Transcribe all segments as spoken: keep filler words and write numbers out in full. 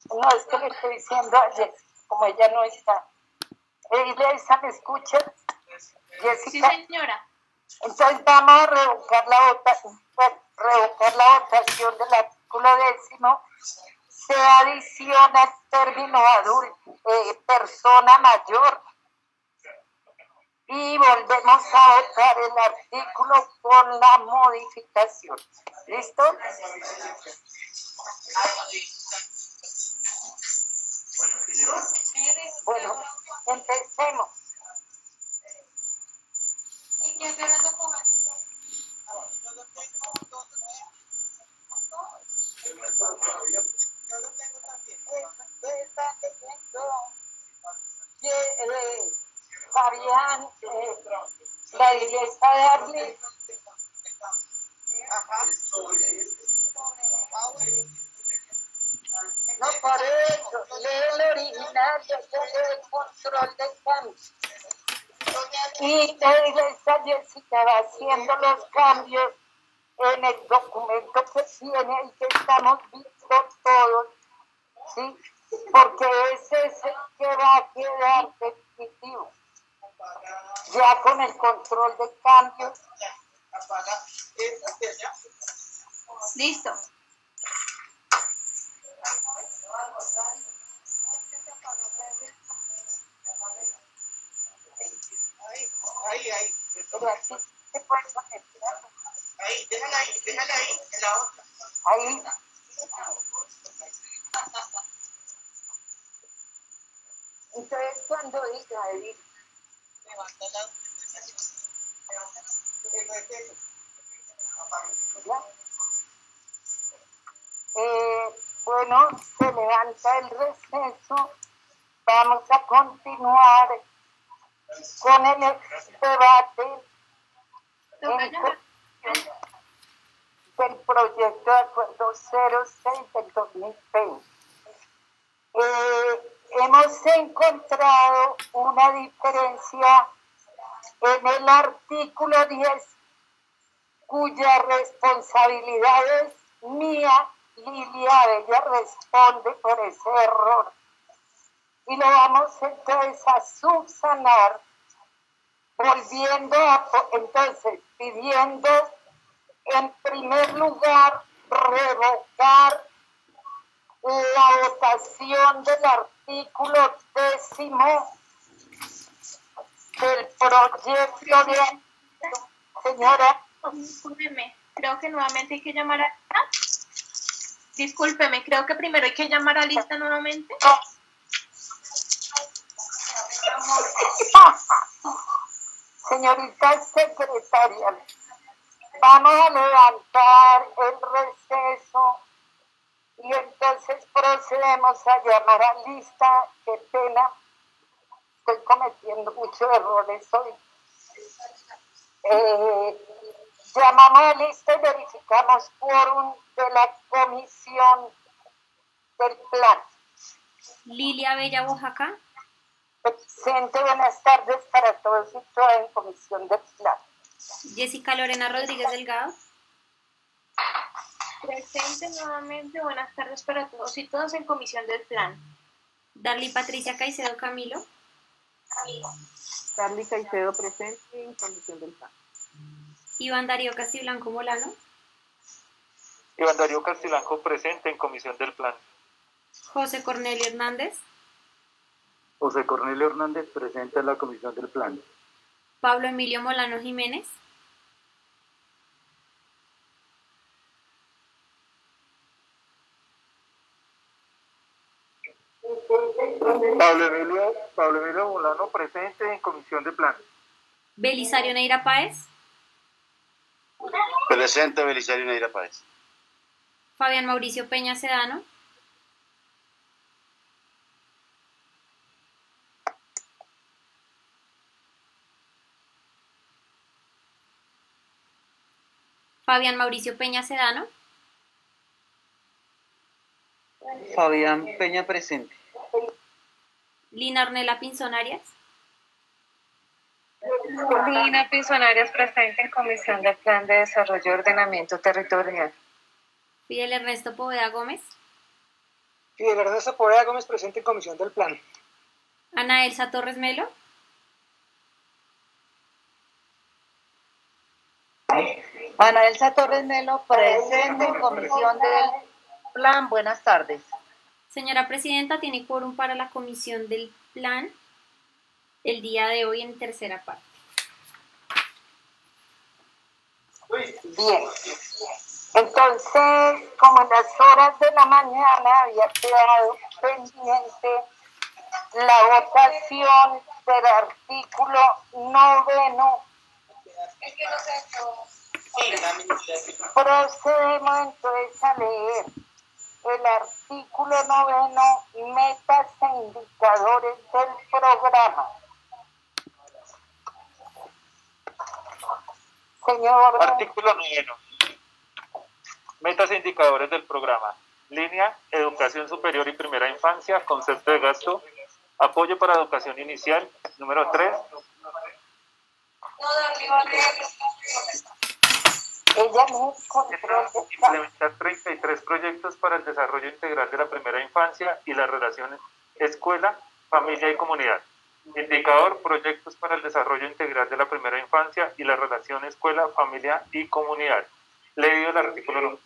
No, es que le estoy diciendo a Jessica, como ella no está. Elisa, ¿me escucha? Jessica. Sí, señora. Entonces vamos a revocar la, vota, revocar la votación del artículo décimo. Se adiciona el término adulto, eh, persona mayor. Y volvemos a votar el artículo con la modificación. ¿Listo? Bueno, empecemos. Eh, Fabián, eh, la iglesia de Arley. No, por eso, lee el original, yo leo el control de cambio. Y la iglesia Jessica va haciendo los cambios en el documento que tiene y que estamos viendo todos, ¿sí? Porque ese es el que va a quedar definitivo. Ya con el control de cambios. Listo. Ahí, ahí. Pero así se puede conectar. Ahí, déjala ahí, déjala ahí, en la otra. Ahí. Entonces, cuando diga, Edith, levanta la... ¿Ya? Eh, bueno, se levanta el receso. Vamos a continuar con el debate en, del proyecto de acuerdo cero seis del dos mil veinte. Eh, hemos encontrado una diferencia en el artículo diez, cuya responsabilidad es mía. Lilia, ella responde por ese error. Y lo vamos entonces a subsanar, volviendo a, entonces, pidiendo en primer lugar revocar la votación del artículo décimo del proyecto de... Señora. Discúlpeme, creo que nuevamente hay que llamar a... ¿Ah? Discúlpeme, creo que primero hay que llamar a lista nuevamente. Señorita secretaria, vamos a levantar el receso y entonces procedemos a llamar a lista. Qué pena, estoy cometiendo muchos errores hoy. Eh, llamamos a lista y verificamos quórum de la comisión del plan. Lilia Bella Oaxaca. Presente, buenas tardes para todos y todas en comisión del plan. Jessica Lorena Rodríguez Delgado. Presente nuevamente, buenas tardes para todos y todas en comisión del plan. Darly Patricia Caicedo Camilo. Darly Caicedo presente en comisión del plan. Iván Darío Castiblanco Molano. Iván Darío Castiblanco presente en comisión del plan. José Cornelio Hernández. José Cornelio Hernández presente en la comisión del plan. Pablo Emilio Molano Jiménez. Pablo Emilio, Pablo Emilio Molano presente en comisión de plan. Belisario Neira Páez. Presente Belisario Neira Páez. Fabián Mauricio Peña Sedano. Fabián Mauricio Peña Sedano. Fabián Peña presente. Lina Ornella Pinzón Arias. Lina Pinzón Arias presente en comisión del plan de desarrollo y ordenamiento territorial. Fidel Ernesto Poveda Gómez. Fidel Ernesto Poveda Gómez, presente en comisión del plan. Ana Elsa Torres Melo. Ana Elsa Torres Melo, presente en comisión del plan. Buenas tardes. Señora Presidenta, tiene quórum para la comisión del plan el día de hoy en tercera parte. Bien. Entonces, como en las horas de la mañana había quedado pendiente la votación del artículo noveno, procedemos entonces a leer el artículo noveno, metas e indicadores del programa. Señor. Artículo noveno. Metas e indicadores del programa. Línea, educación superior y primera infancia, concepto de gasto, apoyo para educación inicial. Número tres. Ella no controla. Implementar treinta y tres proyectos para el desarrollo integral de la primera infancia y las relaciones escuela, familia y comunidad. Indicador, proyectos para el desarrollo integral de la primera infancia y la relación escuela, familia y comunidad. Leído el artículo nueve.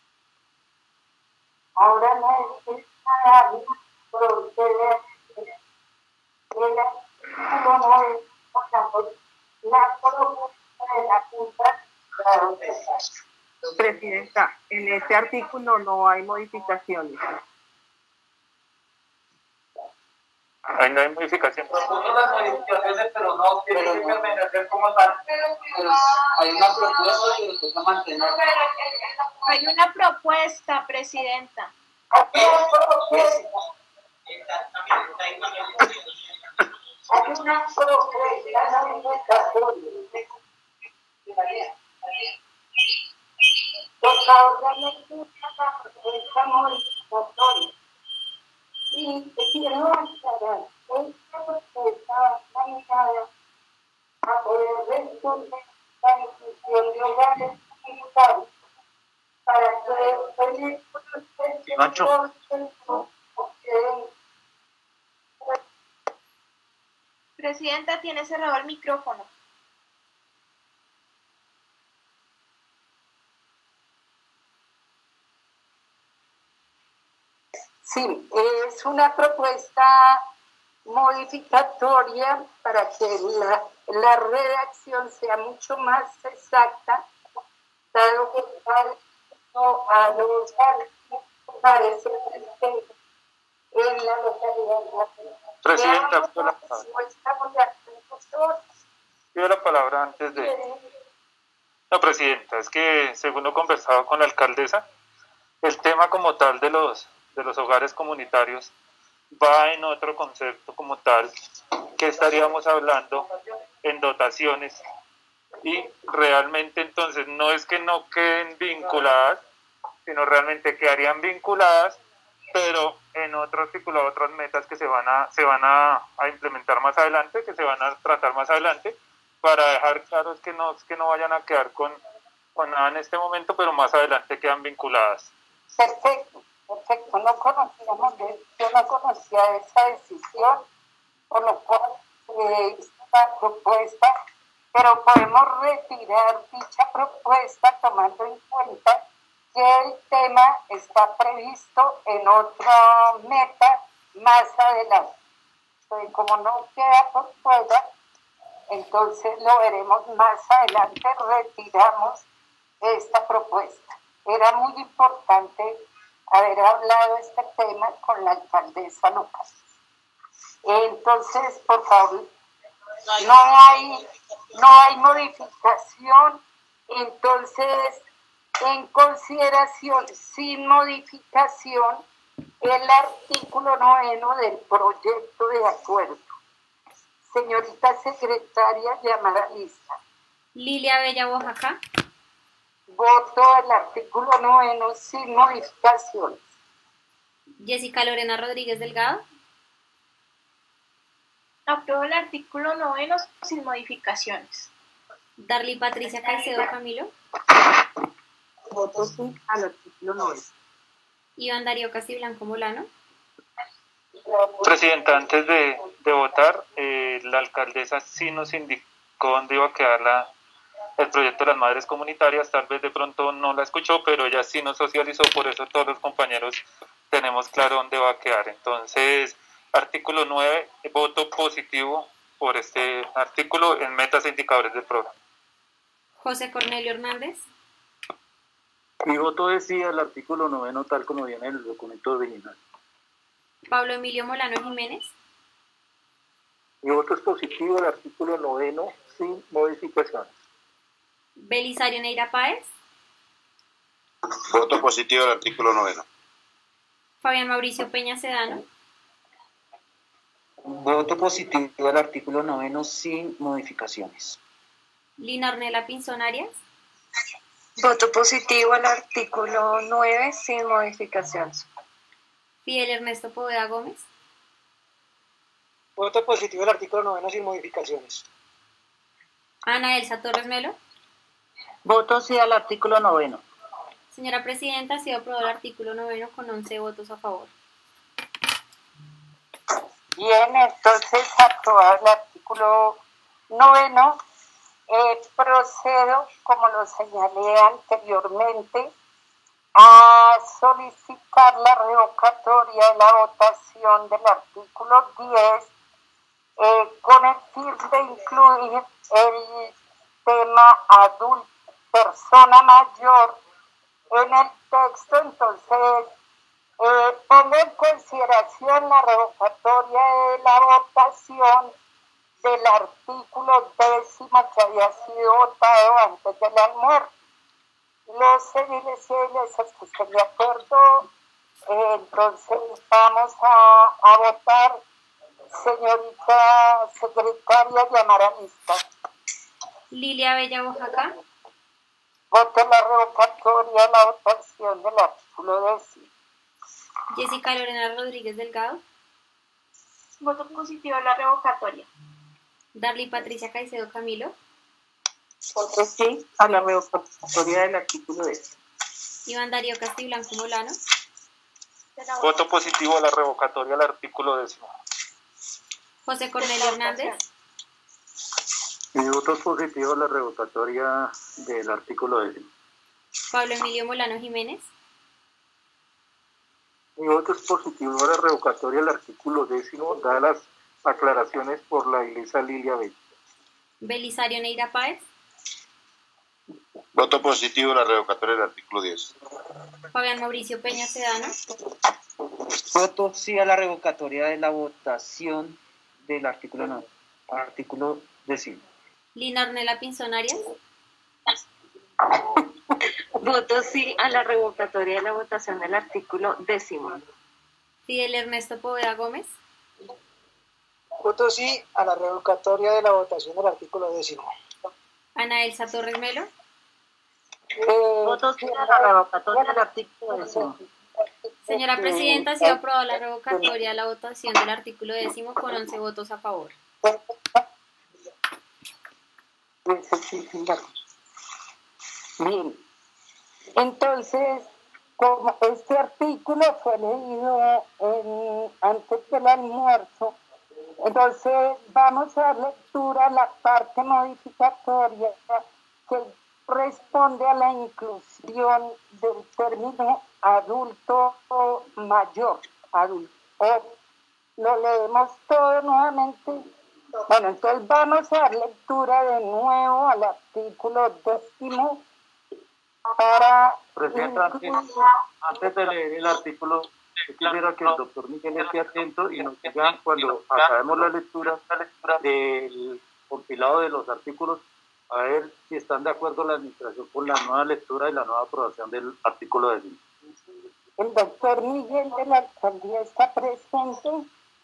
Ahora no es nada proceder. El artículo nueve, la propuesta de la Junta. Presidenta, en este artículo no hay modificaciones. Ahí no hay modificación. Las modificaciones, pero no tiene que permanecer como tal. Pero hay una propuesta que lo toca mantener. Hay una propuesta, Presidenta. Hay una propuesta, por favor, dame una propuesta modificatoria. Y quiero aclarar, esta propuesta manejada a poder resolver la inclusión de hogares comunitarios para que el proceso Presidenta, tiene cerrado el micrófono. Sí, es una propuesta modificatoria para que la, la redacción sea mucho más exacta, dado que a los parece en la localidad. Presidenta, pido la palabra. Pido la palabra antes de... No, Presidenta, es que según lo conversado con la alcaldesa, el tema como tal de los... de los hogares comunitarios va en otro concepto como tal, que estaríamos hablando en dotaciones, y realmente entonces no es que no queden vinculadas, sino realmente quedarían vinculadas, pero en otro artículo, otras metas que se van a se van a, a implementar más adelante, que se van a tratar más adelante, para dejar claros que no, que no vayan a quedar con, con nada en este momento, pero más adelante quedan vinculadas. Perfecto. Perfecto, no conocíamos de, yo no conocía esa decisión, por lo cual eh, esta propuesta, pero podemos retirar dicha propuesta tomando en cuenta que el tema está previsto en otra meta más adelante. Entonces, como no queda por fuera, entonces lo veremos más adelante, retiramos esta propuesta. Era muy importante haber hablado este tema con la alcaldesa Lucas. Entonces, por favor, no hay, no hay modificación. Entonces, en consideración, sin modificación, el artículo noveno del proyecto de acuerdo. Señorita secretaria, llamar a lista. Lilia Bella Oaxaca. Voto el artículo noveno sin modificaciones. Jessica Lorena Rodríguez Delgado. Apruebo el artículo noveno sin modificaciones. Darly Patricia Caicedo Camilo. Voto sí al artículo nueve. Iván Darío Castiblanco Molano. Presidenta, antes de, de votar, eh, la alcaldesa sí nos indicó dónde iba a quedar la, el proyecto de las madres comunitarias. Tal vez de pronto no la escuchó, pero ella sí nos socializó, por eso todos los compañeros tenemos claro dónde va a quedar. Entonces, artículo nueve, voto positivo por este artículo en metas e indicadores del programa. José Cornelio Hernández. Mi voto es sí al artículo noveno tal como viene en el documento original. Pablo Emilio Molano Jiménez. Mi voto es positivo al artículo noveno sin modificaciones. Belisario Neira Páez. Voto positivo al artículo noveno. Fabián Mauricio Peña Sedano. Voto positivo al artículo noveno sin modificaciones. Lina Ornella Pinzón Arias. Voto positivo al artículo nueve sin modificaciones. Fidel Ernesto Poveda Gómez. Voto positivo al artículo noveno sin modificaciones. Ana Elsa Torres Melo. Voto sí al artículo noveno. Señora Presidenta, ha sido aprobado el artículo noveno con once votos a favor. Bien, entonces aprobado el artículo noveno. Eh, procedo, como lo señalé anteriormente, a solicitar la revocatoria de la votación del artículo diez eh, con el fin de incluir el tema adulto, persona mayor en el texto. Entonces, eh, pongo en consideración la revocatoria de la votación del artículo décimo que había sido votado antes del almuerzo. Los civiles y iglesias que estén de acuerdo, eh, entonces vamos a, a votar. Señorita secretaria, llamar a lista. Lilia Bella Oaxaca. Voto la revocatoria de la votación del artículo décimo. Jessica Lorena Rodríguez Delgado. Voto positivo a la revocatoria. Darly Patricia Caicedo Camilo. Voto sí a la revocatoria del artículo décimo. Iván Darío Castiblanco Molano. Voto positivo a la revocatoria del artículo décimo. José Cornelio Hernández. Mi voto es positivo a la revocatoria del artículo décimo. Pablo Emilio Molano Jiménez. Mi voto es positivo a la revocatoria del artículo décimo, dadas las aclaraciones por la iglesia Lilia Bella. Belisario Neira Páez. Voto positivo a la revocatoria del artículo diez. Fabián Mauricio Peña Sedano. Voto sí a la revocatoria de la votación del artículo nueve, artículo décimo. Lina Ornella Pinzón Arias. Voto sí a la revocatoria de la votación del artículo décimo. Fidel Ernesto Poveda Gómez. Voto sí a la revocatoria de la votación del artículo décimo. Ana Elsa Torres Melo. Eh, Voto sí a la revocatoria del artículo décimo. Señora Presidenta, ha sido aprobada la revocatoria de la votación del artículo décimo con once votos a favor. Bien, entonces, como este artículo fue leído en, antes del almuerzo, entonces vamos a dar lectura a la parte modificatoria que responde a la inclusión del término adulto mayor, adulto. Lo leemos todo nuevamente. Bueno, entonces vamos a dar lectura de nuevo al artículo décimo para... Presidenta, antes, antes de leer el artículo, yo quisiera que el doctor Miguel esté atento y nos diga cuando acabemos la lectura del compilado de los artículos, a ver si están de acuerdo la administración con la nueva lectura y la nueva aprobación del artículo décimo. El doctor Miguel de la alcaldía está presente.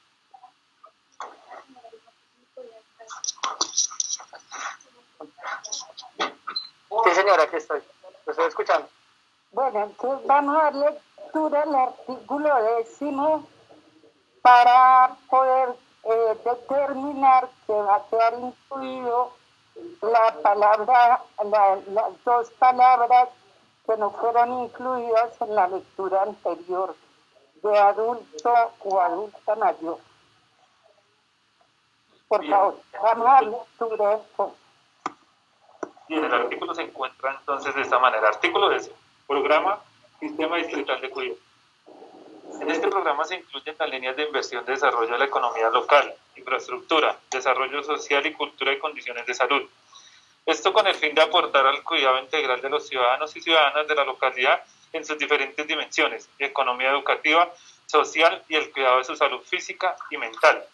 Sí, señora, aquí estoy. Lo estoy escuchando. Bueno, entonces vamos a dar lectura al artículo décimo para poder eh, determinar que va a quedar incluido la palabra, la, las dos palabras que no fueron incluidas en la lectura anterior de adulto o adulta mayor. Por Bien. favor, vamos a lectura esto. Y en el artículo se encuentra entonces de esta manera. Artículo diez. Programa Sistema Distrital de Cuidado. En este programa se incluyen las líneas de inversión de desarrollo de la economía local, infraestructura, desarrollo social y cultura y condiciones de salud. Esto con el fin de aportar al cuidado integral de los ciudadanos y ciudadanas de la localidad en sus diferentes dimensiones: economía educativa, social y el cuidado de su salud física y mental.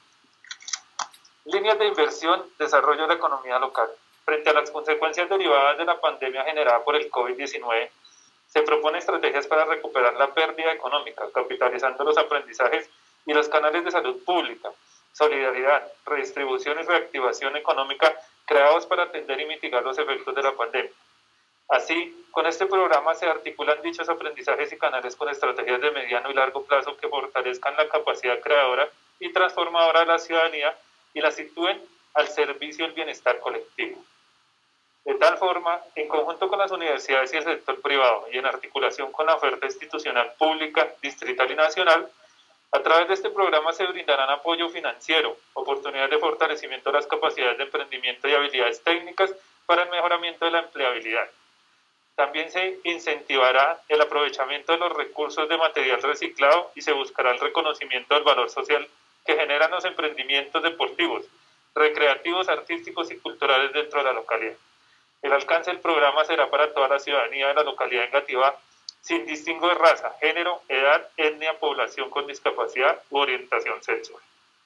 Líneas de inversión, desarrollo de la economía local. Frente a las consecuencias derivadas de la pandemia generada por el COVID diecinueve, se proponen estrategias para recuperar la pérdida económica, capitalizando los aprendizajes y los canales de salud pública, solidaridad, redistribución y reactivación económica creados para atender y mitigar los efectos de la pandemia. Así, con este programa se articulan dichos aprendizajes y canales con estrategias de mediano y largo plazo que fortalezcan la capacidad creadora y transformadora de la ciudadanía y la sitúen al servicio del bienestar colectivo. De tal forma, en conjunto con las universidades y el sector privado y en articulación con la oferta institucional pública, distrital y nacional, a través de este programa se brindarán apoyo financiero, oportunidades de fortalecimiento de las capacidades de emprendimiento y habilidades técnicas para el mejoramiento de la empleabilidad. También se incentivará el aprovechamiento de los recursos de material reciclado y se buscará el reconocimiento del valor social que generan los emprendimientos deportivos, recreativos, artísticos y culturales dentro de la localidad. El alcance del programa será para toda la ciudadanía de la localidad de Engativá, sin distingo de raza, género, edad, etnia, población con discapacidad u orientación sexual.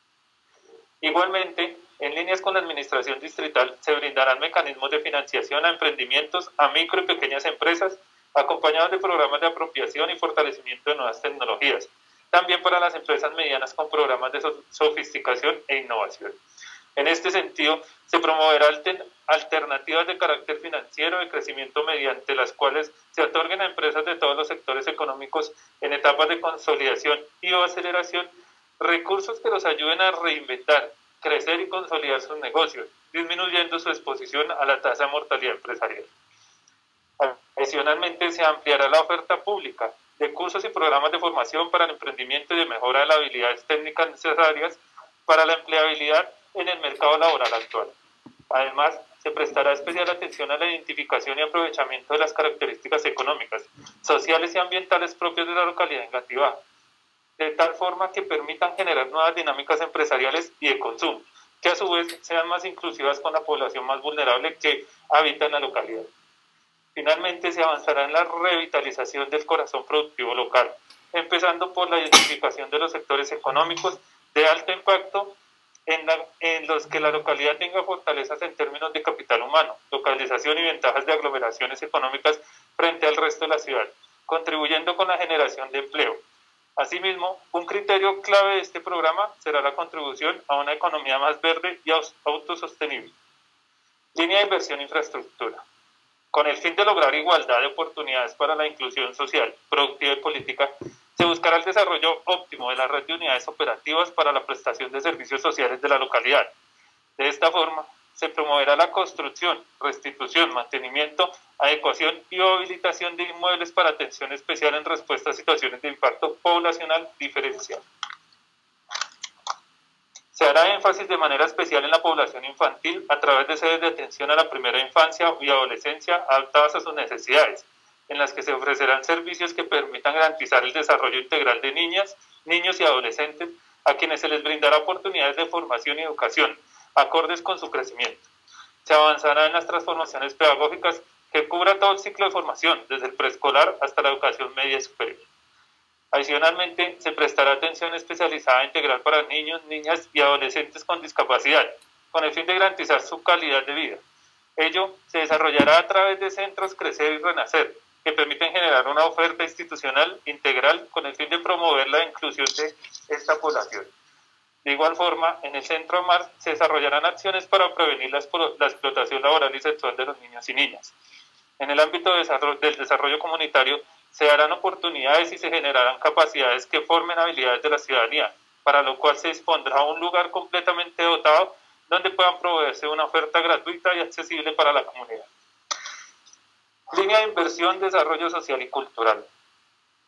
Igualmente, en líneas con la administración distrital, se brindarán mecanismos de financiación a emprendimientos, a micro y pequeñas empresas, acompañados de programas de apropiación y fortalecimiento de nuevas tecnologías. También para las empresas medianas con programas de sofisticación e innovación. En este sentido, se promoverá alternativas de carácter financiero de crecimiento mediante las cuales se otorguen a empresas de todos los sectores económicos en etapas de consolidación y o aceleración recursos que los ayuden a reinventar, crecer y consolidar sus negocios, disminuyendo su exposición a la tasa de mortalidad empresarial. Adicionalmente, se ampliará la oferta pública de cursos y programas de formación para el emprendimiento y de mejora de las habilidades técnicas necesarias para la empleabilidad en el mercado laboral actual. Además, se prestará especial atención a la identificación y aprovechamiento de las características económicas, sociales y ambientales propias de la localidad de Engativá, de tal forma que permitan generar nuevas dinámicas empresariales y de consumo, que a su vez sean más inclusivas con la población más vulnerable que habita en la localidad. Finalmente, se avanzará en la revitalización del corazón productivo local, empezando por la identificación de los sectores económicos de alto impacto en, la, en los que la localidad tenga fortalezas en términos de capital humano, localización y ventajas de aglomeraciones económicas frente al resto de la ciudad, contribuyendo con la generación de empleo. Asimismo, un criterio clave de este programa será la contribución a una economía más verde y autosostenible. Línea de inversión e infraestructura. Con el fin de lograr igualdad de oportunidades para la inclusión social, productiva y política, se buscará el desarrollo óptimo de la red de unidades operativas para la prestación de servicios sociales de la localidad. De esta forma, se promoverá la construcción, restitución, mantenimiento, adecuación y habilitación de inmuebles para atención especial en respuesta a situaciones de impacto poblacional diferencial. Se hará énfasis de manera especial en la población infantil a través de sedes de atención a la primera infancia y adolescencia adaptadas a sus necesidades, en las que se ofrecerán servicios que permitan garantizar el desarrollo integral de niñas, niños y adolescentes, a quienes se les brindará oportunidades de formación y educación, acordes con su crecimiento. Se avanzará en las transformaciones pedagógicas que cubra todo el ciclo de formación, desde el preescolar hasta la educación media y superior. Adicionalmente, se prestará atención especializada integral para niños, niñas y adolescentes con discapacidad, con el fin de garantizar su calidad de vida. Ello se desarrollará a través de centros Crecer y Renacer, que permiten generar una oferta institucional integral con el fin de promover la inclusión de esta población. De igual forma, en el Centro AMAR se desarrollarán acciones para prevenir la, la explotación laboral y sexual de los niños y niñas. En el ámbito de desarrollo, del desarrollo comunitario, se darán oportunidades y se generarán capacidades que formen habilidades de la ciudadanía, para lo cual se dispondrá un lugar completamente dotado donde puedan proveerse una oferta gratuita y accesible para la comunidad. Línea de inversión, desarrollo social y cultural.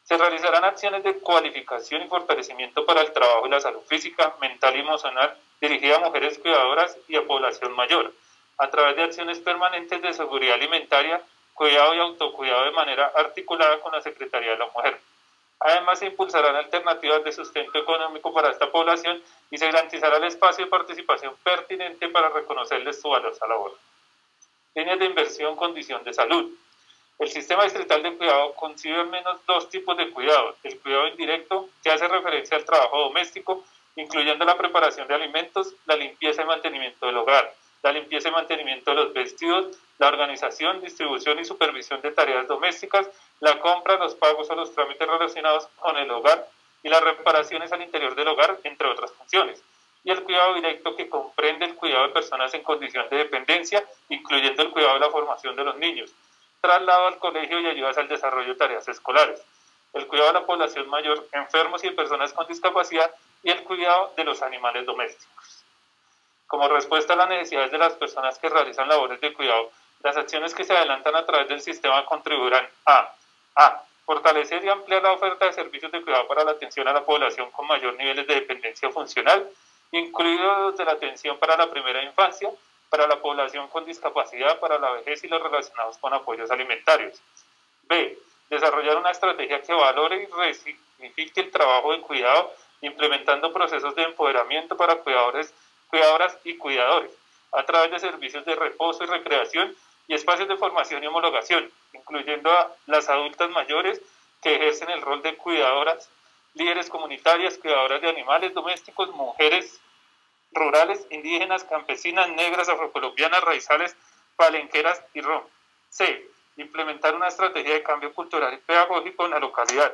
Se realizarán acciones de cualificación y fortalecimiento para el trabajo y la salud física, mental y emocional dirigida a mujeres cuidadoras y a población mayor, a través de acciones permanentes de seguridad alimentaria, cuidado y autocuidado de manera articulada con la Secretaría de la Mujer. Además, se impulsarán alternativas de sustento económico para esta población y se garantizará el espacio de participación pertinente para reconocerles su valiosa labor. Líneas de inversión, condición de salud. El sistema distrital de cuidado concibe al menos dos tipos de cuidado. El cuidado indirecto, que hace referencia al trabajo doméstico, incluyendo la preparación de alimentos, la limpieza y mantenimiento del hogar, la limpieza y mantenimiento de los vestidos, la organización, distribución y supervisión de tareas domésticas, la compra, los pagos o los trámites relacionados con el hogar y las reparaciones al interior del hogar, entre otras funciones. Y el cuidado directo, que comprende el cuidado de personas en condición de dependencia, incluyendo el cuidado de la formación de los niños, traslado al colegio y ayudas al desarrollo de tareas escolares, el cuidado de la población mayor, enfermos y de personas con discapacidad, y el cuidado de los animales domésticos. Como respuesta a las necesidades de las personas que realizan labores de cuidado, las acciones que se adelantan a través del sistema contribuirán a a. fortalecer y ampliar la oferta de servicios de cuidado para la atención a la población con mayor niveles de dependencia funcional, incluidos de la atención para la primera infancia, para la población con discapacidad, para la vejez y los relacionados con apoyos alimentarios. B. Desarrollar una estrategia que valore y resignifique el trabajo de cuidado, implementando procesos de empoderamiento para cuidadores, cuidadoras y cuidadores, a través de servicios de reposo y recreación y espacios de formación y homologación, incluyendo a las adultas mayores que ejercen el rol de cuidadoras, líderes comunitarias, cuidadoras de animales domésticos, mujeres rurales, indígenas, campesinas, negras, afrocolombianas, raizales, palenqueras y rom. C. Implementar una estrategia de cambio cultural y pedagógico en la localidad,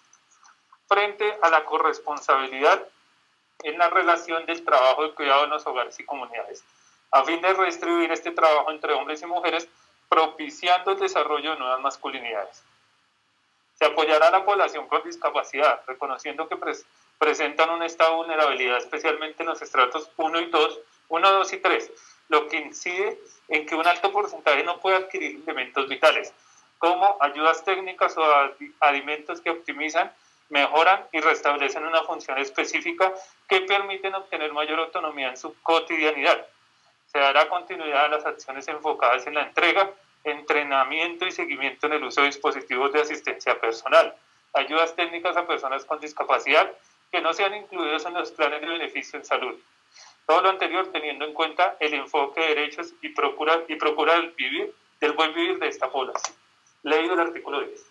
frente a la corresponsabilidad en la relación del trabajo de cuidado en los hogares y comunidades, a fin de redistribuir este trabajo entre hombres y mujeres, propiciando el desarrollo de nuevas masculinidades. Se apoyará a la población con discapacidad, reconociendo que pres presentan un estado de vulnerabilidad, especialmente en los estratos uno y dos, uno, dos y tres, lo que incide en que un alto porcentaje no puede adquirir elementos vitales, como ayudas técnicas o alimentos que optimizan, mejoran y restablecen una función específica que permiten obtener mayor autonomía en su cotidianidad. Se dará continuidad a las acciones enfocadas en la entrega, entrenamiento y seguimiento en el uso de dispositivos de asistencia personal, ayudas técnicas a personas con discapacidad que no sean incluidos en los planes de beneficio en salud. Todo lo anterior teniendo en cuenta el enfoque de derechos y procura, y procura del, vivir, del buen vivir de esta población. Leído el artículo diez.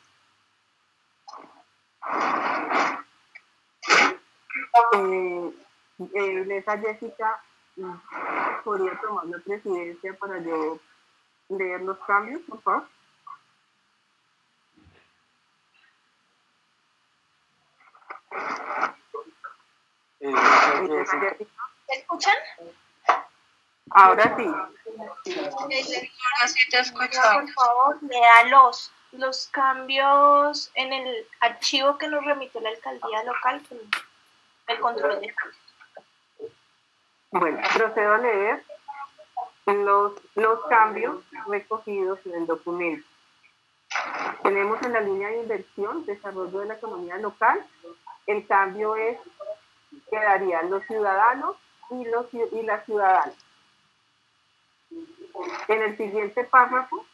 Eh, eh, Lesa Jessica, ¿podría tomar la presidencia para yo leer los cambios, por favor? ¿Me escuchan? Ahora sí. Ahora sí te escucho. Por favor, lea los, los cambios en el archivo que nos remitió la alcaldía local con el control de cambios. Bueno, procedo a leer los, los cambios recogidos en el documento. Tenemos en la línea de inversión, desarrollo de la economía local, el cambio es, quedarían los ciudadanos y, los, y las ciudadanas. En el siguiente párrafo,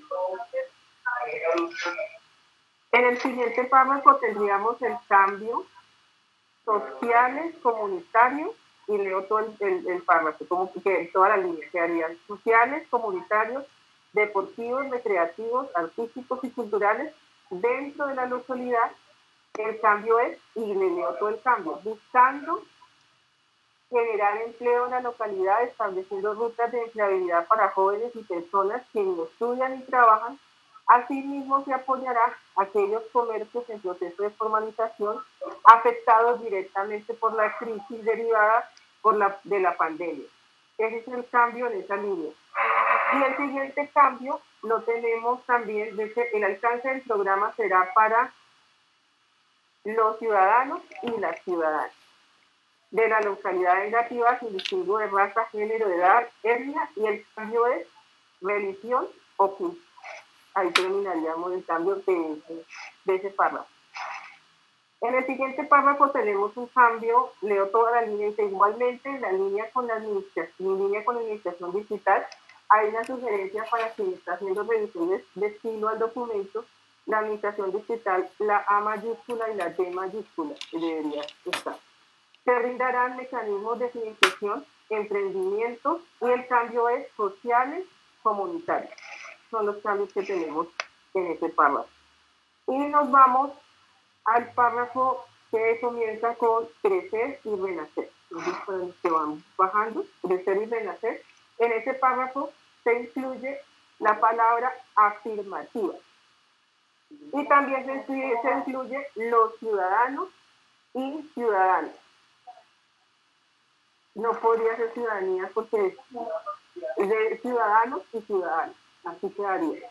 en el siguiente párrafo tendríamos el cambio sociales, comunitarios, y leo todo el, el, el párrafo, como que toda la línea quedarían sociales, comunitarios, deportivos, recreativos, artísticos y culturales dentro de la localidad. El cambio es, y le leo todo el cambio, buscando generar empleo en la localidad, estableciendo rutas de empleabilidad para jóvenes y personas que no estudian y trabajan. Asimismo, se apoyará a aquellos comercios en proceso de formalización afectados directamente por la crisis derivada por la, de la pandemia. Ese es el cambio en esa línea. Y el siguiente cambio lo tenemos también, desde el alcance del programa será para los ciudadanos y las ciudadanas de la localidad negativa sin distingo de raza, género, edad, etnia, y el cambio es religión o culto. Ahí terminaríamos el cambio de, de ese párrafo. En el siguiente párrafo tenemos un cambio, leo toda la línea, dice igualmente en la línea con la administración, en línea con la administración digital, hay una sugerencia para quien está haciendo revisiones de estilo al documento, la administración digital, la A mayúscula y la D mayúscula, debería estar. Se brindarán mecanismos de financiación, emprendimientos y el cambio es sociales, comunitarios. Son los cambios que tenemos en este párrafo. Y nos vamos al párrafo que comienza con crecer y renacer. Entonces, para los que van bajando, crecer y renacer. En ese párrafo se incluye la palabra afirmativa. Y también se incluye, se incluye los ciudadanos y ciudadanas. No podría ser ciudadanía porque es de ciudadanos y ciudadanas. Así quedaría.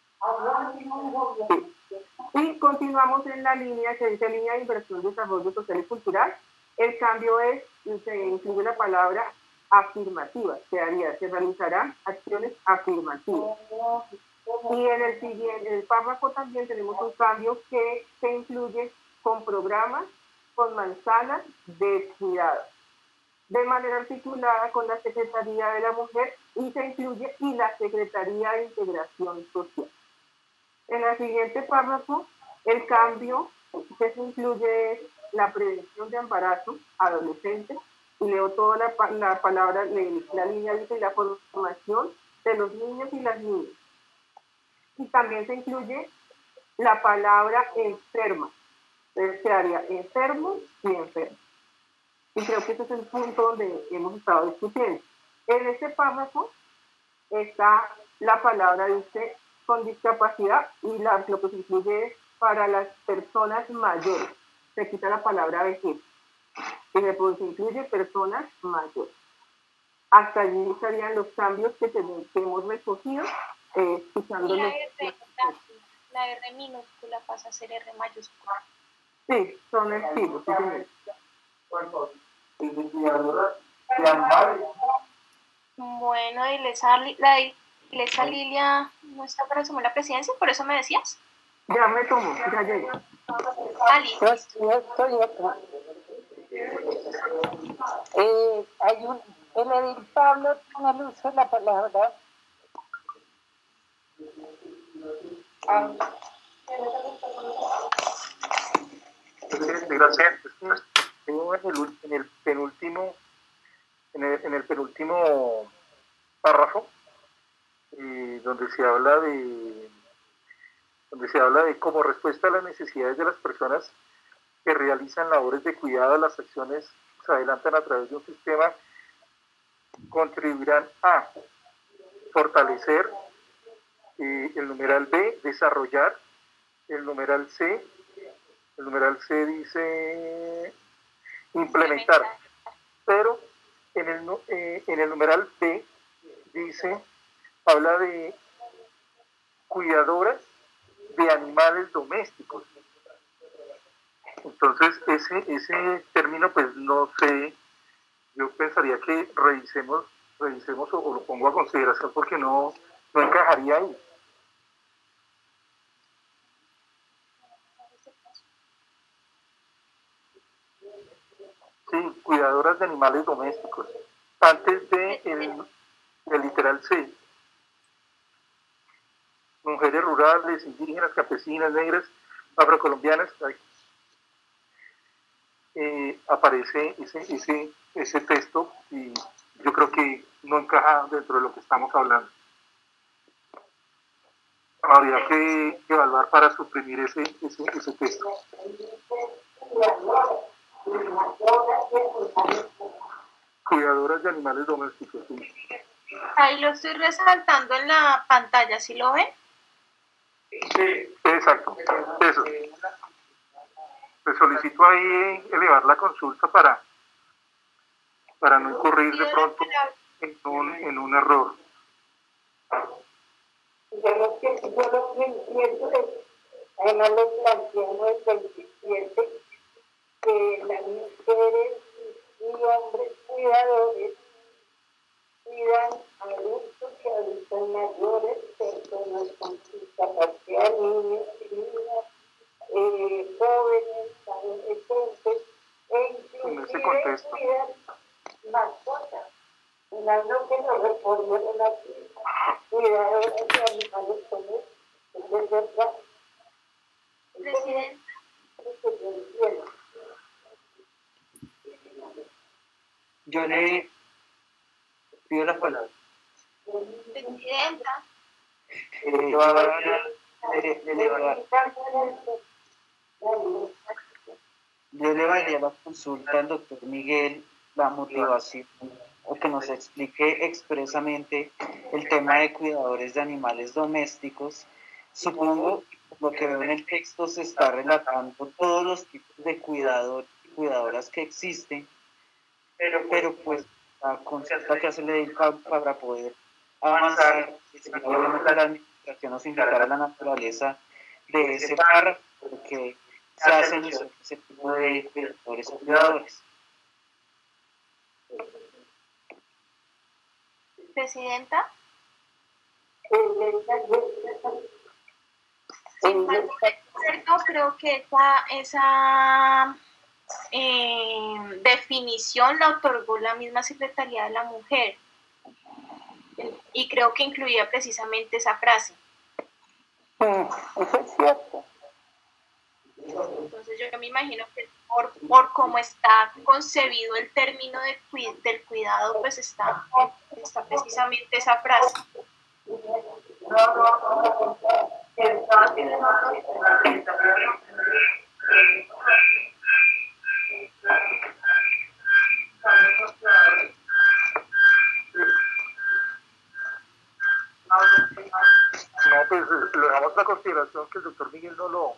Sí. Y continuamos en la línea que dice línea de inversión, desarrollo social y cultural. El cambio es, se incluye la palabra afirmativa, se haría, se realizarán acciones afirmativas. Y en el siguiente, en el párrafo también tenemos un cambio que se incluye con programas, con manzanas de cuidado, de manera articulada con la Secretaría de la Mujer y se incluye y la Secretaría de Integración Social. En el siguiente párrafo, el cambio que se incluye es la prevención de embarazo adolescente, y leo toda la, la palabra, la línea dice la formación de los niños y las niñas. Y también se incluye la palabra enferma. Entonces quedaría enfermo y enfermo. Y creo que ese es el punto donde hemos estado discutiendo. En este párrafo está la palabra, dice, con discapacidad, y la, lo que se incluye es para las personas mayores. Se quita la palabra vejez. Y después se incluye personas mayores. Hasta allí estarían los cambios que, tenemos, que hemos recogido, eh, escuchando la, los, R, la, la R minúscula pasa a ser R mayúscula. Sí, son estilos. Sí, bueno, Ilesa, la Ilesa Lilia no está para asumir la presidencia, por eso me decías. Ya me tomo, ya llegué. Ali. Yo estoy, estoy acá. Eh, hay un, el edil Pablo tiene el uso de la palabra. Ah. Gracias. En el, en el penúltimo, en el, en el penúltimo párrafo, eh, donde se habla de, donde se habla de como respuesta a las necesidades de las personas que realizan labores de cuidado, las acciones se adelantan a través de un sistema, contribuirán a fortalecer, eh, el numeral B, desarrollar, el numeral C, el numeral C dice implementar, pero en el, eh, en el numeral B dice, habla de cuidadoras de animales domésticos. Entonces ese, ese término pues no sé, yo pensaría que revisemos, revisemos o, o lo pongo a consideración porque no, no encajaría ahí. Sí, cuidadoras de animales domésticos. Antes de el, el literal C. Mujeres rurales, indígenas, campesinas, negras, afrocolombianas. Eh, aparece ese, ese, ese texto y yo creo que no encaja dentro de lo que estamos hablando. Habría que evaluar para suprimir ese, ese, ese texto. Cuidadoras de animales domésticos. Sí. Ahí lo estoy resaltando en la pantalla, ¿sí lo ven? Sí, exacto. Eso. Te solicito ahí elevar la consulta para, para no incurrir de pronto en un, en un error. Yo lo que, yo lo que entiendo es, además lo planteamos desde el veintisiete, que las mujeres y hombres cuidadores cuidan a adultos y adultos mayores, personas con discapacidad, niños y niñas, eh, jóvenes, Listo. Mascotas. En algo que nos respondieron aquí. Cuidadores de animales domésticos. ¿Es verdad? Presidenta. Yo le pido la palabra. Presidenta. Eh, yo le, le, le, yo le daría la consulta al doctor Miguel la motivación o que nos explique expresamente el tema de cuidadores de animales domésticos. Supongo que por lo que veo en el texto se está relatando todos los tipos de cuidador y cuidadoras que existen, pero, pero pues la consulta que hace le para poder avanzar, obviamente la administración nos indicará la naturaleza de ese párrafo, porque se hacen ese tipo de cuidadores o cuidadores. Presidenta. Sin mal no recuerdo, creo que esa, esa eh, definición la otorgó la misma Secretaría de la Mujer y creo que incluía precisamente esa frase. Eso es cierto. Entonces yo me imagino que por, por cómo está concebido el término de, del cuidado, pues está, está precisamente esa frase. No, pues lo dejamos a la consideración que el doctor Miguel no lo...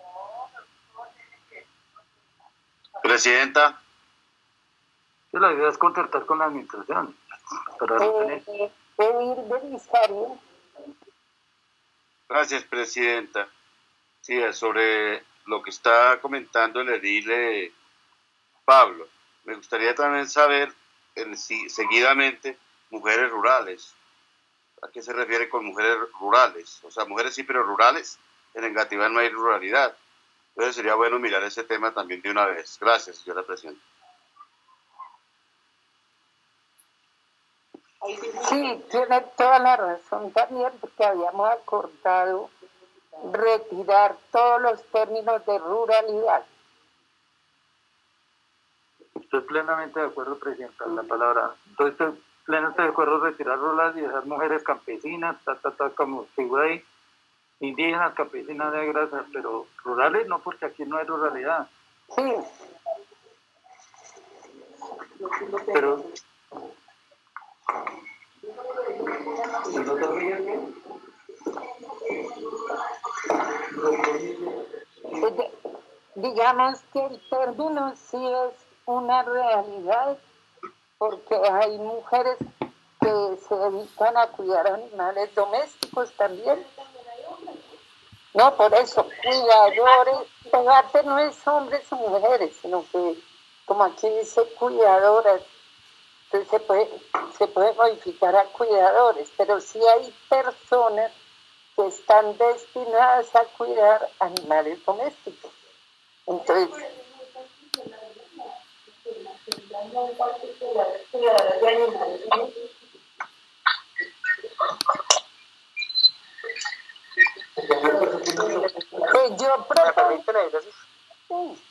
Presidenta. La idea es contactar con la administración. Para eh, eh, pedir Belisario. Gracias, Presidenta. Sí, sobre lo que está comentando el edil Pablo, me gustaría también saber, en, si, seguidamente, mujeres rurales. ¿A qué se refiere con mujeres rurales? O sea, mujeres sí, pero rurales. En Engativá no hay ruralidad. Entonces sería bueno mirar ese tema también de una vez. Gracias, señora Presidenta. Sí, tiene toda la razón también, porque habíamos acordado retirar todos los términos de ruralidad. Estoy plenamente de acuerdo, Presidenta, la palabra. Entonces, estoy plenamente de acuerdo retirar rurales y dejar mujeres campesinas, ta, ta, ta, como figura ahí, indígenas, campesinas, negras, pero rurales no, porque aquí no hay ruralidad. Sí. Pero... Digamos que el término sí es una realidad, porque hay mujeres que se dedican a cuidar animales domésticos también. No, por eso, cuidadores, el debate no es hombres o mujeres, sino que, como aquí dice, cuidadoras. Entonces se puede, se puede modificar a cuidadores, pero sí hay personas que están destinadas a cuidar animales domésticos. Entonces, pues yo propongo... Sí.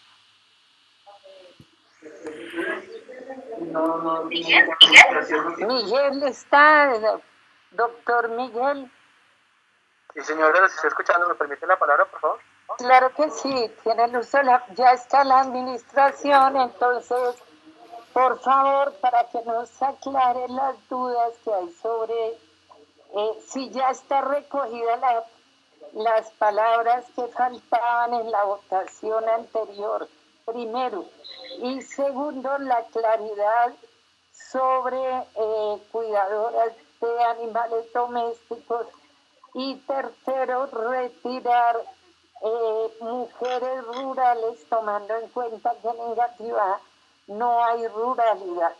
No, no, Miguel, Miguel está, doctor Miguel. Sí, señora, ¿se está escuchando? ¿Me permite la palabra, por favor? Claro que sí, tiene el uso, la, ya está la administración, entonces, por favor, para que nos aclare las dudas que hay sobre eh, si ya está recogida la, las palabras que faltaban en la votación anterior, primero, y segundo, la claridad sobre eh, cuidadoras de animales domésticos, y tercero, retirar eh, mujeres rurales, tomando en cuenta que en Engativá no hay ruralidad.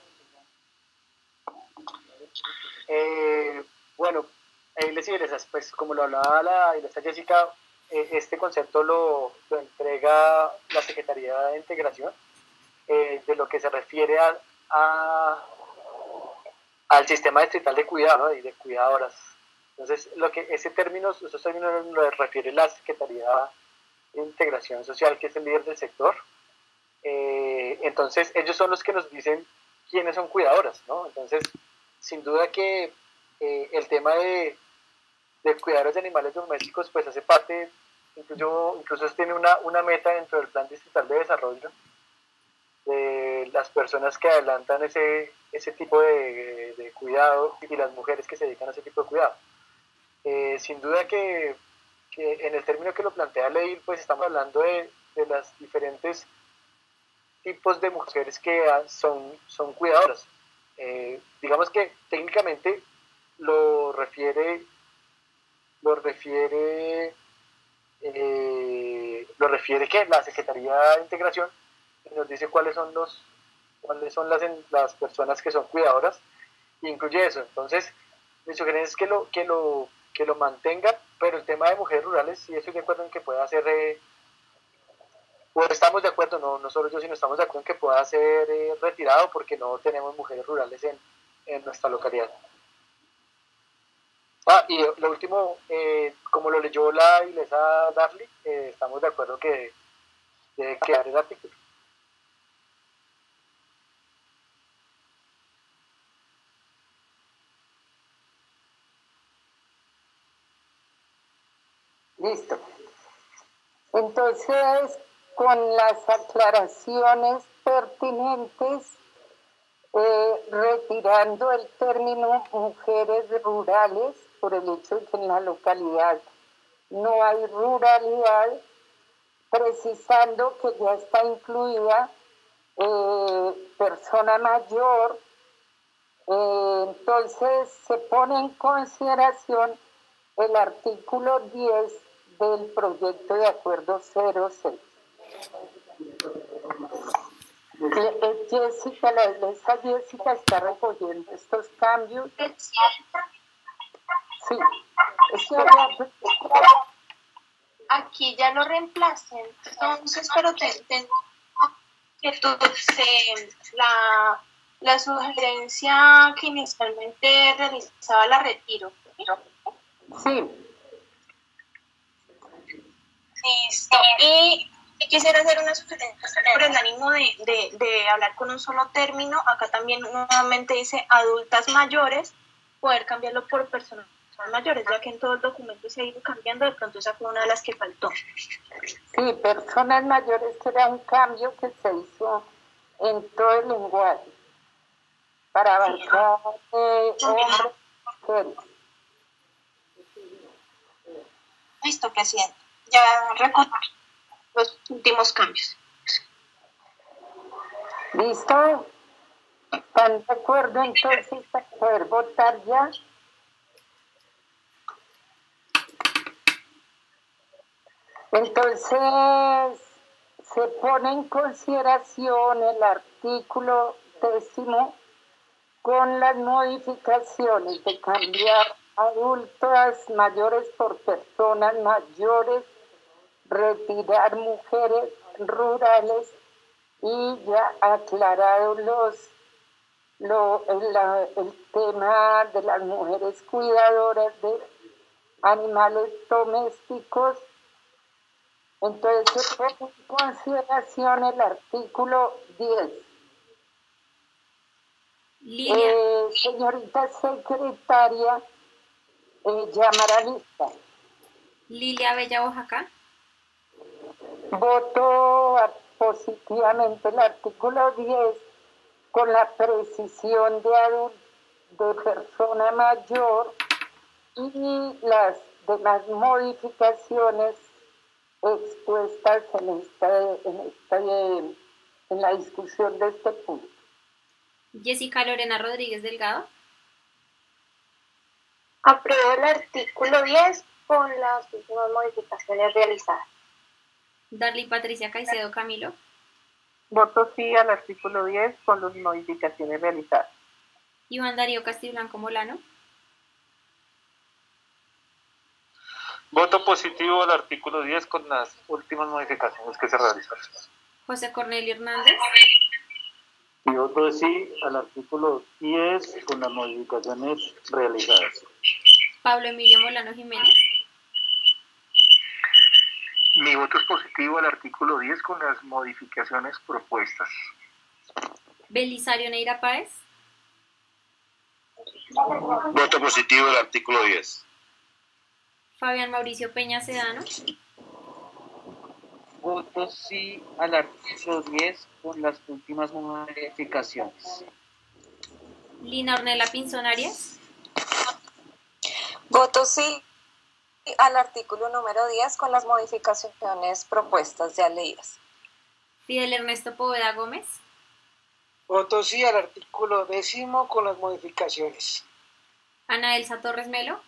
Eh, bueno, ahí les ingresas, pues como lo hablaba la directora Jessica, eh, este concepto lo, lo entrega la Secretaría de Integración. eh, de lo que se refiere a, a, al sistema distrital de cuidado, ¿no? Y de cuidadoras. Entonces, lo que ese término, esos términos lo refiere la Secretaría de Integración Social, que es el líder del sector. Eh, entonces, ellos son los que nos dicen quiénes son cuidadoras, ¿no? Entonces, sin duda que eh, el tema de, de cuidadores de animales domésticos, pues hace parte, incluso, incluso tiene una, una meta dentro del Plan Distrital de Desarrollo, de las personas que adelantan ese, ese tipo de, de cuidado y las mujeres que se dedican a ese tipo de cuidado. Eh, sin duda que, que en el término que lo plantea la ley, pues estamos hablando de, de las diferentes tipos de mujeres que son, son cuidadoras. Eh, digamos que técnicamente lo refiere, lo refiere, eh, lo refiere que la Secretaría de Integración nos dice cuáles son los, cuáles son las, las personas que son cuidadoras, e incluye eso. Entonces, mi sugerencia es que lo, que lo, que lo mantengan, pero el tema de mujeres rurales, sí estoy de acuerdo en que pueda ser, eh, o estamos de acuerdo, no, no solo yo, sino estamos de acuerdo en que pueda ser eh, retirado, porque no tenemos mujeres rurales en, en nuestra localidad. Ah, y lo último, eh, como lo leyó la Ilesa Darly, eh, estamos de acuerdo que debe quedar el artículo. Listo. Entonces, con las aclaraciones pertinentes, eh, retirando el término mujeres rurales, por el hecho de que en la localidad no hay ruralidad, precisando que ya está incluida eh, persona mayor, eh, entonces se pone en consideración el artículo diez del proyecto de acuerdo cero seis. Jessica, la iglesia Jessica está recogiendo estos cambios. Sí, es que aquí ya lo reemplacen, entonces, pero te, tengo que entonces la, la sugerencia que inicialmente realizaba la retiro. Sí. Listo. Y, y quisiera hacer una sugerencia por el ánimo de, de, de hablar con un solo término. Acá también nuevamente dice adultas mayores, poder cambiarlo por personas mayores, ya que en todo el documento se ha ido cambiando, de pronto esa fue una de las que faltó. Sí, personas mayores, que era un cambio que se hizo en todo el lenguaje para abarcar eh, hombres y mujeres. Listo, presidente. Ya recuerdo los últimos cambios. ¿Listo? ¿Están de acuerdo entonces para poder votar ya? Entonces, se pone en consideración el artículo décimo con las modificaciones de cambiar adultas mayores por personas mayores, retirar mujeres rurales y ya aclarados los, lo, el, la, el tema de las mujeres cuidadoras de animales domésticos. Entonces se pone en consideración el artículo diez. Lilia. Eh, señorita secretaria, eh, llamar a lista. Lilia Bella Oaxaca. Voto positivamente el artículo diez con la precisión de, adult, de persona mayor y las demás modificaciones expuestas en, esta, en, esta, en la discusión de este punto. Jessica Lorena Rodríguez Delgado. Apruebo el artículo diez con las últimas modificaciones realizadas. Darly Patricia Caicedo Camilo. Voto sí al artículo diez con las modificaciones realizadas. Iván Darío Castiblanco Molano. Voto positivo al artículo diez con las últimas modificaciones que se realizaron. José Cornelio Hernández. Y voto sí al artículo diez con las modificaciones realizadas. Pablo Emilio Molano Jiménez. Mi voto es positivo al artículo diez con las modificaciones propuestas. Belisario Neira Páez. Voto positivo al artículo diez. Fabián Mauricio Peña Sedano. Voto sí al artículo diez con las últimas modificaciones. Lina Ornella Pinzón Arias. Voto sí al artículo número diez con las modificaciones propuestas ya leídas. Fidel Ernesto Poveda Gómez. Voto sí al artículo décimo con las modificaciones. Ana Elsa Torres Melo.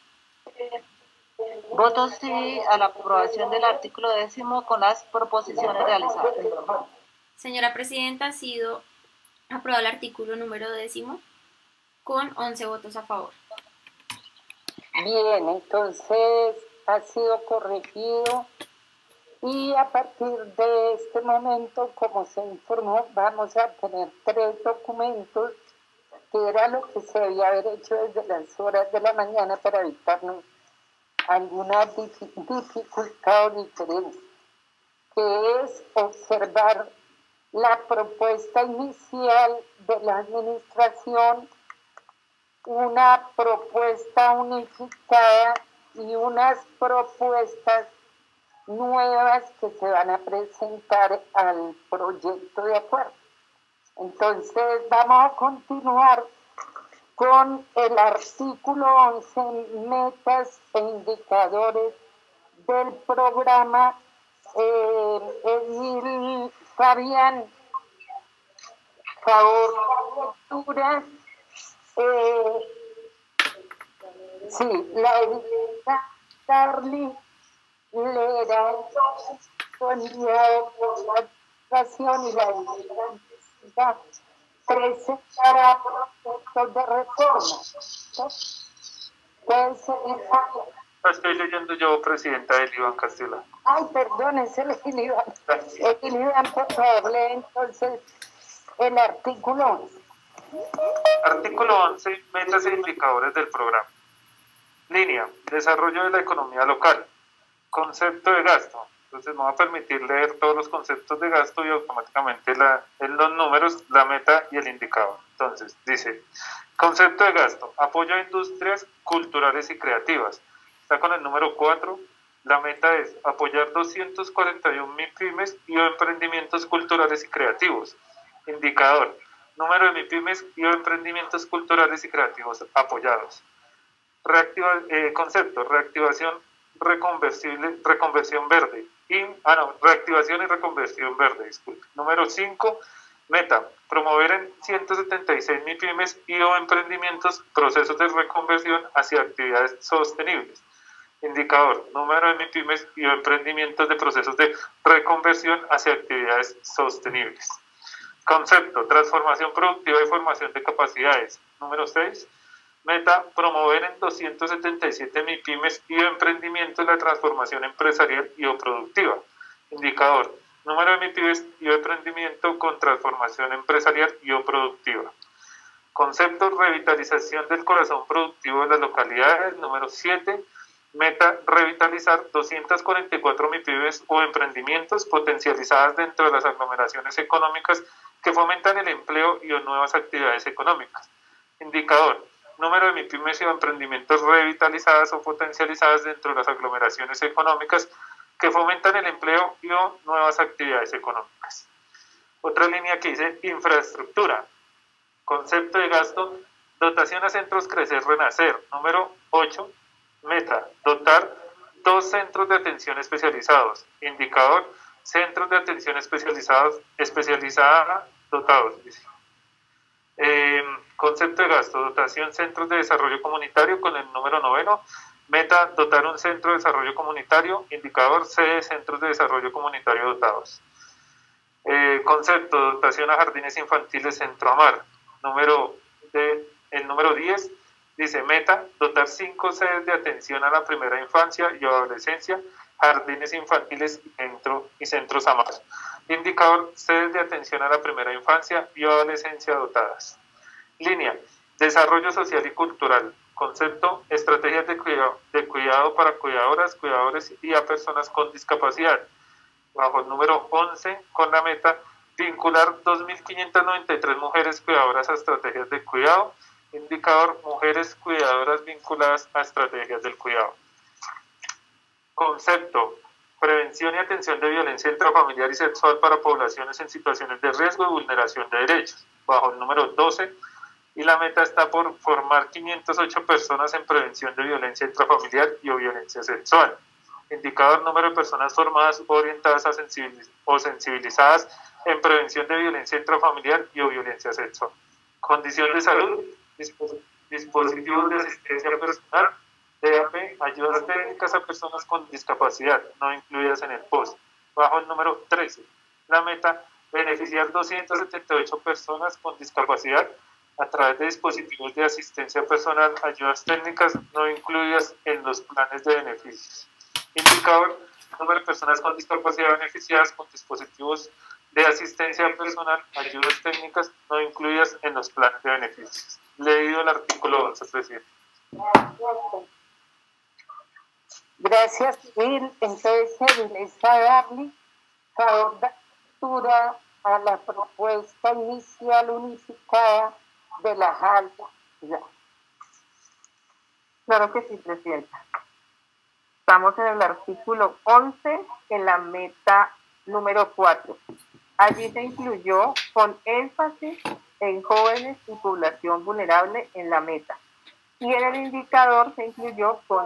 Voto sí a la aprobación del artículo décimo con las proposiciones realizadas. Señora Presidenta, ha sido aprobado el artículo número décimo con once votos a favor. Bien, entonces ha sido corregido y a partir de este momento, como se informó, vamos a tener tres documentos, que era lo que se debía haber hecho desde las horas de la mañana para evitarnos alguna dificultad o diferencia, que es observar la propuesta inicial de la administración, una propuesta unificada y unas propuestas nuevas que se van a presentar al proyecto de acuerdo. Entonces vamos a continuar con el artículo once, metas e indicadores del programa. Eh, Edil Fabián, favor, lectura. Eh, sí, la edilera Carly Lera, enviado por la administración y la edilera presentará proyectos de reforma. Puede seguir. Estoy leyendo yo, presidenta del Iván Castilla. Ay, perdón, es el Iván. El Iván, por favor, lee entonces el artículo once. Artículo once. Metas e indicadores del programa. Línea. Desarrollo de la economía local. Concepto de gasto. Entonces me va a permitir leer todos los conceptos de gasto y automáticamente la, en los números, la meta y el indicador. Entonces, dice, concepto de gasto. Apoyo a industrias culturales y creativas. Está con el número cuatro. La meta es apoyar doscientos cuarenta y uno MIPYMES y o emprendimientos culturales y creativos. Indicador. Número de MIPYMES y o emprendimientos culturales y creativos apoyados. Reactiva, eh, concepto, reactivación reconversible, reconversión verde. Y, ah, no, reactivación y reconversión verde, disculpe. Número cinco, meta, promover en ciento setenta y seis MIPYMES y o emprendimientos procesos de reconversión hacia actividades sostenibles. Indicador, número de MIPYMES y o emprendimientos de procesos de reconversión hacia actividades sostenibles. Concepto, transformación productiva y formación de capacidades. Número seis, meta, promover en doscientos setenta y siete MIPYMES y o emprendimientos la transformación empresarial y o productiva. Indicador, número de MIPYMES y o emprendimiento con transformación empresarial y o productiva. Concepto, revitalización del corazón productivo de las localidades. Número siete, meta, revitalizar doscientas cuarenta y cuatro MIPYMES o emprendimientos potencializadas dentro de las aglomeraciones económicas que fomentan el empleo y o nuevas actividades económicas. Indicador, número de MIPYMES y o emprendimientos revitalizadas o potencializadas dentro de las aglomeraciones económicas que fomentan el empleo y o nuevas actividades económicas. Otra línea que dice infraestructura. Concepto de gasto, dotación a centros Crecer Renacer. Número ocho, meta, dotar dos centros de atención especializados. Indicador, centros de atención especializados, especializada dotados. Dice. Eh, concepto de gasto, dotación centros de desarrollo comunitario con el número noveno. Meta, dotar un centro de desarrollo comunitario. Indicador, sede, centros de desarrollo comunitario dotados. Eh, concepto, dotación a jardines infantiles Centro Amar. Número de, el número diez dice meta, dotar cinco sedes de atención a la primera infancia y adolescencia, jardines infantiles y, centro, y centros Amar. Indicador, sedes de atención a la primera infancia y adolescencia dotadas. Línea, desarrollo social y cultural. Concepto, estrategias de cuidado, de cuidado para cuidadoras, cuidadores y a personas con discapacidad. Bajo el número once, con la meta, vincular dos mil quinientas noventa y tres mujeres cuidadoras a estrategias de cuidado. Indicador, mujeres cuidadoras vinculadas a estrategias del cuidado. Concepto, prevención y atención de violencia intrafamiliar y sexual para poblaciones en situaciones de riesgo y vulneración de derechos. Bajo el número doce, y la meta está por formar quinientas ocho personas en prevención de violencia intrafamiliar y o violencia sexual. Indicador, número de personas formadas o orientadas a sensibiliz o sensibilizadas en prevención de violencia intrafamiliar y o violencia sexual. Condición de salud, dispos dispositivos de asistencia personal, D A P, ayudas técnicas a personas con discapacidad, no incluidas en el post. Bajo el número trece, la meta, beneficiar doscientas setenta y ocho personas con discapacidad a través de dispositivos de asistencia personal, ayudas técnicas no incluidas en los planes de beneficios. Indicador, número de personas con discapacidad beneficiadas con dispositivos de asistencia personal, ayudas técnicas no incluidas en los planes de beneficios. Leído el artículo once, presidente. Gracias, Bill. Entonces, se les a darle favor de lectura a la propuesta inicial unificada de la J A L. Claro que sí, presidenta. Estamos en el artículo once, en la meta número cuatro. Allí se incluyó con énfasis en jóvenes y población vulnerable en la meta. Y en el indicador se incluyó con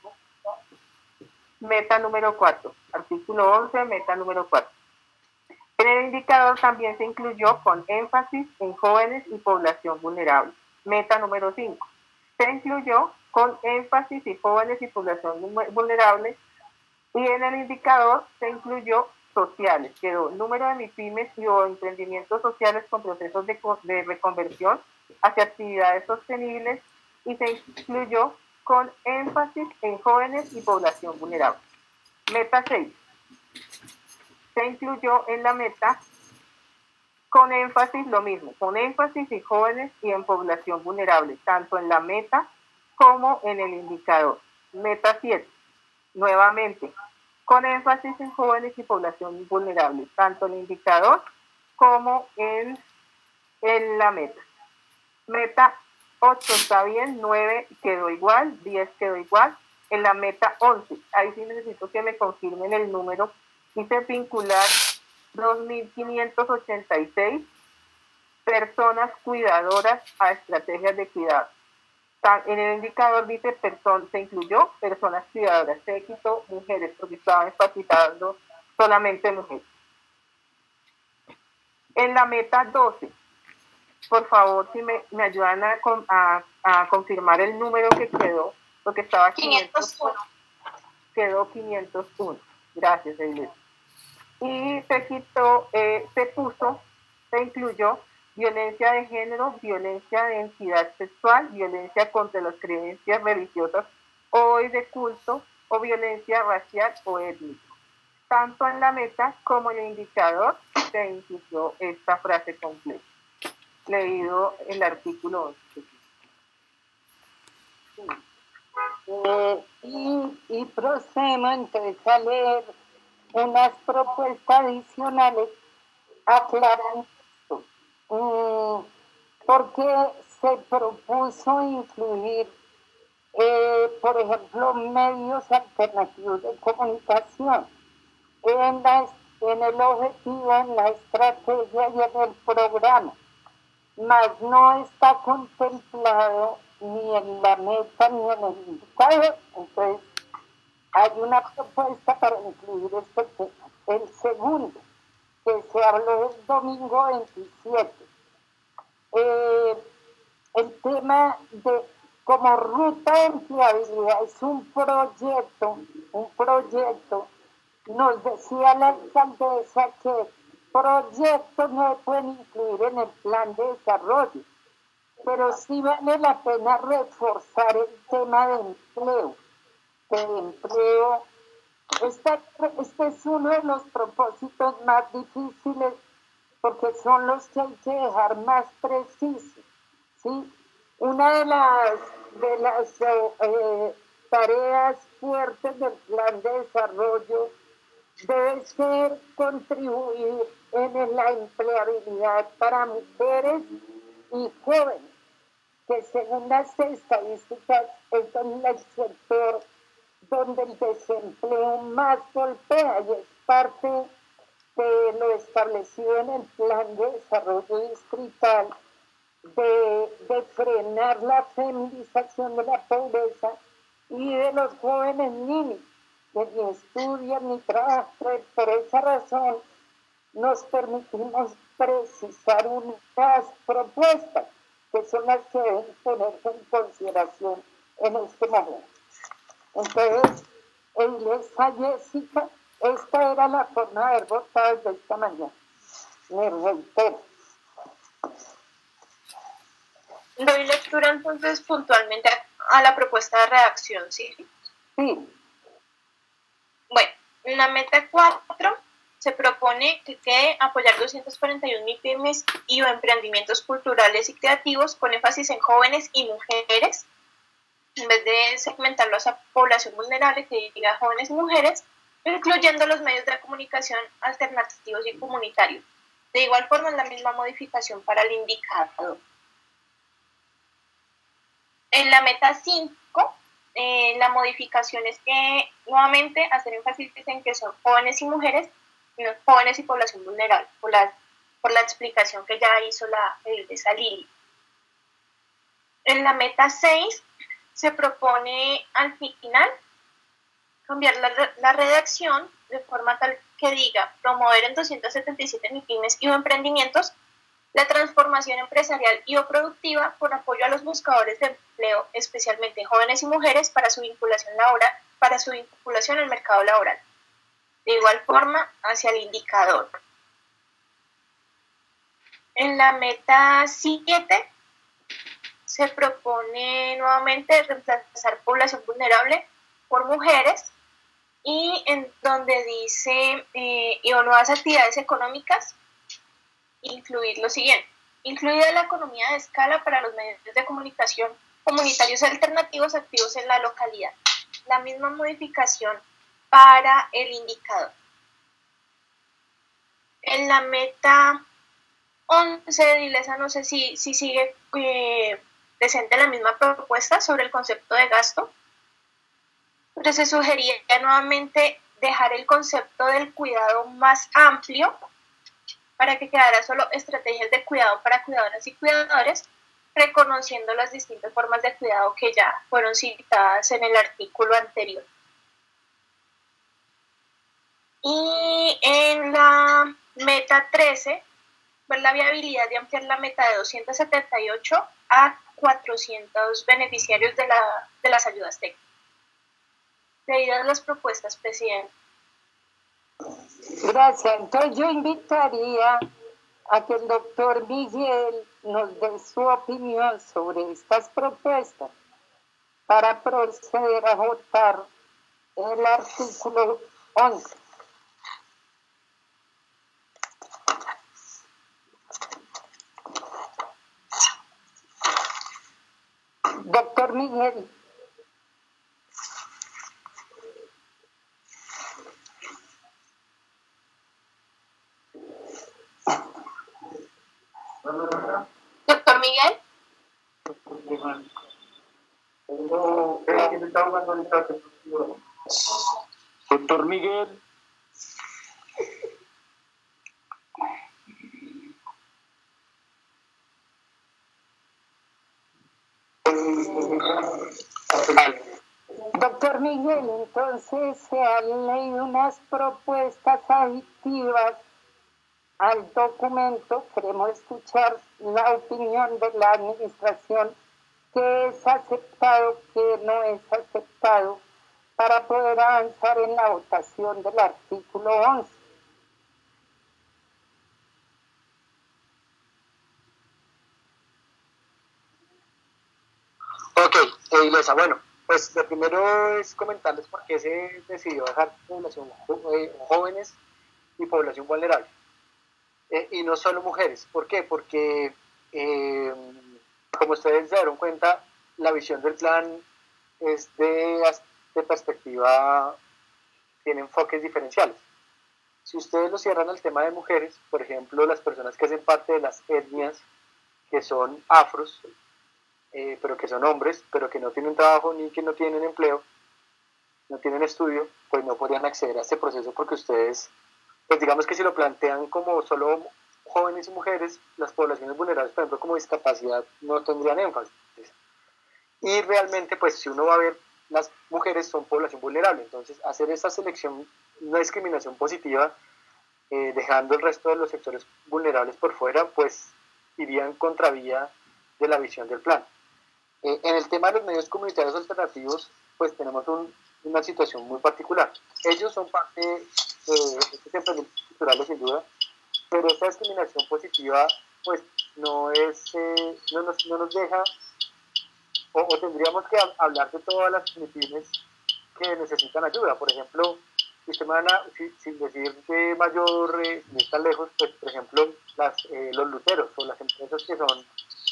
meta número cuatro. Artículo once, meta número cuatro. En el indicador también se incluyó con énfasis en jóvenes y población vulnerable. Meta número cinco. Se incluyó con énfasis en jóvenes y población vulnerable, y en el indicador se incluyó sociales. Quedó número de MIPYMES y o emprendimientos sociales con procesos de, de reconversión hacia actividades sostenibles, y se incluyó con énfasis en jóvenes y población vulnerable. Meta seis. Se incluyó en la meta con énfasis lo mismo, con énfasis en jóvenes y en población vulnerable, tanto en la meta como en el indicador. Meta siete, nuevamente, con énfasis en jóvenes y población vulnerable, tanto en el indicador como en, en la meta. Meta ocho está bien, nueve quedó igual, diez quedó igual. En la meta once, ahí sí necesito que me confirmen el número. Dice vincular dos mil quinientos ochenta y seis personas cuidadoras a estrategias de cuidado. En el indicador dice persona, se incluyó personas cuidadoras, se quitó mujeres porque estaban enfatizando solamente mujeres. En la meta doce, por favor, si me, me ayudan a, a, a confirmar el número que quedó, porque estaba quinientos uno. Quedó quinientos uno. Gracias, Eileen. Y se quitó, eh, se puso, se incluyó violencia de género, violencia de identidad sexual, violencia contra las creencias religiosas o de culto, o violencia racial o étnica. Tanto en la meta como en el indicador se incluyó esta frase completa. Leído el artículo once. Eh, y, y procedemos entonces a leer unas propuestas adicionales aclarando esto, mm, porque se propuso incluir, eh, por ejemplo, medios alternativos de comunicación en, la, en el objetivo, en la estrategia y en el programa, mas no está contemplado ni en la meta ni en el indicador. Entonces, hay una propuesta para incluir este tema. El segundo, que se habló el domingo veintisiete, eh, el tema de como ruta de empleabilidad es un proyecto, un proyecto, nos decía la alcaldesa que proyectos no se pueden incluir en el plan de desarrollo, pero sí vale la pena reforzar el tema de empleo, de empleo Esta- este es uno de los propósitos más difíciles porque son los que hay que dejar más precisos, ¿sí? Una de las, de las eh, eh, tareas fuertes del plan de desarrollo debe ser contribuir en la empleabilidad para mujeres y jóvenes, que según las estadísticas es el sector donde el desempleo más golpea y es parte de lo establecido en el plan de desarrollo distrital de, de frenar la feminización de la pobreza y de los jóvenes niños que ni estudian ni trabajan. Por esa razón nos permitimos precisar unas propuestas que son las que deben ponerse en consideración en este momento. Entonces, Eilesa Jessica, esta era la forma de haber votado desde esta mañana. Me reitero. Doy lectura entonces puntualmente a, a la propuesta de redacción, ¿sí? Sí. Bueno, en la meta cuatro se propone que quede apoyar doscientos cuarenta y uno MIPYMES y o emprendimientos culturales y creativos con énfasis en jóvenes y mujeres, en vez de segmentarlo a esa población vulnerable que diga jóvenes y mujeres, incluyendo los medios de comunicación alternativos y comunitarios. De igual forma, es la misma modificación para el indicador. En la meta cinco, eh, la modificación es que, nuevamente, hacer énfasis en que son jóvenes y mujeres, no jóvenes y población vulnerable, por la, por la explicación que ya hizo la Eilesa Lili. En la meta seis, se propone al final cambiar la, la redacción de forma tal que diga promover en doscientos setenta y siete MIPYMES y o emprendimientos la transformación empresarial y o productiva por apoyo a los buscadores de empleo, especialmente jóvenes y mujeres, para su vinculación laboral, para su vinculación al mercado laboral. De igual forma, hacia el indicador. En la meta siete se propone nuevamente reemplazar población vulnerable por mujeres, y en donde dice eh, y o nuevas actividades económicas, incluir lo siguiente: incluida la economía de escala para los medios de comunicación comunitarios alternativos activos en la localidad. La misma modificación para el indicador. En la meta once, Dilesa, no sé si, si sigue eh, presente la misma propuesta sobre el concepto de gasto, pero se sugería nuevamente dejar el concepto del cuidado más amplio para que quedara solo estrategias de cuidado para cuidadoras y cuidadores, reconociendo las distintas formas de cuidado que ya fueron citadas en el artículo anterior. Y en la meta trece, ver la viabilidad de ampliar la meta de doscientos setenta y ocho a cuatrocientos beneficiarios de, la, de las ayudas técnicas. Debido a las propuestas, presidente. Gracias. Entonces yo invitaría a que el doctor Miguel nos dé su opinión sobre estas propuestas para proceder a votar el artículo once. Doctor Miguel. Doctor Miguel. Doctor Miguel. Doctor Miguel, entonces se han leído unas propuestas aditivas al documento. Queremos escuchar la opinión de la administración, qué es aceptado, qué no es aceptado, para poder avanzar en la votación del artículo once. Ok, Eilesa, bueno, pues lo primero es comentarles por qué se decidió dejar población jo- eh, jóvenes y población vulnerable. Eh, y no solo mujeres. ¿Por qué? Porque, eh, como ustedes se dieron cuenta, la visión del plan es de, de perspectiva, tiene enfoques diferenciales. Si ustedes lo cierran al tema de mujeres, por ejemplo, las personas que hacen parte de las etnias, que son afros, eh, pero que son hombres, pero que no tienen trabajo ni que no tienen empleo, no tienen estudio, pues no podrían acceder a este proceso porque ustedes, pues digamos que si lo plantean como solo jóvenes y mujeres, las poblaciones vulnerables, por ejemplo, como discapacidad, no tendrían énfasis. Y realmente, pues si uno va a ver, las mujeres son población vulnerable, entonces hacer esta selección, una discriminación positiva, eh, dejando el resto de los sectores vulnerables por fuera, pues iría en contravía de la visión del plan. Eh, en el tema de los medios comunitarios alternativos, pues tenemos un, una situación muy particular. Ellos son parte de estos emprendimientos culturales, sin duda, pero esta discriminación positiva, pues no, es, eh, no, nos, no nos deja, o, o tendríamos que hablar de todas las pymes que necesitan ayuda. Por ejemplo, si usted me van a, si, sin decir de mayor, eh, ni tan lejos, pues por ejemplo, las, eh, los luteros o las empresas que son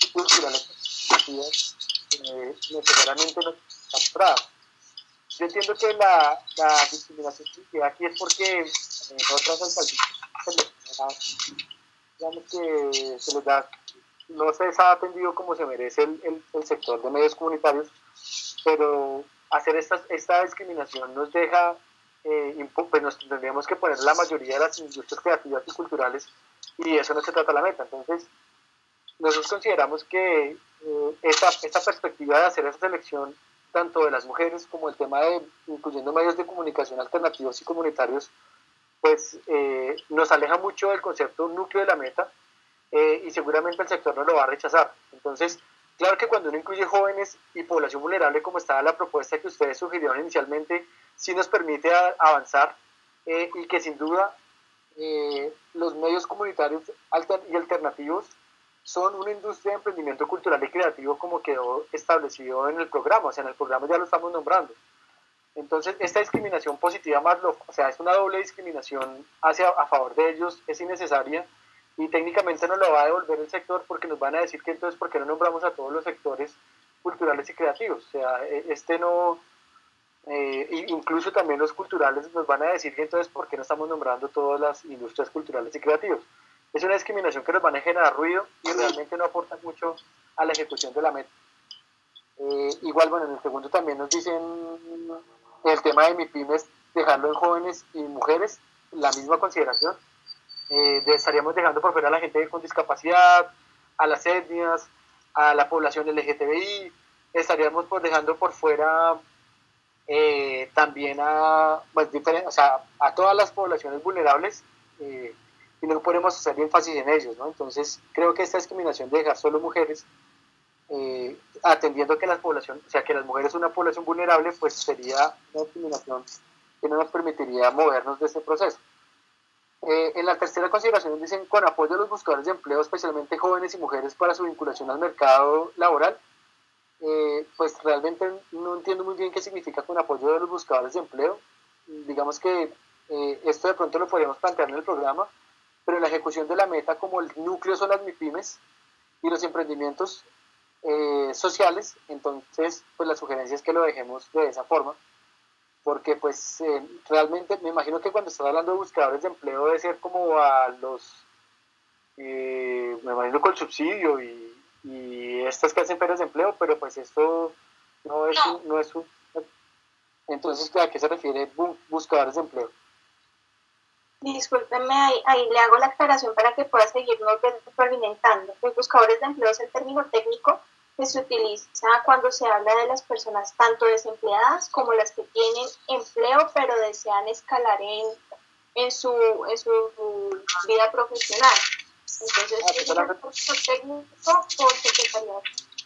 culturales, eh, necesariamente no están compradas. Yo entiendo que la, la discriminación que aquí es porque eh, otras alcaldías se les da, digamos que se les da, no se les ha atendido como se merece el, el, el sector de medios comunitarios, pero hacer esta, esta discriminación nos deja, eh, pues nos tendríamos que poner la mayoría de las industrias creativas y culturales, y eso no se trata la meta. Entonces, nosotros consideramos que eh, esta, esta perspectiva de hacer esa selección tanto de las mujeres como el tema de incluyendo medios de comunicación alternativos y comunitarios, pues eh, nos aleja mucho del concepto núcleo de la meta, eh, y seguramente el sector no lo va a rechazar. Entonces, claro que cuando uno incluye jóvenes y población vulnerable, como estaba la propuesta que ustedes sugirieron inicialmente, sí nos permite a, avanzar, eh, y que sin duda eh, los medios comunitarios alter y alternativos son una industria de emprendimiento cultural y creativo como quedó establecido en el programa, o sea, en el programa ya lo estamos nombrando. Entonces, esta discriminación positiva más, lo, o sea, es una doble discriminación hacia, a favor de ellos, es innecesaria, y técnicamente nos lo va a devolver el sector porque nos van a decir que entonces, ¿por qué no nombramos a todos los sectores culturales y creativos? O sea, este no, eh, incluso también los culturales nos van a decir que entonces, ¿por qué no estamos nombrando todas las industrias culturales y creativas? Es una discriminación que nos van a generar ruido y realmente no aporta mucho a la ejecución de la meta. Eh, igual, bueno, en el segundo también nos dicen el tema de MIPYMES, dejarlo en jóvenes y mujeres, la misma consideración. Eh, de, estaríamos dejando por fuera a la gente con discapacidad, a las etnias, a la población L G T B I, estaríamos por dejando por fuera eh, también a, pues, o sea, a todas las poblaciones vulnerables, eh, y no podemos hacer énfasis en ellos, ¿no? Entonces, creo que esta discriminación de dejar solo mujeres, eh, atendiendo que las poblaciones, o sea, que las mujeres son una población vulnerable, pues sería una discriminación que no nos permitiría movernos de este proceso. Eh, en la tercera consideración dicen, con apoyo a los buscadores de empleo, especialmente jóvenes y mujeres, para su vinculación al mercado laboral. Eh, pues realmente no entiendo muy bien qué significa con apoyo de los buscadores de empleo. Digamos que eh, esto de pronto lo podríamos plantear en el programa, pero en la ejecución de la meta, como el núcleo son las MIPYMES y los emprendimientos eh, sociales, entonces pues la sugerencia es que lo dejemos de esa forma, porque pues eh, realmente me imagino que cuando estás hablando de buscadores de empleo debe ser como a los, eh, me imagino con subsidio y, y estas que hacen ferias de empleo, pero pues esto no es un, no es un, entonces ¿a qué se refiere buscadores de empleo? Discúlpeme, ahí, ahí le hago la aclaración para que pueda seguirnos retroalimentando. Los buscadores de empleo es el término técnico que se utiliza cuando se habla de las personas tanto desempleadas como las que tienen empleo pero desean escalar en, en, su, en su vida profesional. Entonces, ah, es un curso técnico por secretaría.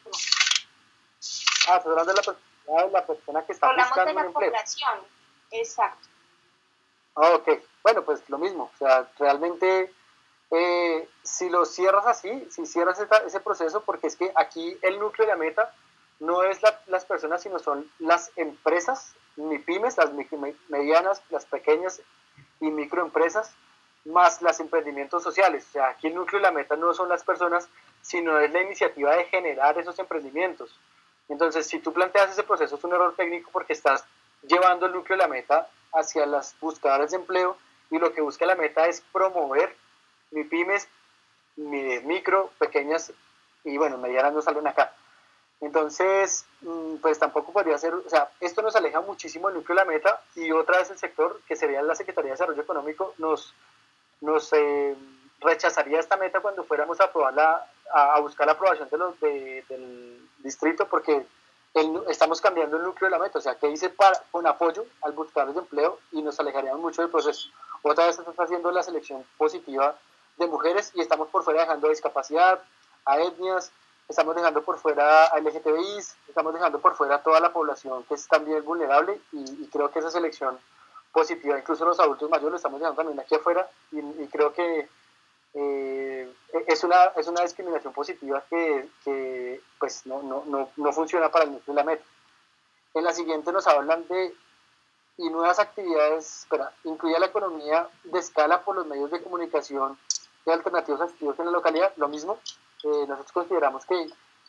Ah, se habla de la, de la persona que está Hablamos buscando de la un empleo. población, exacto. Ah, ok. Bueno, pues lo mismo. O sea, realmente, eh, si lo cierras así, si cierras esta, ese proceso, porque es que aquí el núcleo de la meta no es la, las personas, sino son las empresas, MIPYMES, las medianas, las pequeñas y microempresas, más los emprendimientos sociales. O sea, aquí el núcleo y la meta no son las personas, sino es la iniciativa de generar esos emprendimientos. Entonces, si tú planteas ese proceso, es un error técnico porque estás llevando el núcleo y la meta hacia las buscadoras de empleo, y lo que busca la meta es promover MIPYMES, micro, pequeñas y bueno, medianas no salen acá. Entonces, pues tampoco podría ser, o sea, esto nos aleja muchísimo del núcleo de la meta, y otra vez el sector, que sería la Secretaría de Desarrollo Económico, nos, nos eh, rechazaría esta meta cuando fuéramos a, aprobarla, a, a buscar la aprobación de los, de, del distrito, porque el, estamos cambiando el núcleo de la meta, o sea, que dice para, con apoyo al buscador de empleo, y nos alejaríamos mucho del proceso. Otra vez se está haciendo la selección positiva de mujeres y estamos por fuera dejando a discapacidad, a etnias, estamos dejando por fuera a L G T B Is, estamos dejando por fuera a toda la población que es también vulnerable, y, y creo que esa selección positiva, incluso los adultos mayores, lo estamos dejando también aquí afuera, y, y creo que eh, es, una, es una discriminación positiva que, que pues no, no, no, no funciona para el núcleo de la meta. En la siguiente nos hablan de y nuevas actividades, espera, incluye la economía de escala por los medios de comunicación y alternativos activos en la localidad. Lo mismo, eh, nosotros consideramos que,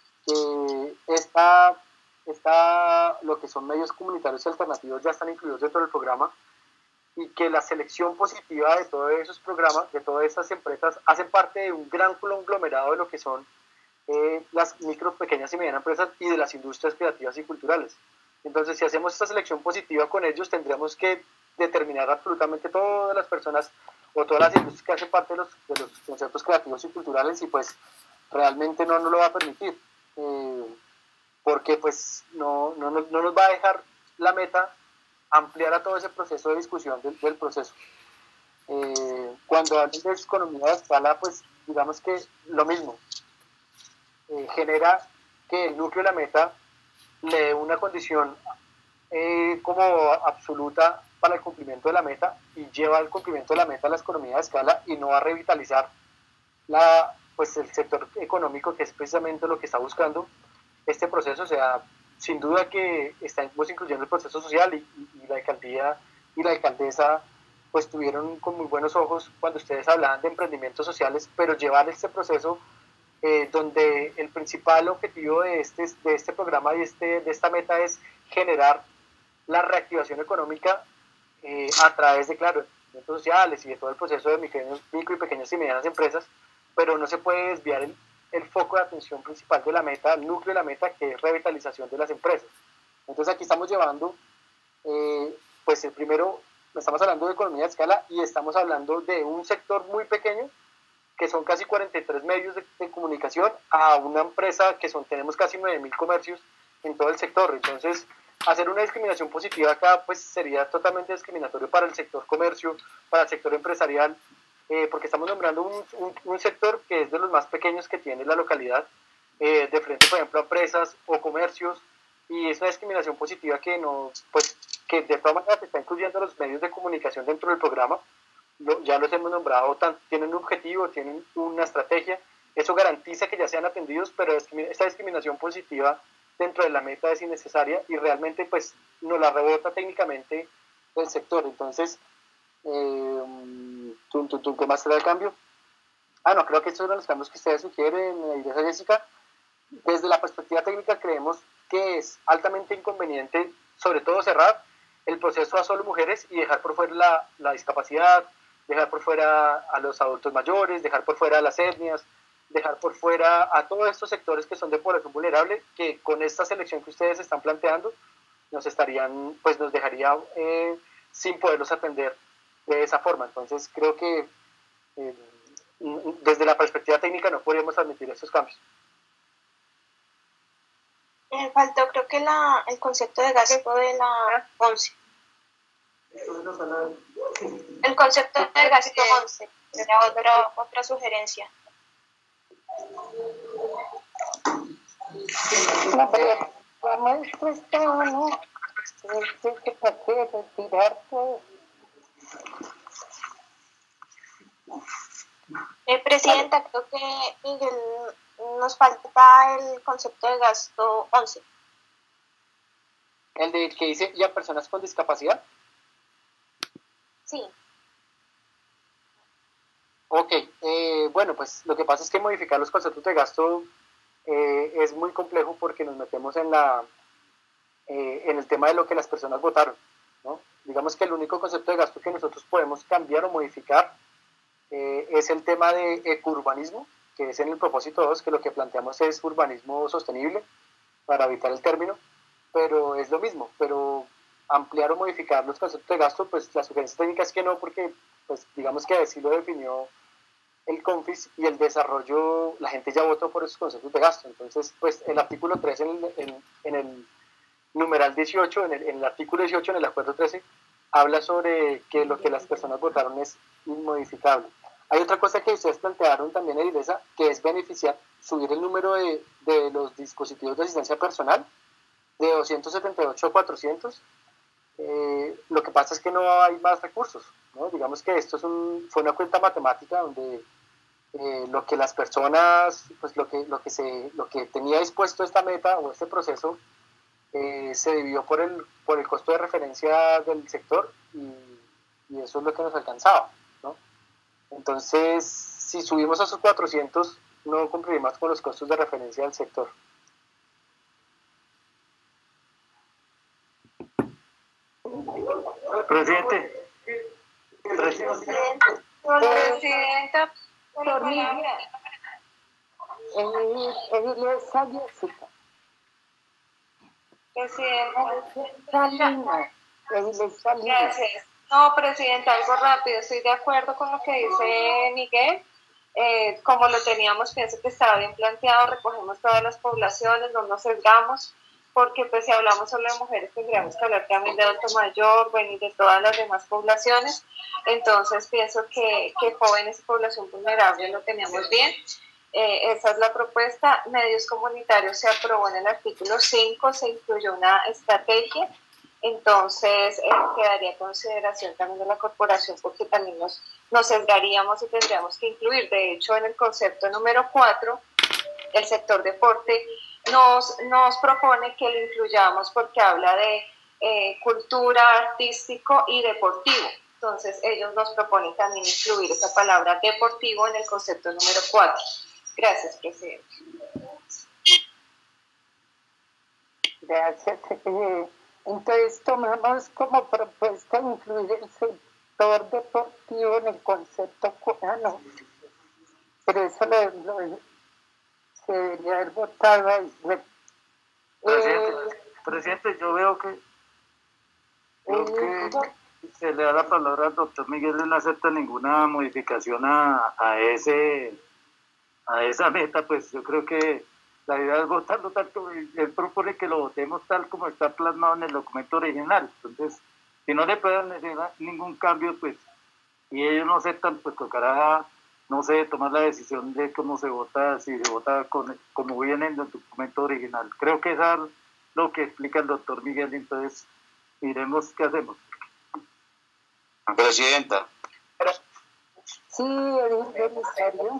que esta, esta, lo que son medios comunitarios y alternativos ya están incluidos dentro del programa, y que la selección positiva de todos esos programas, de todas estas empresas, hace parte de un gran conglomerado de lo que son eh, las micro, pequeñas y medianas empresas y de las industrias creativas y culturales. Entonces, si hacemos esta selección positiva con ellos, tendríamos que determinar absolutamente todas las personas o todas las industrias que hacen parte de los, de los conceptos creativos y culturales, y pues realmente no nos lo va a permitir, eh, porque pues no, no, no nos va a dejar la meta ampliar a todo ese proceso de discusión del, del proceso. Eh, cuando hablan de economía de escala, pues digamos que lo mismo, eh, genera que el núcleo de la meta le dé una condición eh, como absoluta para el cumplimiento de la meta, y lleva al cumplimiento de la meta a la economía de escala, y no va a revitalizar la, pues el sector económico, que es precisamente lo que está buscando este proceso. O sea, sin duda que estamos incluyendo el proceso social, y, y, y la alcaldía y la alcaldesa pues tuvieron con muy buenos ojos cuando ustedes hablaban de emprendimientos sociales, pero llevar este proceso eh, donde el principal objetivo de este, de este programa y este, de esta meta es generar la reactivación económica eh, a través de, claro, emprendimientos sociales y de todo el proceso de micro, micro y pequeñas y medianas empresas, pero no se puede desviar el, el foco de atención principal de la meta, el núcleo de la meta, que es revitalización de las empresas. Entonces aquí estamos llevando, eh, pues el primero, estamos hablando de economía de escala, y estamos hablando de un sector muy pequeño, que son casi cuarenta y tres medios de, de comunicación, a una empresa que son, tenemos casi nueve mil comercios en todo el sector. Entonces, hacer una discriminación positiva acá pues sería totalmente discriminatorio para el sector comercio, para el sector empresarial, eh, porque estamos nombrando un, un, un sector que es de los más pequeños que tiene la localidad, eh, de frente, por ejemplo, a empresas o comercios, y es una discriminación positiva que no, pues, que de todas maneras se está incluyendo los medios de comunicación dentro del programa. Lo, ya los hemos nombrado, tan, tienen un objetivo, tienen una estrategia, eso garantiza que ya sean atendidos, pero esta discriminación positiva dentro de la meta es innecesaria, y realmente pues nos la rebota técnicamente el sector. Entonces, eh, ¿tú, tú, tú, ¿qué más será el cambio? Ah, no, creo que estos son los cambios que ustedes sugieren, eh, Jessica. Desde la perspectiva técnica creemos que es altamente inconveniente, sobre todo cerrar el proceso a solo mujeres y dejar por fuera la, la discapacidad, dejar por fuera a los adultos mayores, dejar por fuera a las etnias, dejar por fuera a todos estos sectores que son de población vulnerable, que con esta selección que ustedes están planteando nos estarían, pues nos dejaría eh, sin poderlos atender de esa forma. Entonces creo que eh, desde la perspectiva técnica no podríamos admitir estos cambios. Me faltó creo que la, el concepto de gasto de la once. El concepto de gasto once era otra, otra sugerencia. La maestra está no, que para qué retirar todo. Eh, Presidenta, creo que Miguel, nos falta el concepto de gasto once. El de que dice, y a personas con discapacidad. Sí. Ok, eh, bueno, pues lo que pasa es que modificar los conceptos de gasto eh, es muy complejo porque nos metemos en, la, eh, en el tema de lo que las personas votaron, ¿no? Digamos que el único concepto de gasto que nosotros podemos cambiar o modificar eh, es el tema de ecourbanismo, que es en el propósito dos, que lo que planteamos es urbanismo sostenible, para evitar el término, pero es lo mismo, pero ampliar o modificar los conceptos de gasto, pues la sugerencia técnica es que no, porque pues digamos que así lo definió el CONFIS y el desarrollo, la gente ya votó por esos conceptos de gasto. Entonces, pues el artículo tres en el, en, en el numeral dieciocho, en el, en el artículo dieciocho, en el acuerdo trece, habla sobre que lo que las personas votaron es inmodificable. Hay otra cosa que ustedes plantearon también, Edilesa, que es beneficiar, subir el número de, de los dispositivos de asistencia personal de doscientos setenta y ocho a cuatrocientos. Eh, lo que pasa es que no hay más recursos, ¿no? Digamos que esto es un, fue una cuenta matemática donde eh, lo que las personas, pues lo que, lo, que se, lo que tenía dispuesto esta meta o este proceso eh, se dividió por el, por el costo de referencia del sector y, y eso es lo que nos alcanzaba, ¿no? Entonces, si subimos a esos cuatrocientos, no cumpliríamos con los costos de referencia del sector. Presidente. Presidenta. Presidenta, por Por mí. palabra. Edilesa Jessica. Presidenta. Lina. Edilesa Lina. Gracias. No, Presidenta, algo rápido. Estoy de acuerdo con lo que dice Miguel. Eh, como lo teníamos, pienso que estaba bien planteado, recogemos todas las poblaciones, no nos sesgamos, porque pues si hablamos solo de mujeres tendríamos que hablar también de adulto mayor, bueno, y de todas las demás poblaciones. Entonces pienso que, que jóvenes y población vulnerable lo teníamos bien. Eh, esa es la propuesta. Medios comunitarios se aprobó en el artículo cinco, se incluyó una estrategia. Entonces eh, quedaría a consideración también de la corporación, porque también nos, nos sesgaríamos y tendríamos que incluir. De hecho, en el concepto número cuatro, el sector deporte nos, nos propone que lo incluyamos porque habla de eh, cultura, artístico y deportivo. Entonces ellos nos proponen también incluir esa palabra deportivo en el concepto número cuatro. Gracias, presidente. Gracias. Eh, entonces tomamos como propuesta incluir el sector deportivo en el concepto cubano, pero eso lo, lo, se debería haber votado ahí. Bueno, Presidente, eh, presidente, yo veo que, veo eh, que se le da la palabra al doctor Miguel y no acepta ninguna modificación a, a ese a esa meta. Pues yo creo que la idea es votarlo tal como él propone, que lo votemos tal como está plasmado en el documento original. Entonces, si no le pueden hacer ningún cambio, pues, y ellos no aceptan, pues tocará, no sé, tomar la decisión de cómo se vota, si se vota con, como viene en el documento original. Creo que eso es lo que explica el doctor Miguel, entonces miremos qué hacemos. Presidenta. sí, el ministerio.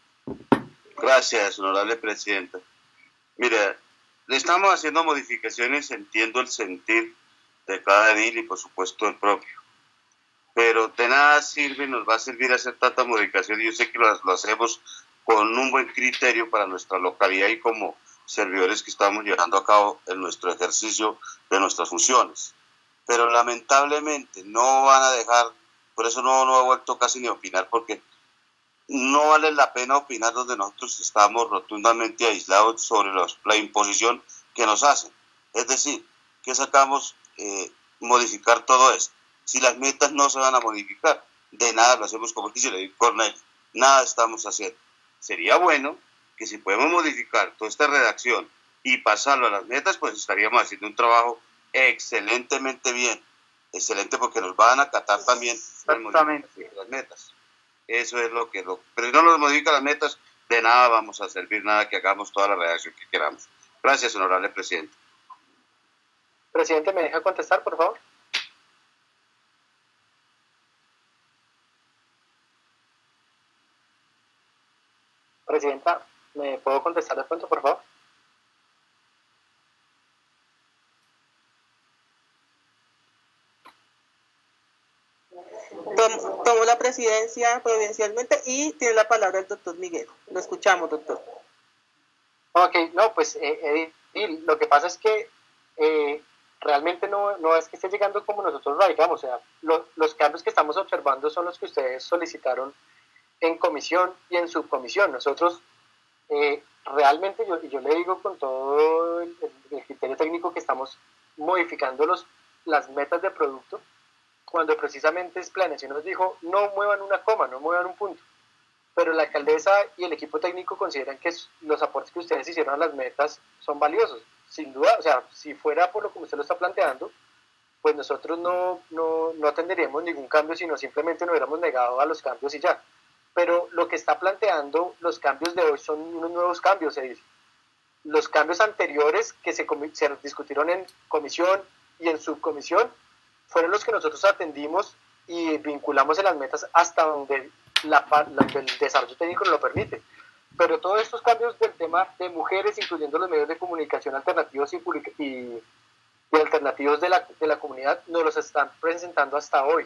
Gracias, honorable presidenta. Mira, le estamos haciendo modificaciones, entiendo el sentir de cada edil y por supuesto el propio. Pero de nada sirve, nos va a servir hacer tanta modificación y yo sé que lo, lo hacemos con un buen criterio para nuestra localidad y como servidores que estamos llevando a cabo en nuestro ejercicio de nuestras funciones. Pero lamentablemente no van a dejar, por eso no, no he vuelto casi ni a opinar, porque no vale la pena opinar donde nosotros estamos rotundamente aislados sobre los, la imposición que nos hacen. Es decir, que sacamos eh, modificar todo esto. Si las metas no se van a modificar, de nada lo hacemos, como dice Ley Cornell, nada estamos haciendo. Sería bueno que si podemos modificar toda esta redacción y pasarlo a las metas, pues estaríamos haciendo un trabajo excelentemente bien. Excelente, porque nos van a acatar también Exactamente. las metas. Eso es lo que... Lo, pero si no nos modifica las metas, de nada vamos a servir, nada que hagamos toda la redacción que queramos. Gracias, honorable presidente. Presidente, ¿me deja contestar, por favor? Presidenta, ¿me puedo contestar de pronto, por favor? presidencia providencialmente y tiene la palabra el doctor Miguel. Lo escuchamos, doctor. Ok, no, pues eh, Edil, lo que pasa es que eh, realmente no, no es que esté llegando como nosotros radicamos, o sea, lo, los cambios que estamos observando son los que ustedes solicitaron en comisión y en subcomisión. Nosotros eh, realmente, yo, y yo le digo con todo el, el criterio técnico que estamos modificando los, las metas de producto, cuando precisamente es planeación nos dijo, no muevan una coma, no muevan un punto. Pero la alcaldesa y el equipo técnico consideran que los aportes que ustedes hicieron a las metas son valiosos. Sin duda, o sea, si fuera por lo que usted lo está planteando, pues nosotros no, no, no atenderíamos ningún cambio, sino simplemente nos hubiéramos negado a los cambios y ya. Pero lo que está planteando los cambios de hoy son unos nuevos cambios, se dice. Los cambios anteriores que se, se discutieron en comisión y en subcomisión fueron los que nosotros atendimos y vinculamos en las metas hasta donde La, la, el desarrollo técnico nos lo permite, pero todos estos cambios del tema de mujeres, incluyendo los medios de comunicación alternativos y, y, y alternativos de la, de la comunidad, nos los están presentando hasta hoy.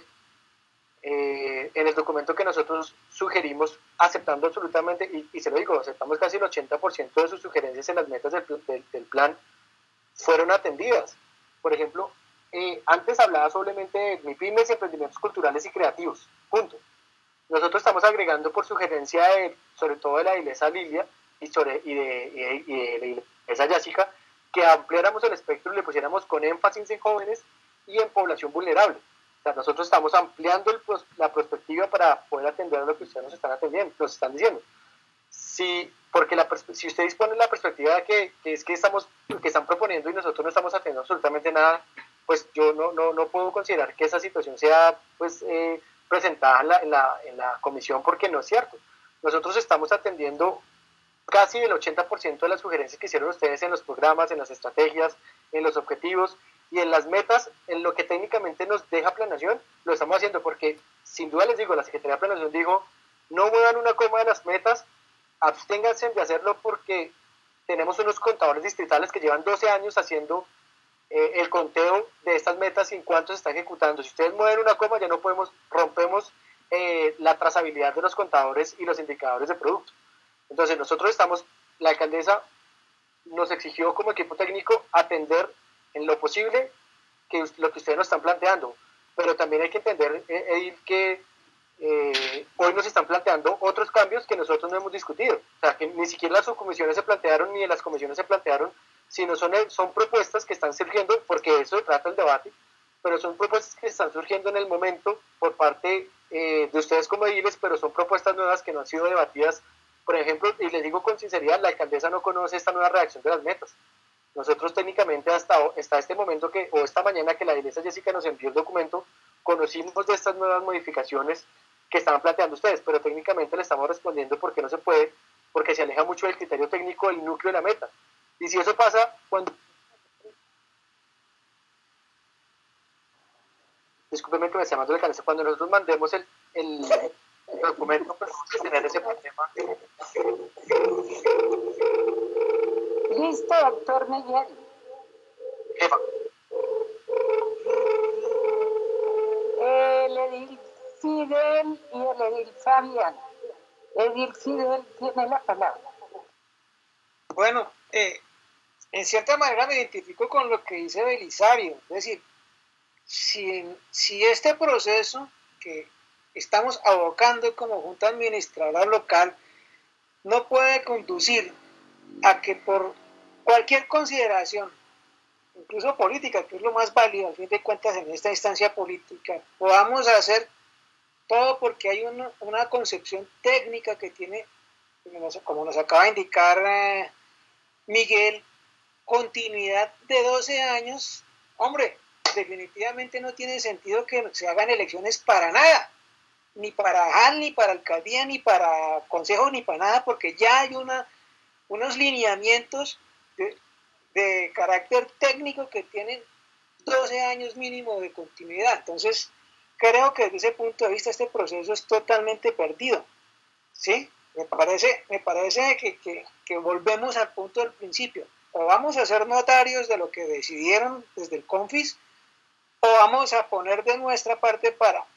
Eh, en el documento que nosotros sugerimos, aceptando absolutamente, y, y se lo digo, aceptamos casi el ochenta por ciento de sus sugerencias en las metas del, del, del plan, fueron atendidas. Por ejemplo, eh, antes hablaba solamente de MIPYMES y emprendimientos culturales y creativos, punto. Nosotros estamos agregando por sugerencia de, sobre todo de la iglesia Lilia y, sobre, y, de, y, de, y de la iglesia Yásica, que ampliáramos el espectro y le pusiéramos con énfasis en jóvenes y en población vulnerable. O sea, nosotros estamos ampliando el, la perspectiva para poder atender a lo que ustedes nos están atendiendo, nos están diciendo. Si, porque la, si usted dispone de la perspectiva de que, que es que, estamos, que están proponiendo y nosotros no estamos atendiendo absolutamente nada, pues yo no, no, no puedo considerar que esa situación sea, pues, eh, presentada en la, en, la, en la comisión, porque no es cierto. Nosotros estamos atendiendo casi el ochenta por ciento de las sugerencias que hicieron ustedes en los programas, en las estrategias, en los objetivos y en las metas, en lo que técnicamente nos deja planeación, lo estamos haciendo porque, sin duda les digo, la Secretaría de Planeación dijo, no muevan una coma de las metas, absténganse de hacerlo porque tenemos unos contadores distritales que llevan doce años haciendo Eh, el conteo de estas metas y en cuánto se está ejecutando. Si ustedes mueven una coma, ya no podemos, rompemos eh, la trazabilidad de los contadores y los indicadores de producto. Entonces nosotros estamos, la alcaldesa nos exigió como equipo técnico atender en lo posible que lo que ustedes nos están planteando, pero también hay que entender, Edil, que eh, hoy nos están planteando otros cambios que nosotros no hemos discutido. O sea, que ni siquiera las subcomisiones se plantearon, ni en las comisiones se plantearon, sino son, son propuestas que están surgiendo, porque de eso trata el debate, pero son propuestas que están surgiendo en el momento por parte eh, de ustedes como ediles, pero son propuestas nuevas que no han sido debatidas. Por ejemplo, y les digo con sinceridad, la alcaldesa no conoce esta nueva redacción de las metas. Nosotros técnicamente hasta, hasta este momento, que o esta mañana que la iglesia Jessica nos envió el documento, conocimos de estas nuevas modificaciones que estaban planteando ustedes, pero técnicamente le estamos respondiendo porque no se puede, porque se aleja mucho del criterio técnico del núcleo de la meta. Y si eso pasa, cuando... Discúlpeme que me esté llamando la cabeza, cuando nosotros mandemos el, el, el documento, pues vamos a tener ese problema. Listo, doctor Miguel. Jefa. El edil Fidel y el edil Fabián. Edil Fidel tiene la palabra. Bueno, eh, en cierta manera me identifico con lo que dice Belisario, es decir, si, si este proceso que estamos abocando como Junta Administradora Local no puede conducir a que por cualquier consideración, incluso política, que es lo más válido al fin de cuentas en esta instancia política, podamos hacer todo porque hay una, una concepción técnica que tiene, como nos acaba de indicar eh, Miguel, continuidad de doce años, hombre, definitivamente no tiene sentido que se hagan elecciones para nada, ni para J A L, ni para alcaldía, ni para consejo, ni para nada, porque ya hay una, unos lineamientos de, de carácter técnico que tienen doce años mínimo de continuidad. Entonces, creo que desde ese punto de vista este proceso es totalmente perdido, ¿sí? Me parece, me parece que, que, que volvemos al punto del principio. O vamos a ser notarios de lo que decidieron desde el CONFIS, o vamos a poner de nuestra parte para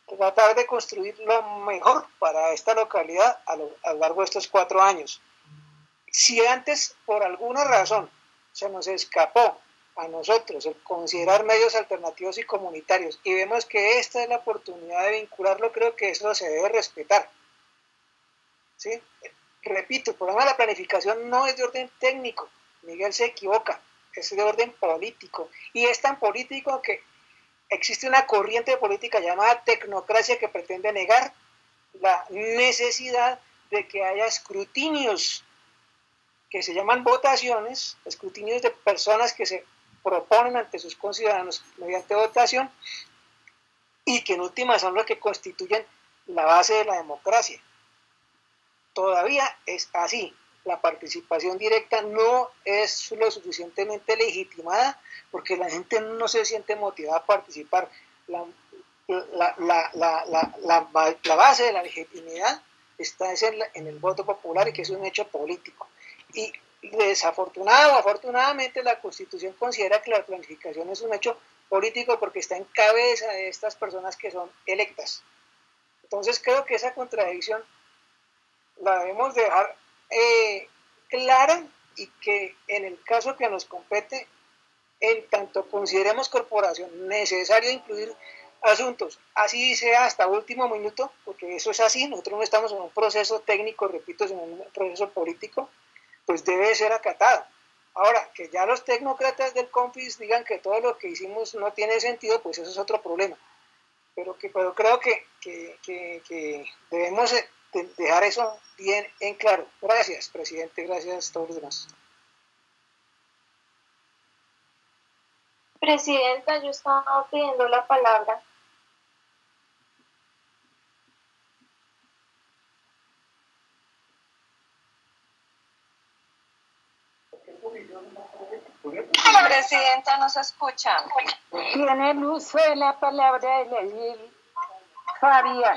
tratar de construir lo mejor para esta localidad a lo, a lo largo de estos cuatro años. Si antes, por alguna razón, se nos escapó a nosotros el considerar medios alternativos y comunitarios y vemos que esta es la oportunidad de vincularlo, creo que eso se debe respetar. ¿Sí? Repito, el problema de la planificación no es de orden técnico, Miguel se equivoca, es de orden político, y es tan político que existe una corriente de política llamada tecnocracia que pretende negar la necesidad de que haya escrutinios que se llaman votaciones, escrutinios de personas que se proponen ante sus conciudadanos mediante votación y que en última son los que constituyen la base de la democracia. Todavía es así. La participación directa no es lo suficientemente legitimada porque la gente no se siente motivada a participar. La, la, la, la, la, la, la base de la legitimidad está en, la, en el voto popular y que es un hecho político. Y desafortunado o afortunadamente la Constitución considera que la planificación es un hecho político porque está en cabeza de estas personas que son electas. Entonces creo que esa contradicción la debemos dejar eh, clara y que en el caso que nos compete, en tanto consideremos corporación necesario incluir asuntos, así sea hasta último minuto, porque eso es así, nosotros no estamos en un proceso técnico, repito, sino en un proceso político, pues debe ser acatado. Ahora, que ya los tecnócratas del CONFIS digan que todo lo que hicimos no tiene sentido, pues eso es otro problema. Pero, que, pero creo que, que, que, que debemos dejar eso bien en claro. Gracias, presidente, gracias a todos los demás. Presidenta, yo estaba pidiendo la palabra. Presidenta, no se escucha. Tiene el uso de la palabra el edil Fabián.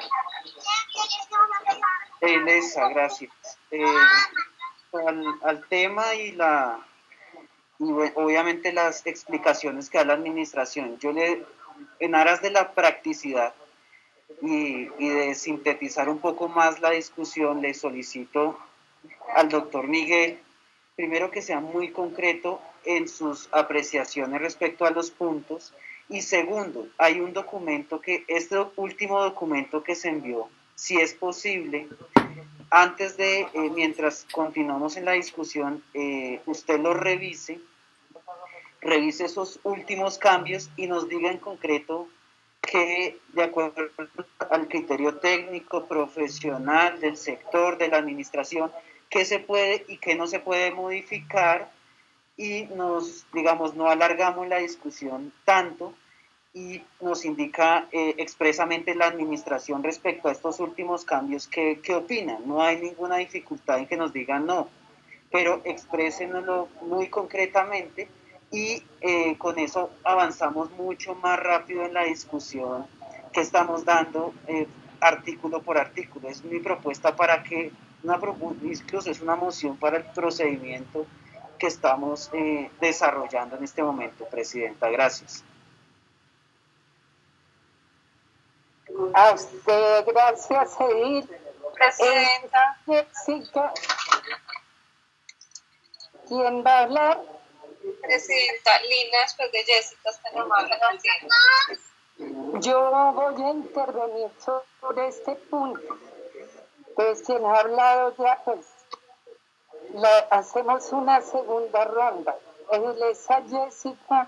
Elisa, gracias. Eh, al, al tema y la y obviamente las explicaciones que da la administración, yo le, en aras de la practicidad y, y de sintetizar un poco más la discusión, le solicito al doctor Miguel, primero que sea muy concreto en sus apreciaciones respecto a los puntos, y segundo, hay un documento que, este último documento que se envió, si es posible, antes de, eh, mientras continuamos en la discusión, eh, usted lo revise, revise esos últimos cambios y nos diga en concreto que, de acuerdo al criterio técnico, profesional, del sector, de la administración, qué se puede y qué no se puede modificar, y nos, digamos, no alargamos la discusión tanto, y nos indica eh, expresamente la administración respecto a estos últimos cambios, ¿qué, qué opinan? No hay ninguna dificultad en que nos digan no, pero exprésenoslo muy concretamente y eh, con eso avanzamos mucho más rápido en la discusión que estamos dando eh, artículo por artículo. Es mi propuesta para que, una, incluso es una moción para el procedimiento que estamos eh, desarrollando en este momento, Presidenta. Gracias. A usted, gracias, Edith. Presidenta. Eh, Jessica. ¿Quién va a hablar? Presidenta, Lina, después de Jessica, está llamando. Yo voy a intervenir sobre este punto. Pues quien ha hablado ya, pues la, hacemos una segunda ronda. Elisa, Jessica.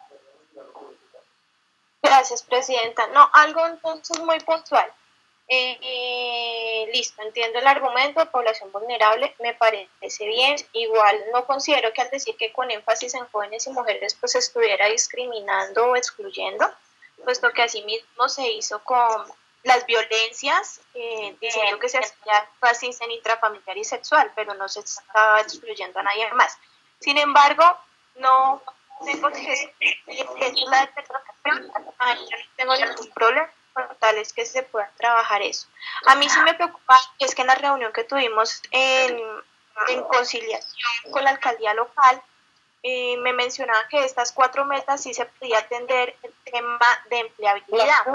Gracias, Presidenta. No, algo entonces muy puntual. Eh, eh, listo, entiendo el argumento de población vulnerable, me parece bien. Igual no considero que al decir que con énfasis en jóvenes y mujeres pues estuviera discriminando o excluyendo, puesto que así mismo se hizo con las violencias, eh, diciendo que se hacía énfasis en intrafamiliar y sexual, pero no se estaba excluyendo a nadie más. Sin embargo, no tengo que la determinación, yo no tengo ningún problema, por tal es que se pueda trabajar eso. A mí sí me preocupa, es que en la reunión que tuvimos en, en conciliación con la alcaldía local, eh, me mencionaban que estas cuatro metas sí se podía atender el tema de empleabilidad.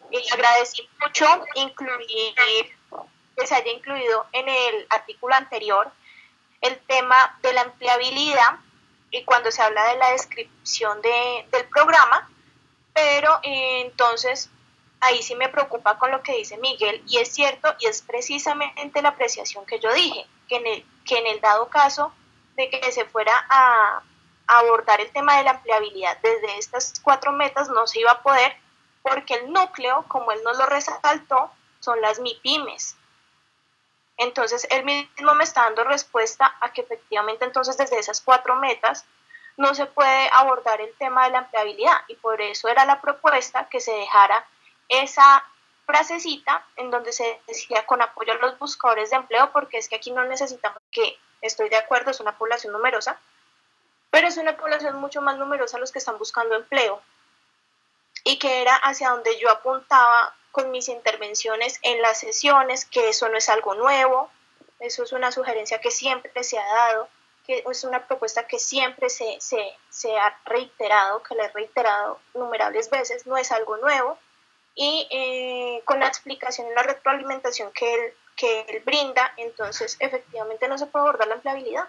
y agradecí mucho incluir, que se haya incluido en el artículo anterior el tema de la empleabilidad y cuando se habla de la descripción de, del programa, pero eh, entonces ahí sí me preocupa con lo que dice Miguel, y es cierto, y es precisamente la apreciación que yo dije, que en el, que en el dado caso de que se fuera a, a abordar el tema de la empleabilidad desde estas cuatro metas, no se iba a poder, porque el núcleo, como él nos lo resaltó, son las MIPYMES. Entonces, él mismo me está dando respuesta a que efectivamente entonces desde esas cuatro metas no se puede abordar el tema de la empleabilidad, y por eso era la propuesta que se dejara esa frasecita en donde se decía con apoyo a los buscadores de empleo, porque es que aquí no necesitamos, que estoy de acuerdo, es una población numerosa, pero es una población mucho más numerosa los que están buscando empleo, y que era hacia donde yo apuntaba con mis intervenciones en las sesiones, que eso no es algo nuevo, eso es una sugerencia que siempre se ha dado, que es una propuesta que siempre se, se, se ha reiterado, que la he reiterado innumerables veces, no es algo nuevo, y eh, con la explicación y la retroalimentación que él, que él brinda, entonces efectivamente no se puede abordar la empleabilidad,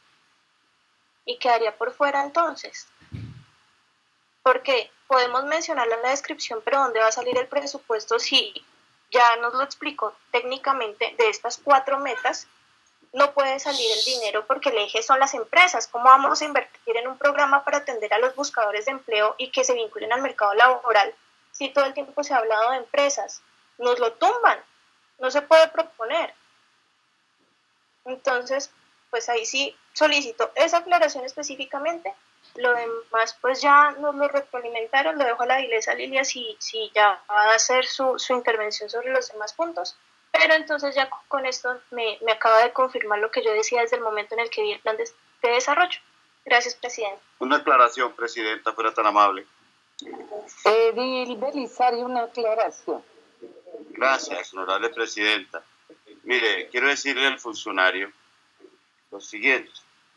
y quedaría por fuera entonces. Porque podemos mencionarlo en la descripción, pero ¿dónde va a salir el presupuesto si ya nos lo explicó técnicamente de estas cuatro metas? No puede salir el dinero porque el eje son las empresas. ¿Cómo vamos a invertir en un programa para atender a los buscadores de empleo y que se vinculen al mercado laboral si todo el tiempo se ha hablado de empresas? Nos lo tumban, no se puede proponer. Entonces, pues ahí sí solicito esa aclaración específicamente. Lo demás, pues ya nos lo retroalimentaron, lo dejo a la Dilesa Lilia si, si ya va a hacer su, su intervención sobre los demás puntos. Pero entonces ya con esto me, me acaba de confirmar lo que yo decía desde el momento en el que vi el plan de, de desarrollo. Gracias, presidente. Una aclaración, presidenta, fuera tan amable. Edil Belisario, una aclaración. Gracias, honorable presidenta. Mire, quiero decirle al funcionario lo siguiente.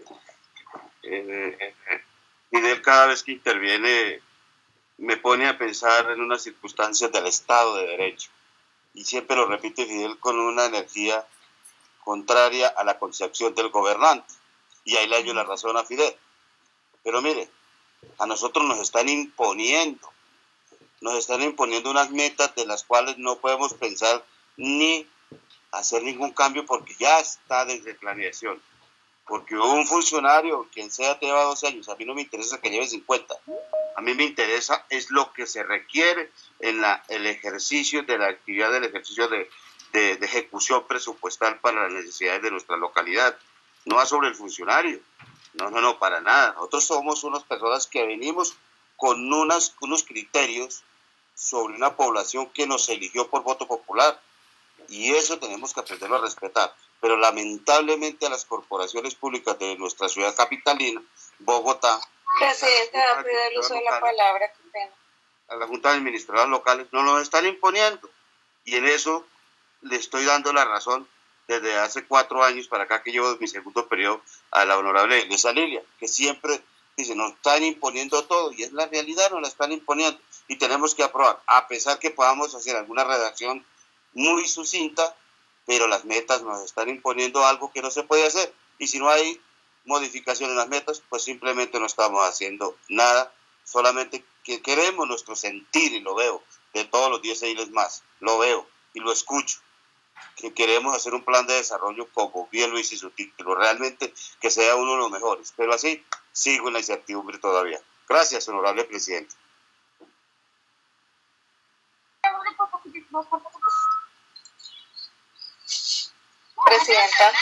Eh, eh, Fidel cada vez que interviene me pone a pensar en unas circunstancias del Estado de Derecho. Y siempre lo repite Fidel con una energía contraria a la concepción del gobernante. Y ahí le hallo la razón a Fidel. Pero mire, a nosotros nos están imponiendo, nos están imponiendo unas metas de las cuales no podemos pensar ni hacer ningún cambio porque ya está desde planeación. Porque un funcionario, quien sea, te lleva doce años, a mí no me interesa que lleve cincuenta. A mí me interesa es lo que se requiere en la, el ejercicio de la actividad del ejercicio de, de, de ejecución presupuestal para las necesidades de nuestra localidad. No va sobre el funcionario. No, no, no, para nada. Nosotros somos unas personas que venimos con unas, unos criterios sobre una población que nos eligió por voto popular. Y eso tenemos que aprenderlo a respetar. Pero lamentablemente a las corporaciones públicas de nuestra ciudad capitalina, Bogotá, Presidente, ha pedido el uso de la palabra. a las juntas administradoras locales, no nos están imponiendo. Y en eso le estoy dando la razón desde hace cuatro años para acá, que llevo mi segundo periodo, a la honorable Dilesa Lilia, que siempre dice, nos están imponiendo todo, y es la realidad, nos la están imponiendo, y tenemos que aprobar, a pesar que podamos hacer alguna redacción muy sucinta, pero las metas nos están imponiendo algo que no se puede hacer, y si no hay modificación en las metas, pues simplemente no estamos haciendo nada, solamente que queremos nuestro sentir, y lo veo, de todos los diez ediles más, lo veo y lo escucho, que queremos hacer un plan de desarrollo como bien lo hizo su título, realmente que sea uno de los mejores, pero así sigo en la incertidumbre todavía. Gracias, honorable presidente. Presidenta.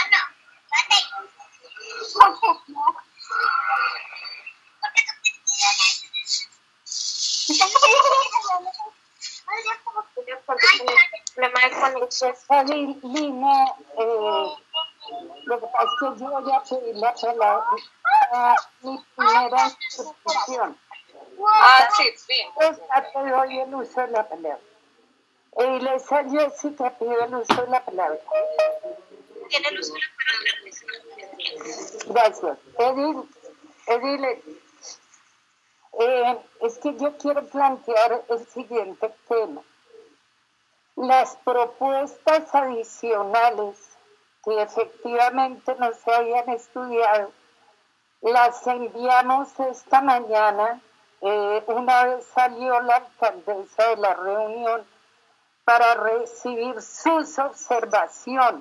Lina, eh, lo que pasa es que yo voy a pedir la palabra a mi primera intervención. Ah, sí, bien. Pues te doy el uso de la palabra. Y les Jessica pido el uso de la palabra. Tiene el uso de la palabra. Gracias. Edil, Edil, eh, es que yo quiero plantear el siguiente tema. Las propuestas adicionales que efectivamente no se habían estudiado, las enviamos esta mañana. Eh, una vez salió la alcaldesa de la reunión para recibir sus observaciones.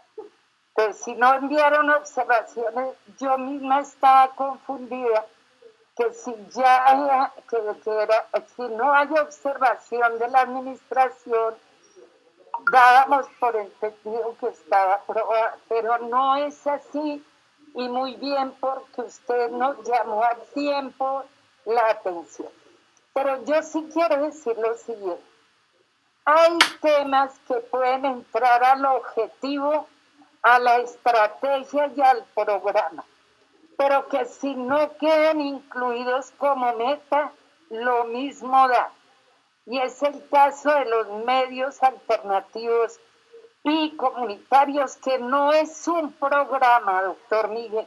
Pues si no enviaron observaciones, yo misma estaba confundida, que si ya haya, que, que era, si no hay observación de la administración, dábamos por entendido que estaba aprobada, pero no es así, y muy bien porque usted nos llamó a tiempo la atención. Pero yo sí quiero decir lo siguiente: hay temas que pueden entrar al objetivo, a la estrategia y al programa, pero que si no quedan incluidos como meta, lo mismo da. Y es el caso de los medios alternativos y comunitarios, que no es un programa, doctor Miguel.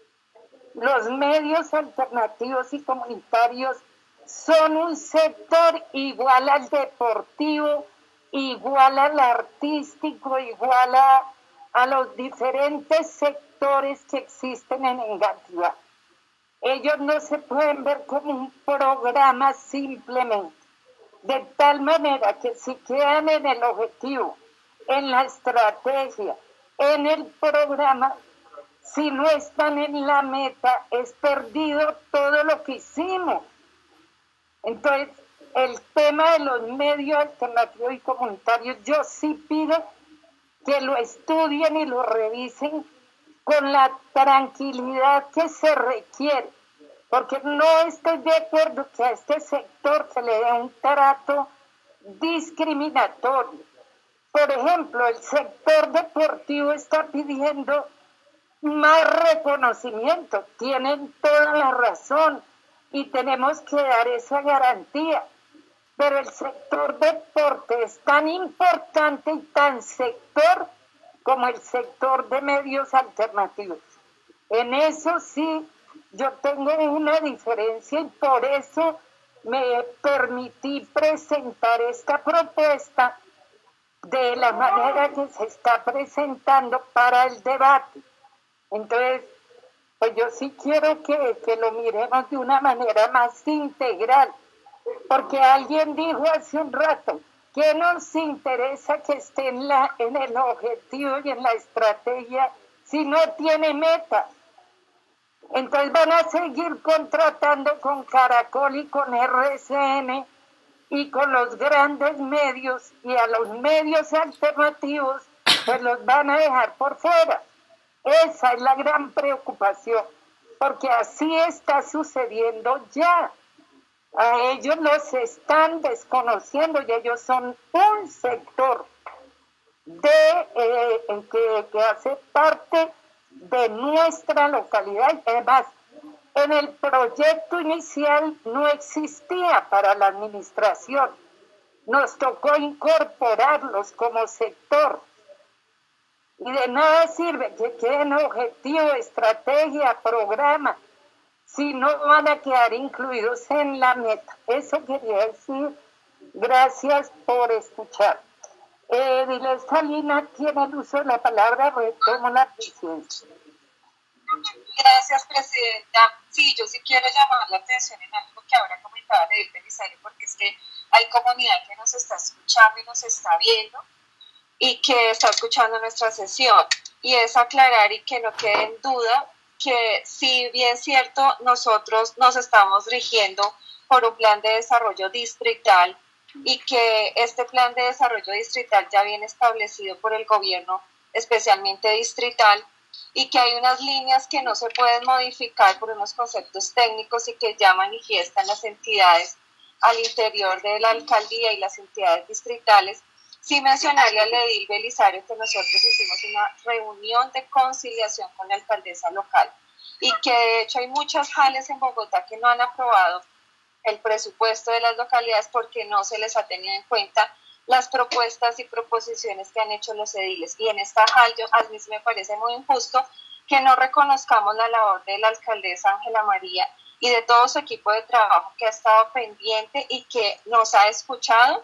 Los medios alternativos y comunitarios son un sector igual al deportivo, igual al artístico, igual a, a los diferentes sectores que existen en Engativá. Ellos no se pueden ver como un programa simplemente, de tal manera que si quedan en el objetivo, en la estrategia, en el programa, si no están en la meta, es perdido todo lo que hicimos. Entonces, el tema de los medios alternativos y comunitarios, yo sí pido que lo estudien y lo revisen con la tranquilidad que se requiere, porque no estoy de acuerdo que a este sector se le dé un trato discriminatorio. Por ejemplo, el sector deportivo está pidiendo más reconocimiento, tienen toda la razón y tenemos que dar esa garantía, pero el sector deporte es tan importante y tan sector como el sector de medios alternativos. En eso sí, yo tengo una diferencia y por eso me permití presentar esta propuesta de la manera que se está presentando para el debate. Entonces, pues yo sí quiero que, que lo miremos de una manera más integral, porque alguien dijo hace un rato, ¿qué nos interesa que esté en, la, en el objetivo y en la estrategia si no tiene meta? Entonces van a seguir contratando con Caracol y con R C N y con los grandes medios, y a los medios alternativos pues los van a dejar por fuera. Esa es la gran preocupación, porque así está sucediendo ya. A ellos los están desconociendo y ellos son un sector de, eh, que, que hace parte de nuestra localidad. Además, en el proyecto inicial no existía para la administración. Nos tocó incorporarlos como sector. Y de nada sirve que queden objetivo, estrategia, programa, si no van a quedar incluidos en la meta. Eso quería decir. Gracias por escuchar. Eh, Diles Salina tiene el uso de la palabra, retomo la presidencia. Gracias, presidenta. Sí, yo sí quiero llamar la atención en algo que ahora comentaba Edil Belisario, porque es que hay comunidad que nos está escuchando y nos está viendo y que está escuchando nuestra sesión, y es aclarar y que no quede en duda que si bien es cierto, nosotros nos estamos rigiendo por un plan de desarrollo distrital y que este plan de desarrollo distrital ya viene establecido por el gobierno, especialmente distrital, y que hay unas líneas que no se pueden modificar por unos conceptos técnicos y que ya manifiestan las entidades al interior de la alcaldía y las entidades distritales. Sí mencionarle al edil Belisario que nosotros hicimos una reunión de conciliación con la alcaldesa local y que de hecho hay muchas jales en Bogotá que no han aprobado el presupuesto de las localidades porque no se les ha tenido en cuenta las propuestas y proposiciones que han hecho los ediles. Y en esta jal, yo, a mí me parece muy injusto que no reconozcamos la labor de la alcaldesa Ángela María y de todo su equipo de trabajo que ha estado pendiente y que nos ha escuchado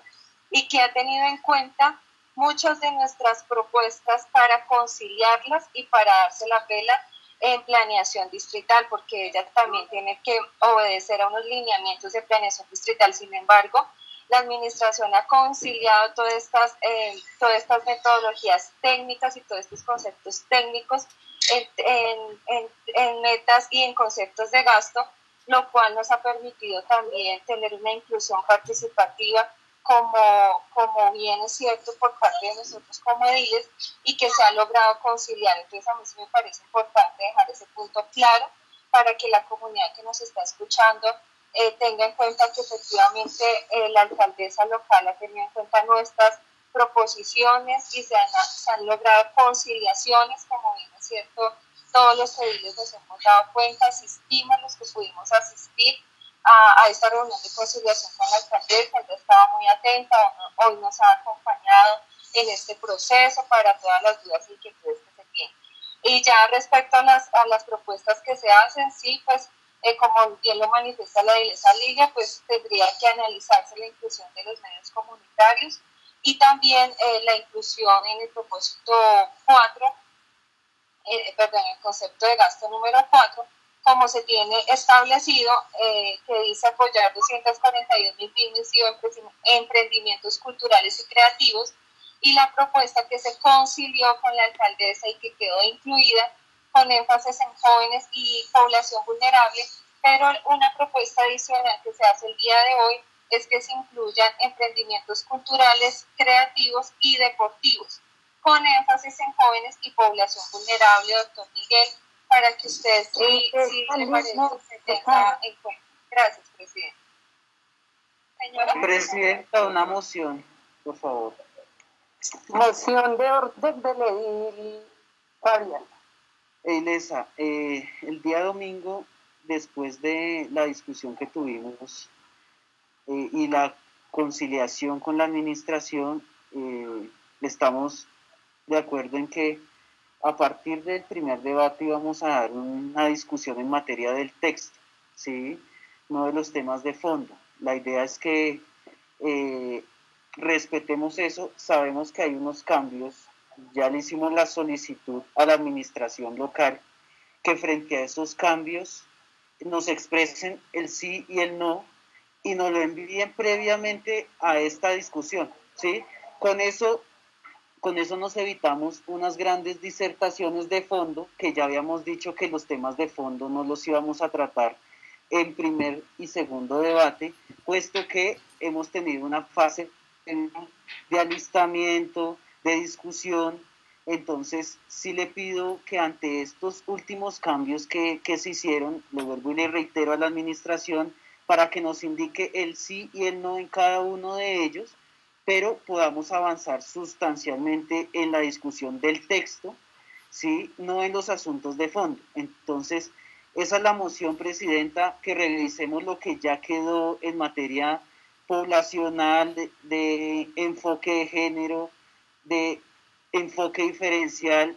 y que ha tenido en cuenta muchas de nuestras propuestas para conciliarlas y para darse la pela en planeación distrital, porque ella también tiene que obedecer a unos lineamientos de planeación distrital. Sin embargo, la administración ha conciliado todas estas, eh, todas estas metodologías técnicas y todos estos conceptos técnicos en, en, en, en metas y en conceptos de gasto, lo cual nos ha permitido también tener una inclusión participativa, como, como bien es cierto, por parte de nosotros como ediles, y que se ha logrado conciliar. Entonces a mí sí me parece importante dejar ese punto claro para que la comunidad que nos está escuchando eh, tenga en cuenta que efectivamente eh, la alcaldesa local ha tenido en cuenta nuestras proposiciones y se han, se han logrado conciliaciones, como bien es cierto, todos los ediles nos hemos dado cuenta, asistimos los que pudimos asistir a, a esta reunión de conciliación con la alcaldesa. Ella estaba muy atenta, hoy nos ha acompañado en este proceso para todas las dudas y inquietudes que se tienen. Y ya respecto a las, a las propuestas que se hacen, sí, pues eh, como bien lo manifiesta la edilesa Lilia, pues tendría que analizarse la inclusión de los medios comunitarios y también eh, la inclusión en el propósito cuatro, eh, perdón, el concepto de gasto número cuatro, como se tiene establecido, eh, que dice apoyar doscientas cuarenta y dos mil pymes y emprendimientos culturales y creativos, y la propuesta que se concilió con la alcaldesa y que quedó incluida con énfasis en jóvenes y población vulnerable, pero una propuesta adicional que se hace el día de hoy es que se incluyan emprendimientos culturales, creativos y deportivos, con énfasis en jóvenes y población vulnerable, doctor Miguel, para que usted, si, si le parece, se tenga en cuenta. Gracias, presidente. Señora Presidenta, una moción, por favor. Moción de orden del edil Fabián. Eilesa, eh, el día domingo, después de la discusión que tuvimos eh, y la conciliación con la administración, eh, estamos de acuerdo en que a partir del primer debate íbamos a dar una discusión en materia del texto, ¿sí? No de los temas de fondo. La idea es que eh, respetemos eso. Sabemos que hay unos cambios, ya le hicimos la solicitud a la administración local que frente a esos cambios nos expresen el sí y el no y nos lo envíen previamente a esta discusión, ¿sí? Con eso Con eso nos evitamos unas grandes disertaciones de fondo, que ya habíamos dicho que los temas de fondo no los íbamos a tratar en primer y segundo debate, puesto que hemos tenido una fase de alistamiento, de discusión. Entonces sí le pido que ante estos últimos cambios que, que se hicieron, le vuelvo y le reitero a la administración, para que nos indique el sí y el no en cada uno de ellos, pero podamos avanzar sustancialmente en la discusión del texto, ¿sí? No en los asuntos de fondo. Entonces, esa es la moción, presidenta, que revisemos lo que ya quedó en materia poblacional, de, de enfoque de género, de enfoque diferencial,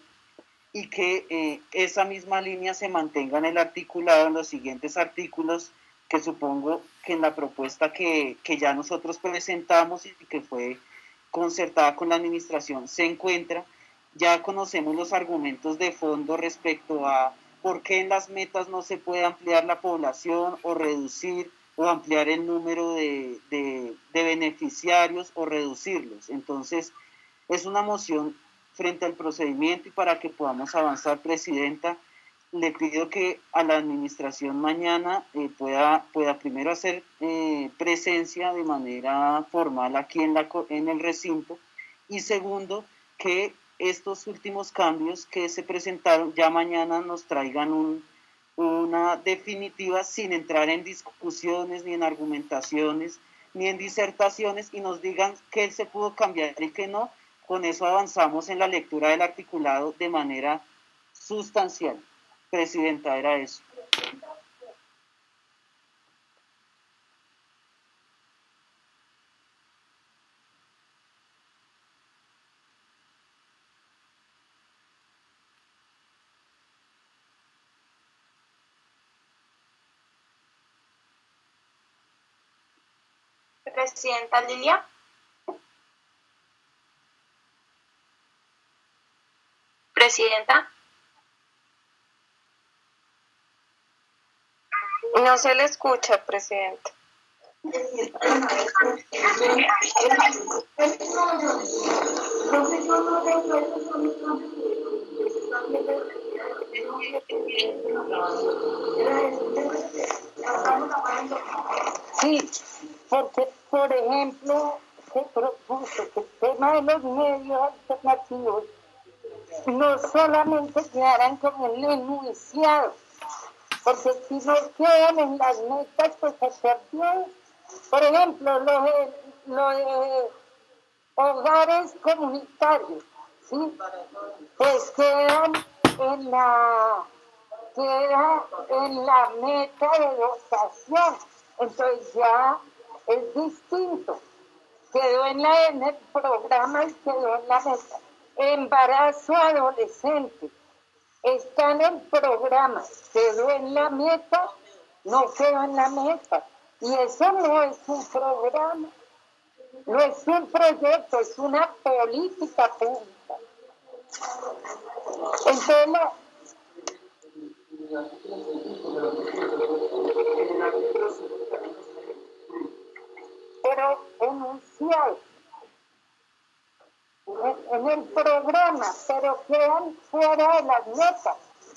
y que eh, esa misma línea se mantenga en el articulado, en los siguientes artículos, que supongo que en la propuesta que, que ya nosotros presentamos y que fue concertada con la administración se encuentra. Ya conocemos los argumentos de fondo respecto a por qué en las metas no se puede ampliar la población o reducir o ampliar el número de, de, de beneficiarios o reducirlos. Entonces, es una moción frente al procedimiento, y para que podamos avanzar, presidenta, le pido que a la administración mañana eh, pueda, pueda primero hacer eh, presencia de manera formal aquí en, la, en el recinto, y segundo, que estos últimos cambios que se presentaron ya mañana nos traigan un, una definitiva sin entrar en discusiones, ni en argumentaciones, ni en disertaciones, y nos digan qué se pudo cambiar y qué no. Con eso avanzamos en la lectura del articulado de manera sustancial. Presidenta, era eso. Presidenta Lilia. Presidenta. No se le escucha, Presidenta. Sí, porque, por ejemplo, se propuso que el tema de los medios alternativos no solamente quedaran como el enunciado, porque si no quedan en las metas, pues se perdió. Por ejemplo, lo de, lo de hogares comunitarios, ¿sí? Pues quedan en la, queda en la meta de dotación, entonces ya es distinto. Quedó en, la, en el programa y quedó en la meta. Embarazo adolescente está en el programa, quedó en la meta, no quedó en la meta. Y eso no es un programa, no es un proyecto, es una política pública. Entonces, la... pero enunciados en, en el programa, pero quedan fuera de las metas.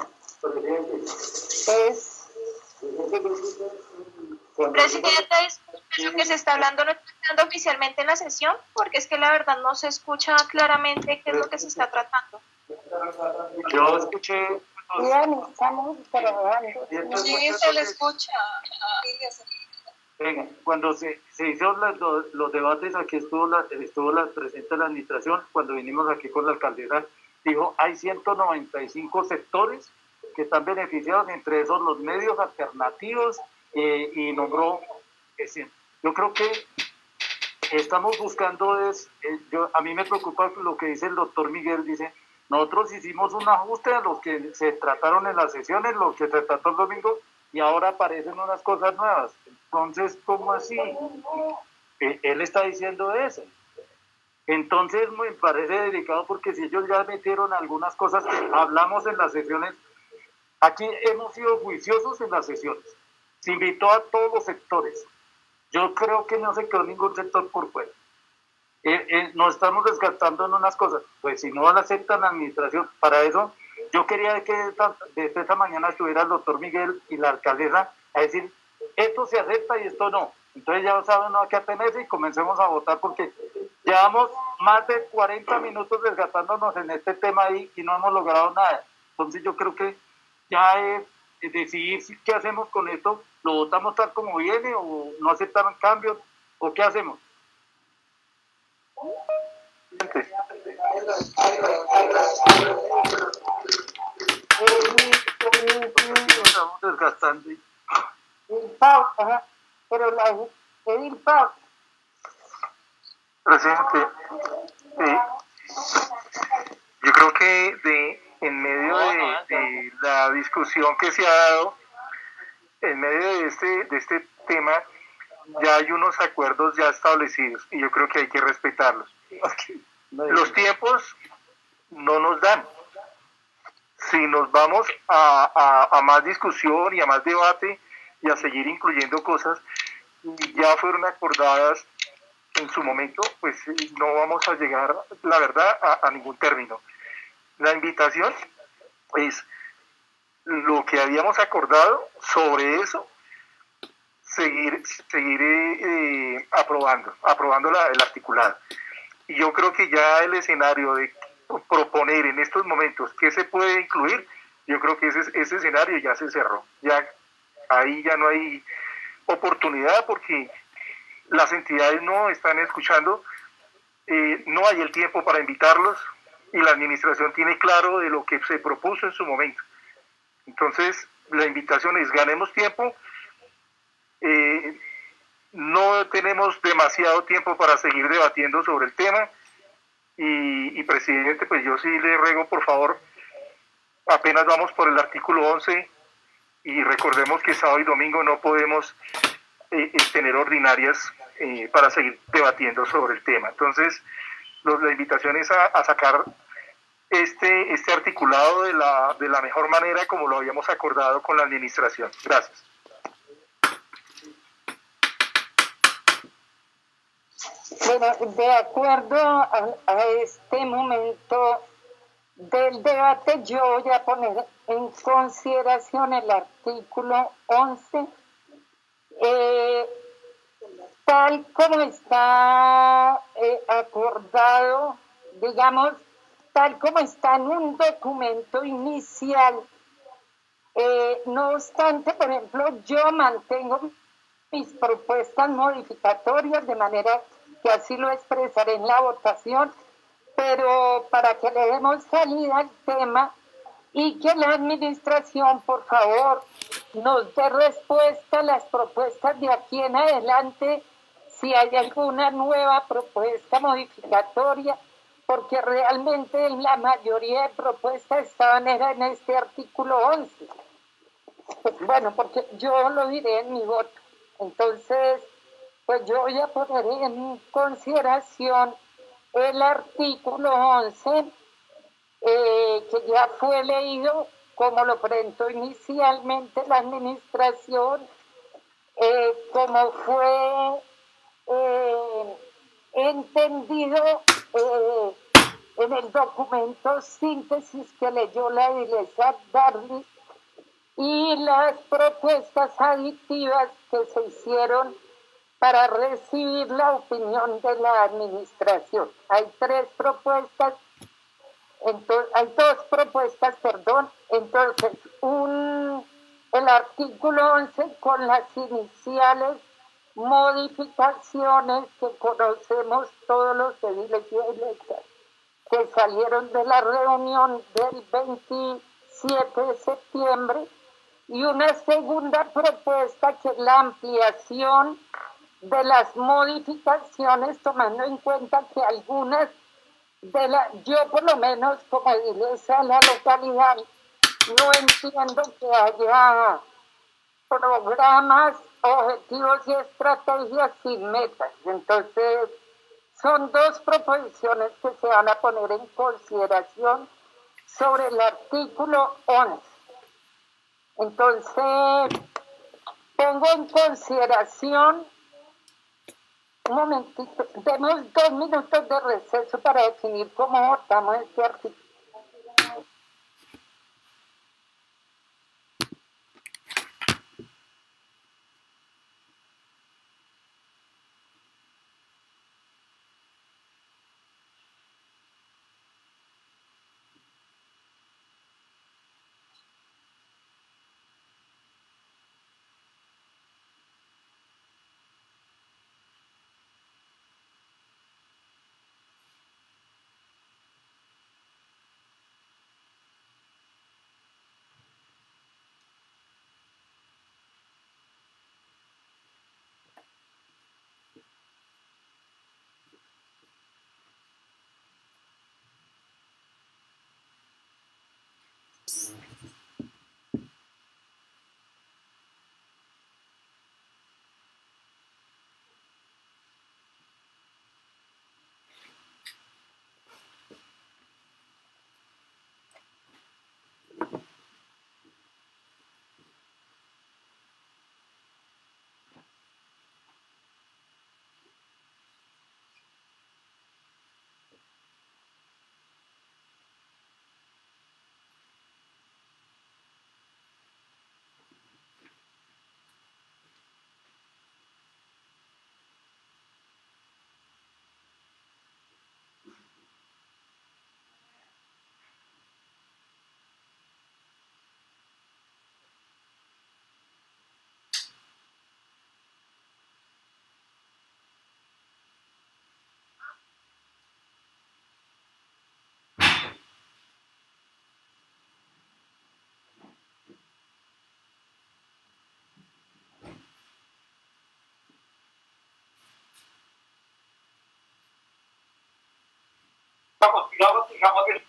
Es... Presidenta, disculpe, lo que se está hablando no está hablando oficialmente en la sesión, porque es que la verdad no se escucha claramente qué es lo que se está tratando. Yo escuché... Bueno, estamos grabando. Sí, se le escucha. Venga, cuando se, se hizo los, los, los debates, aquí estuvo la, estuvo la presente la administración, cuando vinimos aquí con la alcaldesa, dijo, hay ciento noventa y cinco sectores que están beneficiados, entre esos los medios alternativos, eh, y nombró, eh, yo creo que estamos buscando es, eh, yo, a mí me preocupa lo que dice el doctor Miguel, dice, nosotros hicimos un ajuste a los que se trataron en las sesiones, los que se trató el domingo, y ahora aparecen unas cosas nuevas. Entonces, ¿cómo así? Él está diciendo eso. Entonces, me parece delicado porque si ellos ya metieron algunas cosas que hablamos en las sesiones, aquí hemos sido juiciosos en las sesiones. Se invitó a todos los sectores. Yo creo que no se quedó ningún sector por fuera. Eh, eh, nos estamos descartando en unas cosas. Pues si no la aceptan la administración, para eso yo quería que esta, desde esta mañana estuviera el doctor Miguel y la alcaldesa a decir, esto se acepta y esto no. Entonces ya saben a qué atenerse y comencemos a votar porque llevamos más de cuarenta minutos desgastándonos en este tema ahí y no hemos logrado nada. Entonces yo creo que ya es, es decidir si, qué hacemos con esto, lo votamos tal como viene o no aceptaron cambios o qué hacemos. Estamos desgastando. El pago, ajá, pero la pedir pago. Presidente, eh, yo creo que de, en medio de, de la discusión que se ha dado, en medio de este, de este tema, ya hay unos acuerdos ya establecidos y yo creo que hay que respetarlos. Los tiempos no nos dan. Si nos vamos a, a, a más discusión y a más debate y a seguir incluyendo cosas, ya fueron acordadas en su momento, pues no vamos a llegar, la verdad, a, a ningún término. La invitación es lo que habíamos acordado sobre eso, seguir, seguir eh, eh, aprobando, aprobando la, el articulado. Y yo creo que ya el escenario de proponer en estos momentos qué se puede incluir, yo creo que ese, ese escenario ya se cerró. Ya ahí ya no hay oportunidad porque las entidades no están escuchando, eh, no hay el tiempo para invitarlos y la administración tiene claro de lo que se propuso en su momento. Entonces, la invitación es ganemos tiempo, eh, no tenemos demasiado tiempo para seguir debatiendo sobre el tema y, y presidente, pues yo sí le ruego por favor, apenas vamos por el artículo once y recordemos que sábado y domingo no podemos eh, tener ordinarias eh, para seguir debatiendo sobre el tema. Entonces, los, la invitación es a, a sacar este, este articulado de la, de la mejor manera como lo habíamos acordado con la administración. Gracias. Bueno, de acuerdo a, a este momento del debate, yo voy a poner en consideración el artículo once, eh, tal como está eh, acordado, digamos, tal como está en un documento inicial. Eh, no obstante, por ejemplo, yo mantengo mis propuestas modificatorias de manera que así lo expresaré en la votación, pero para que le demos salida al tema y que la administración, por favor, nos dé respuesta a las propuestas de aquí en adelante, si hay alguna nueva propuesta modificatoria, porque realmente la mayoría de propuestas estaban era en este artículo once. Pues bueno, porque yo lo diré en mi voto. Entonces, pues yo voy a poner en consideración el artículo once, eh, que ya fue leído como lo presentó inicialmente la administración, eh, como fue eh, entendido eh, en el documento síntesis que leyó la Dilesa Darly, y las propuestas aditivas que se hicieron para recibir la opinión de la administración. Hay tres propuestas, entonces, hay dos propuestas, perdón, entonces un, el artículo once con las iniciales modificaciones que conocemos todos los ediles y edilesas que salieron de la reunión del veintisiete de septiembre, y una segunda propuesta que es la ampliación de las modificaciones, tomando en cuenta que algunas de las, yo por lo menos como edilesa de la localidad, no entiendo que haya programas, objetivos y estrategias sin metas. Entonces, son dos proposiciones que se van a poner en consideración sobre el artículo once. Entonces, pongo en consideración, un momentito, demos dos minutos de receso para definir cómo votamos este artículo. Digamos, digamos que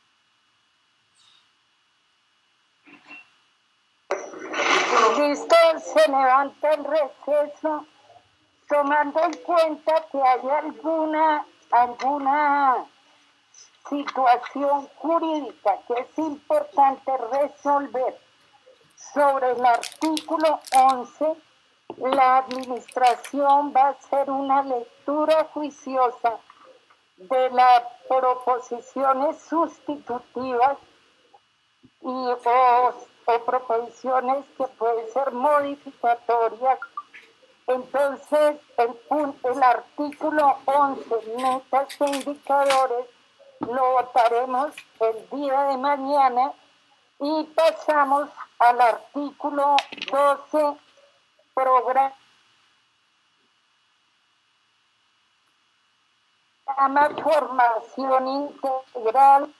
Listo, se levanta el receso, tomando en cuenta que hay alguna, alguna situación jurídica que es importante resolver sobre el artículo once, la administración va a hacer una lectura juiciosa de las proposiciones sustitutivas y o, o proposiciones que pueden ser modificatorias. Entonces, el, punto, el artículo once, metas e indicadores, lo votaremos el día de mañana y pasamos al artículo doce, programa formación integral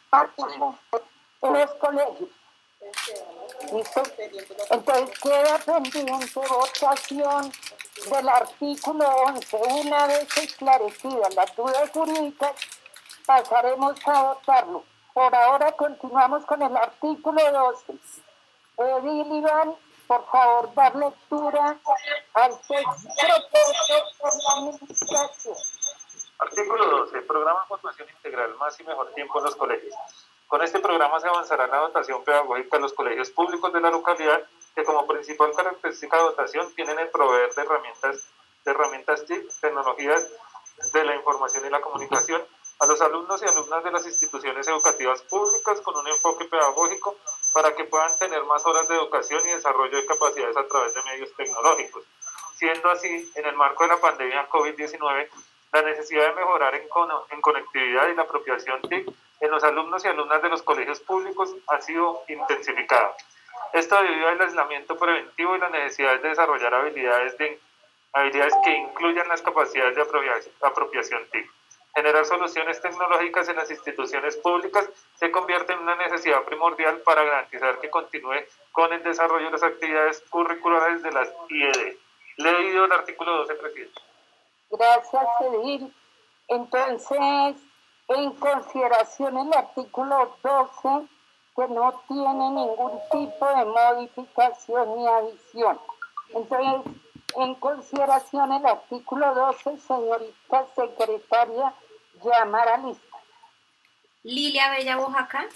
en los colegios. ¿Listo? Entonces queda pendiente votación del artículo once. Una vez esclarecidas las dudas jurídicas, pasaremos a votarlo. Por ahora continuamos con el artículo doce. Edil Iván, por favor, dar lectura al texto propuesto por la administración. Artículo doce. Programa de formación integral, más y mejor tiempo en los colegios. Con este programa se avanzará en la dotación pedagógica de los colegios públicos de la localidad, que como principal característica de dotación tienen el proveer de herramientas, de herramientas T I C, tecnologías de la información y la comunicación, a los alumnos y alumnas de las instituciones educativas públicas con un enfoque pedagógico para que puedan tener más horas de educación y desarrollo de capacidades a través de medios tecnológicos. Siendo así, en el marco de la pandemia COVID diecinueve, la necesidad de mejorar en, con, en conectividad y la apropiación T I C en los alumnos y alumnas de los colegios públicos ha sido intensificada. Esto debido al aislamiento preventivo y la necesidad de desarrollar habilidades, de, habilidades que incluyan las capacidades de apropiación, apropiación T I C. Generar soluciones tecnológicas en las instituciones públicas se convierte en una necesidad primordial para garantizar que continúe con el desarrollo de las actividades curriculares de las I E D. Leído el artículo doce, presidente. Gracias, Edil. Entonces, en consideración el artículo doce, que no tiene ningún tipo de modificación ni adición. Entonces, en consideración el artículo doce, señorita secretaria, llamar a lista. Lilia Bella Oaxaca.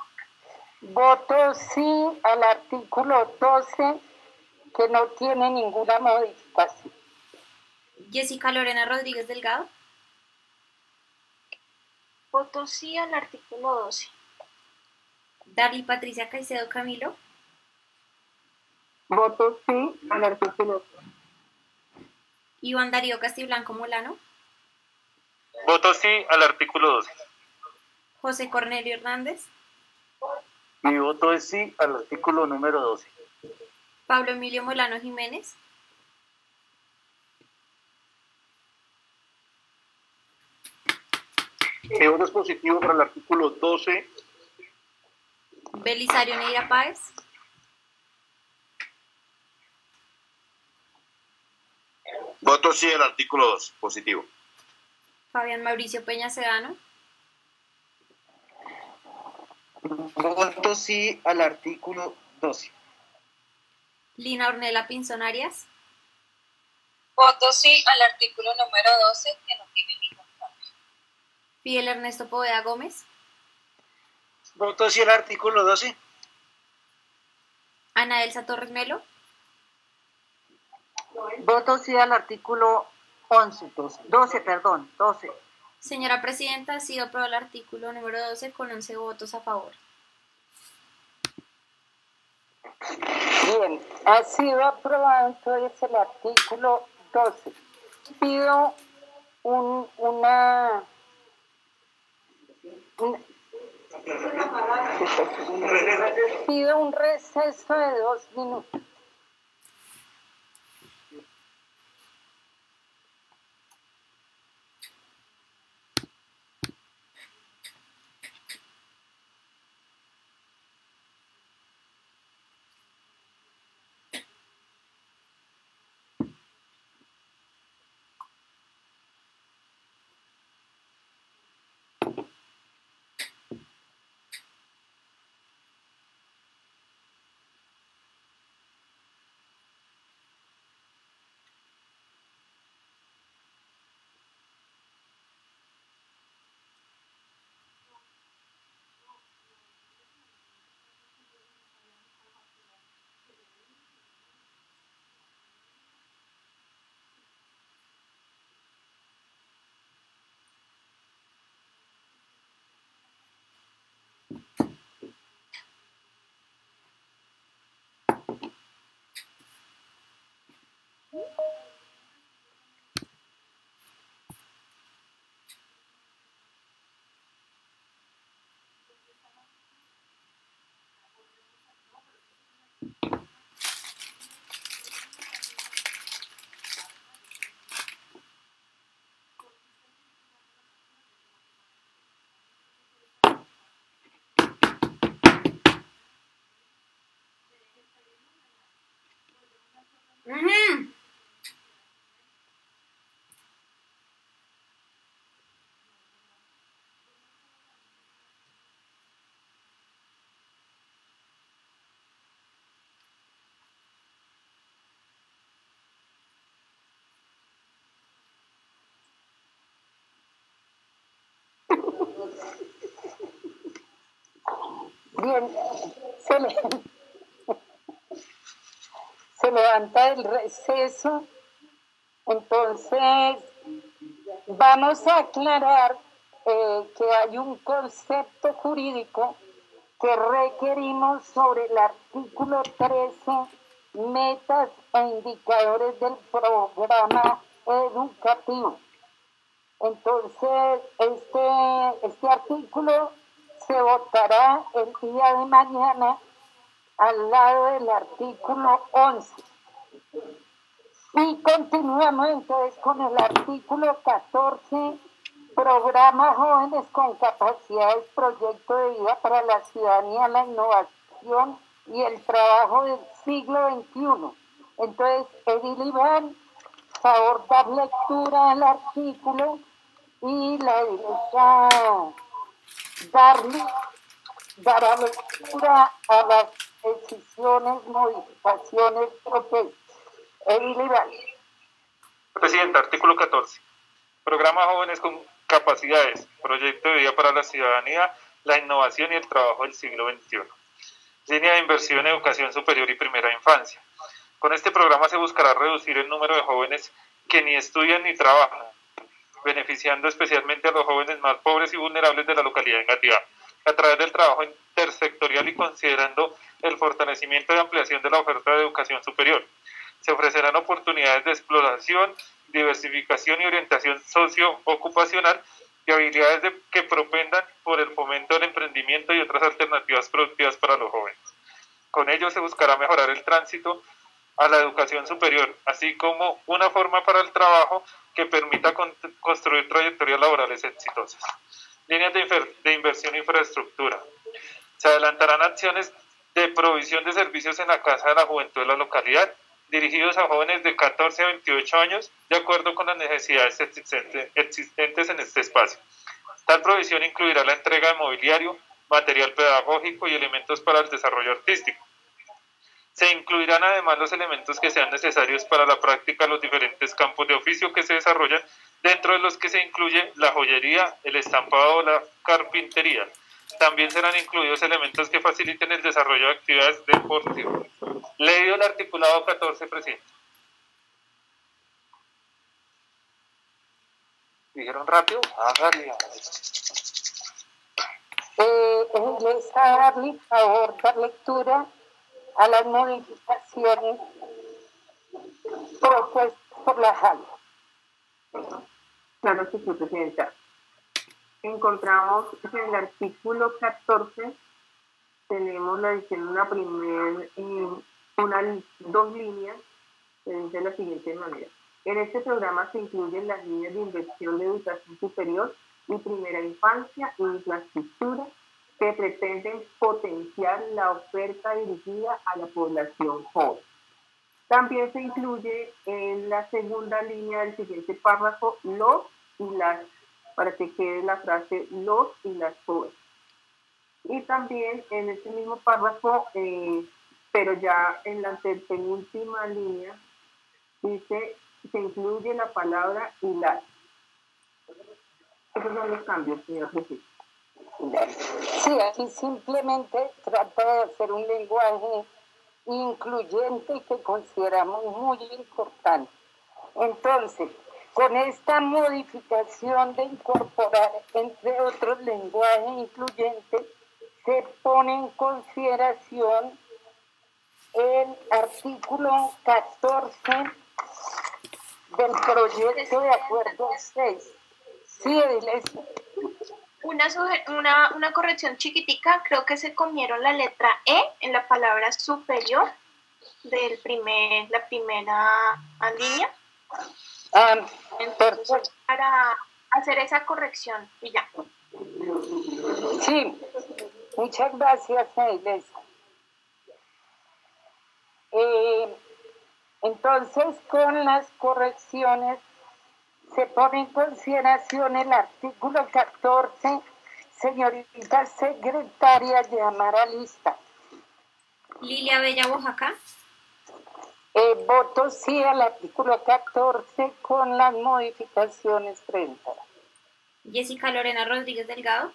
Voto sí al artículo doce, que no tiene ninguna modificación. Jessica Lorena Rodríguez Delgado. Voto sí al artículo doce. Darly Patricia Caicedo Camilo. Voto sí al artículo doce. Iván Darío Castiblanco Molano. Voto sí al artículo doce. José Cornelio Hernández. Mi voto es sí al artículo número doce. Pablo Emilio Molano Jiménez. Mi voto es positivo para el artículo doce. Belisario Neira Páez. Voto sí al artículo dos, positivo. Fabián Mauricio Peña Sedano. Voto sí al artículo doce. Lina Ornella Pinzón Arias. Voto sí al artículo número doce, que no tiene ningún cambio. Fidel Ernesto Poveda Gómez. Voto sí al artículo doce. Ana Elsa Torres Melo. Voto sí al artículo once, doce, perdón, doce. Señora Presidenta, ha sido aprobado el artículo número doce con once votos a favor. Bien, ha sido aprobado entonces el artículo doce. Pido un, una... Un, pido un receso de dos minutos. Ujú. Bien, se, le- se levanta el receso, entonces vamos a aclarar eh, que hay un concepto jurídico que requerimos sobre el artículo trece, metas e indicadores del programa educativo. Entonces, este, este artículo se votará el día de mañana al lado del artículo once. Y continuamos entonces con el artículo catorce, Programa Jóvenes con Capacidades, Proyecto de Vida para la Ciudadanía, la Innovación y el Trabajo del siglo veintiuno. Entonces, Edil Iván, favor dar lectura al artículo y la directora Darly dará lectura a las decisiones, modificaciones propuestas. Edil Iván. Presidenta, artículo catorce. Programa Jóvenes con Capacidades, Proyecto de Vida para la Ciudadanía, la Innovación y el Trabajo del siglo veintiuno. Línea de inversión en educación superior y primera infancia. Con este programa se buscará reducir el número de jóvenes que ni estudian ni trabajan, beneficiando especialmente a los jóvenes más pobres y vulnerables de la localidad de Engativá, a través del trabajo intersectorial y considerando el fortalecimiento y ampliación de la oferta de educación superior. Se ofrecerán oportunidades de exploración, diversificación y orientación socio-ocupacional y habilidades de, que propendan por el fomento del emprendimiento y otras alternativas productivas para los jóvenes. Con ello se buscará mejorar el tránsito a la educación superior, así como una forma para el trabajo que permita con, construir trayectorias laborales exitosas. Líneas de, infer, de inversión e infraestructura. Se adelantarán acciones de provisión de servicios en la Casa de la Juventud de la localidad, dirigidos a jóvenes de catorce a veintiocho años, de acuerdo con las necesidades existentes, existentes en este espacio. Tal provisión incluirá la entrega de mobiliario, material pedagógico y elementos para el desarrollo artístico. Se incluirán además los elementos que sean necesarios para la práctica de los diferentes campos de oficio que se desarrollan, dentro de los que se incluye la joyería, el estampado o la carpintería. También serán incluidos elementos que faciliten el desarrollo de actividades deportivas. Leído el articulado catorce, presidente. ¿Dijeron rápido? Hágale. Eh, les a darle favor dar lectura a las modificaciones propuestas por la J A L. Claro que sí, Presidenta. Encontramos en el artículo catorce, tenemos la edición de una primer, eh, una, dos líneas, que dice de la siguiente manera. En este programa se incluyen las líneas de inversión de educación superior y primera infancia e infraestructura que pretenden potenciar la oferta dirigida a la población joven. También se incluye en la segunda línea del siguiente párrafo los y las, para que quede la frase los y las jóvenes. Y también en este mismo párrafo, eh, pero ya en la penúltima línea, dice, se incluye la palabra y las. Esos son los cambios, señor Jesús. Sí, aquí simplemente trata de hacer un lenguaje incluyente que consideramos muy importante. Entonces, con esta modificación de incorporar, entre otros, lenguaje incluyente, se pone en consideración el artículo catorce del proyecto de acuerdo seis. Sí, Iglesia. Una, una, una corrección chiquitica, creo que se comieron la letra E en la palabra superior del primer, la primera línea. Ah, Entonces, para hacer esa corrección y ya. Sí, muchas gracias, Iglesia. Eh, entonces, con las correcciones, se pone en consideración el artículo catorce, señorita secretaria, llamar a lista. Lilia Bella Oaxaca. Eh, voto sí al artículo catorce con las modificaciones presentadas. Jessica Lorena Rodríguez Delgado.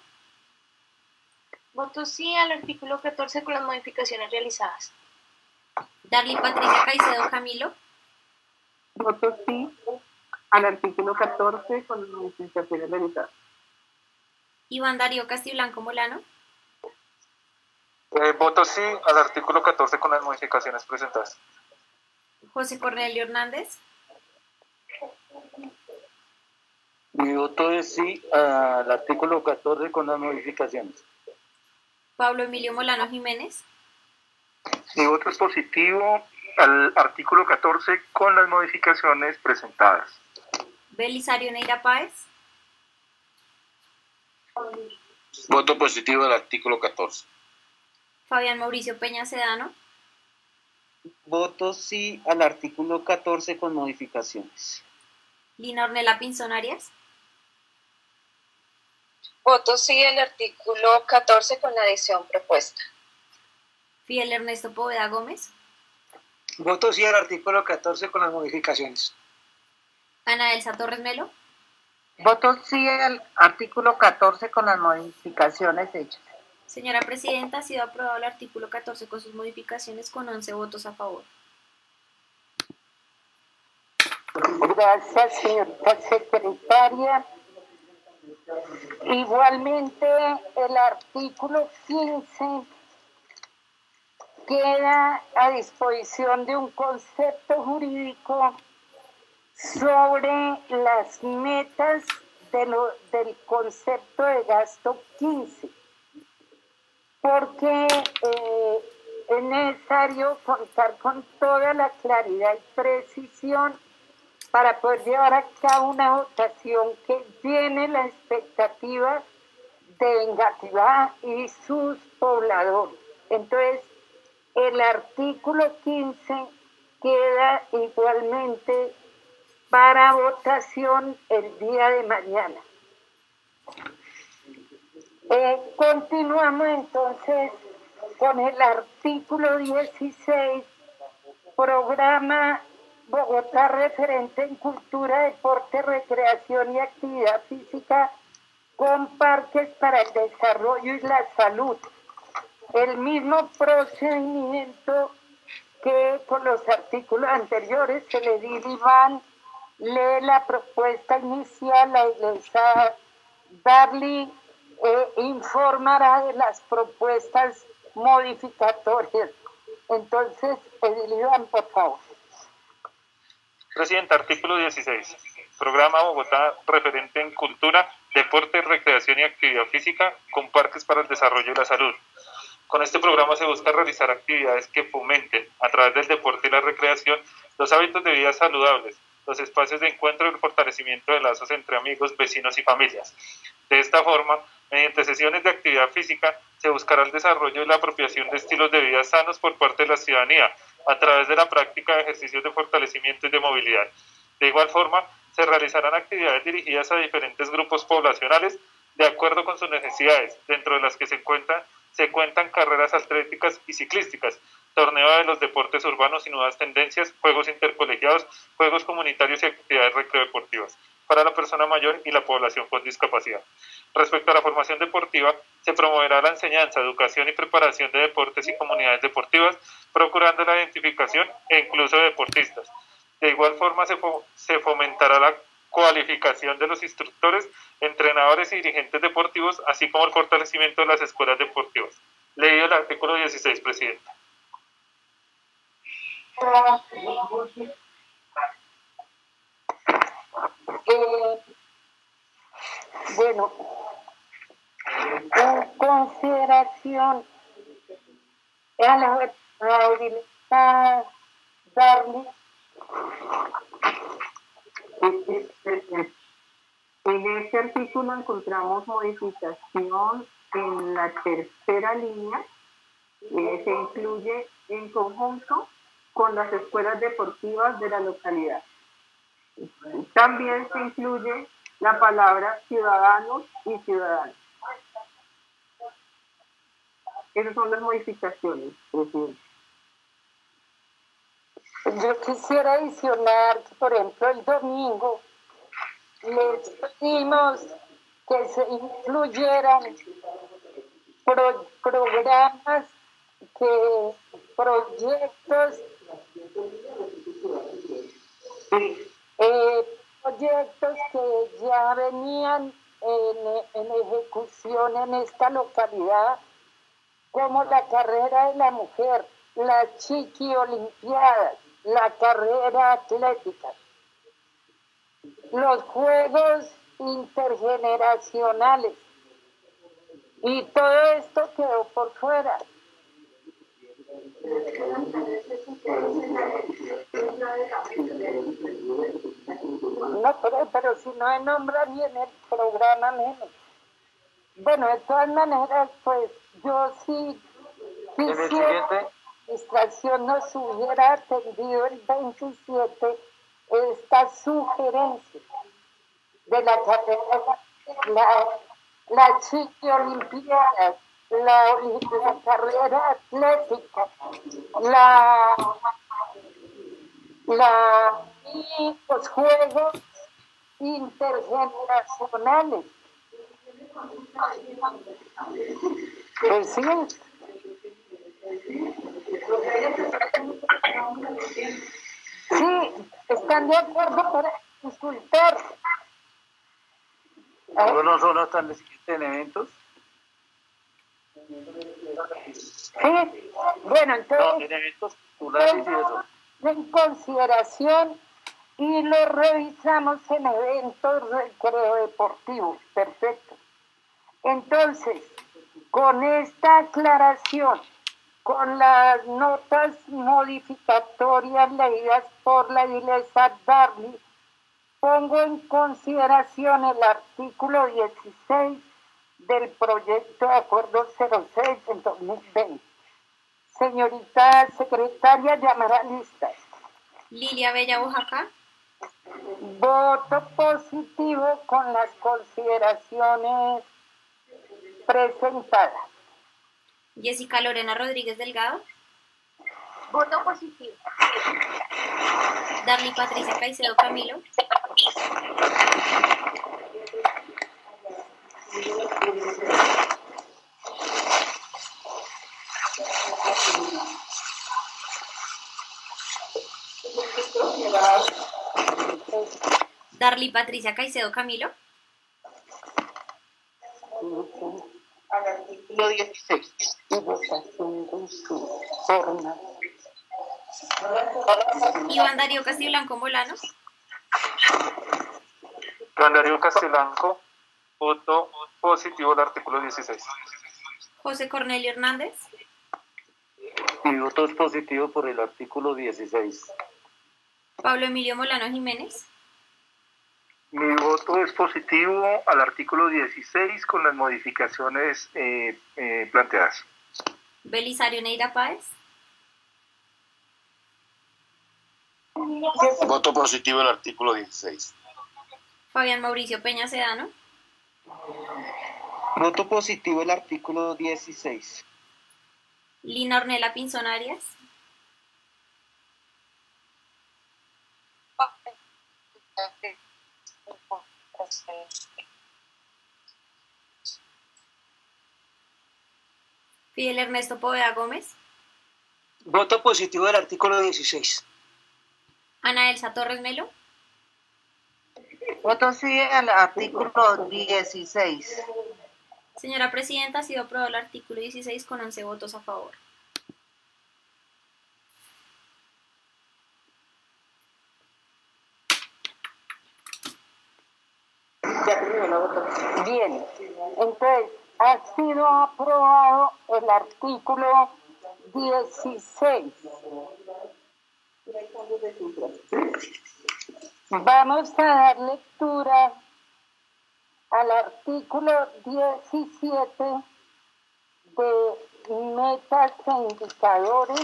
Voto sí al artículo catorce con las modificaciones realizadas. Darly Patricia Caicedo Camilo. Voto sí al artículo catorce con las modificaciones realizadas. Iván Darío Castiblanco Molano. Eh, voto sí al artículo catorce con las modificaciones presentadas. José Cornelio Hernández. Mi voto es sí al artículo catorce con las modificaciones. Pablo Emilio Molano Jiménez. Mi voto es positivo al artículo catorce con las modificaciones presentadas. Belisario Neira Páez. Voto positivo al artículo catorce. Fabián Mauricio Peña Sedano. Voto sí al artículo catorce con modificaciones. Lina Ornella Pinzón Arias. Voto sí al artículo catorce con la adición propuesta. Fidel Ernesto Poveda Gómez. Voto sí al artículo catorce con las modificaciones. Ana Elsa Torres Melo. Voto sí al artículo catorce con las modificaciones hechas. Señora Presidenta, ha sido aprobado el artículo catorce con sus modificaciones con once votos a favor. Gracias, señorita secretaria. Igualmente, el artículo quince queda a disposición de un concepto jurídico sobre las metas de lo, del concepto de gasto quince, porque eh, es necesario contar con toda la claridad y precisión para poder llevar a cabo una votación que llene la expectativa de Engativá y sus pobladores. Entonces, el artículo quince queda igualmente para votación el día de mañana. Eh, continuamos entonces con el artículo dieciséis, programa Bogotá referente en cultura, deporte, recreación y actividad física con parques para el desarrollo y la salud. El mismo procedimiento que con los artículos anteriores, se le dice Iván, lee la propuesta inicial, la iglesia Darly eh, informará de las propuestas modificatorias. Entonces, Edil Iván, por favor. Presidenta, artículo dieciséis. Programa Bogotá referente en cultura, deporte, recreación y actividad física con parques para el desarrollo y la salud. Con este programa se busca realizar actividades que fomenten, a través del deporte y la recreación, los hábitos de vida saludables, los espacios de encuentro y el fortalecimiento de lazos entre amigos, vecinos y familias. De esta forma, mediante sesiones de actividad física, se buscará el desarrollo y la apropiación de estilos de vida sanos por parte de la ciudadanía, a través de la práctica de ejercicios de fortalecimiento y de movilidad. De igual forma, se realizarán actividades dirigidas a diferentes grupos poblacionales de acuerdo con sus necesidades, dentro de las que se encuentran, se cuentan carreras atléticas y ciclísticas, torneo de los deportes urbanos y nuevas tendencias, juegos intercolegiados, juegos comunitarios y actividades recreativas para la persona mayor y la población con discapacidad. Respecto a la formación deportiva, se promoverá la enseñanza, educación y preparación de deportes y comunidades deportivas, procurando la identificación e incluso de deportistas. De igual forma, se, fo se fomentará la cualificación de los instructores, entrenadores y dirigentes deportivos, así como el fortalecimiento de las escuelas deportivas. Leído el artículo dieciséis, Presidenta. Bueno, en consideración a la habilidad darle en este artículo encontramos modificación en la tercera línea, eh, se incluye en conjunto con las escuelas deportivas de la localidad. También se incluye la palabra ciudadanos y ciudadanas. Esas son las modificaciones, presidente. Yo quisiera adicionar que, por ejemplo, el domingo les pedimos que se incluyeran pro, programas, que proyectos, eh, proyectos que ya venían en, en ejecución en esta localidad, como la carrera de la mujer, la Chiqui Olimpiadas, la carrera atlética, los juegos intergeneracionales, y todo esto quedó por fuera. No, pero, pero si no hay nombra ni en el programa menos. Bueno, de todas maneras, pues yo sí quisiera que la administración nos hubiera atendido el veintisiete esta sugerencia de la carrera, la, la Chiqui Olimpiadas, la, la carrera atlética, la, la, y los juegos intergeneracionales. Pues sí. Sí, están de acuerdo para consultar. ¿No no solo están los siguientes en eventos? Sí, bueno, entonces, no, en eventos culturales y eso. En consideración y lo revisamos en eventos recreo deportivos. Perfecto. Entonces, con esta aclaración, con las notas modificatorias leídas por la Iglesia Darly, pongo en consideración el artículo dieciséis del proyecto de acuerdo cero seis del dos mil veinte. Señorita secretaria, llamará listas. Lilia Bella Oaxaca. Voto positivo con las consideraciones presentadas. Jessica Lorena Rodríguez Delgado. Voto positivo. Darly Patricia Caicedo Camilo. Darly Patricia Caicedo Camilo. Al artículo dieciséis. Y votación con su forma. Iván Darío Castiblanco Molano. Iván Darío Castiblanco, voto positivo al artículo dieciséis. José Cornelio Hernández. Mi voto es positivo por el artículo dieciséis. Pablo Emilio Molano Jiménez. Mi voto es positivo al artículo dieciséis con las modificaciones eh, eh, planteadas. Belisario Neira Páez. Voto positivo al artículo dieciséis. Fabián Mauricio Peña Sedano. Voto positivo el artículo dieciséis. Lina Ornella Pinzón Arias. Fidel Ernesto Poveda Gómez. Voto positivo del artículo dieciséis. Ana Elsa Torres Melo. Voto sí al artículo dieciséis. Señora Presidenta, ha sido aprobado el artículo dieciséis con once votos a favor. Ya terminó la votación. Bien, entonces ha sido aprobado el artículo dieciséis. Vamos a dar lectura al artículo diecisiete de metas e indicadores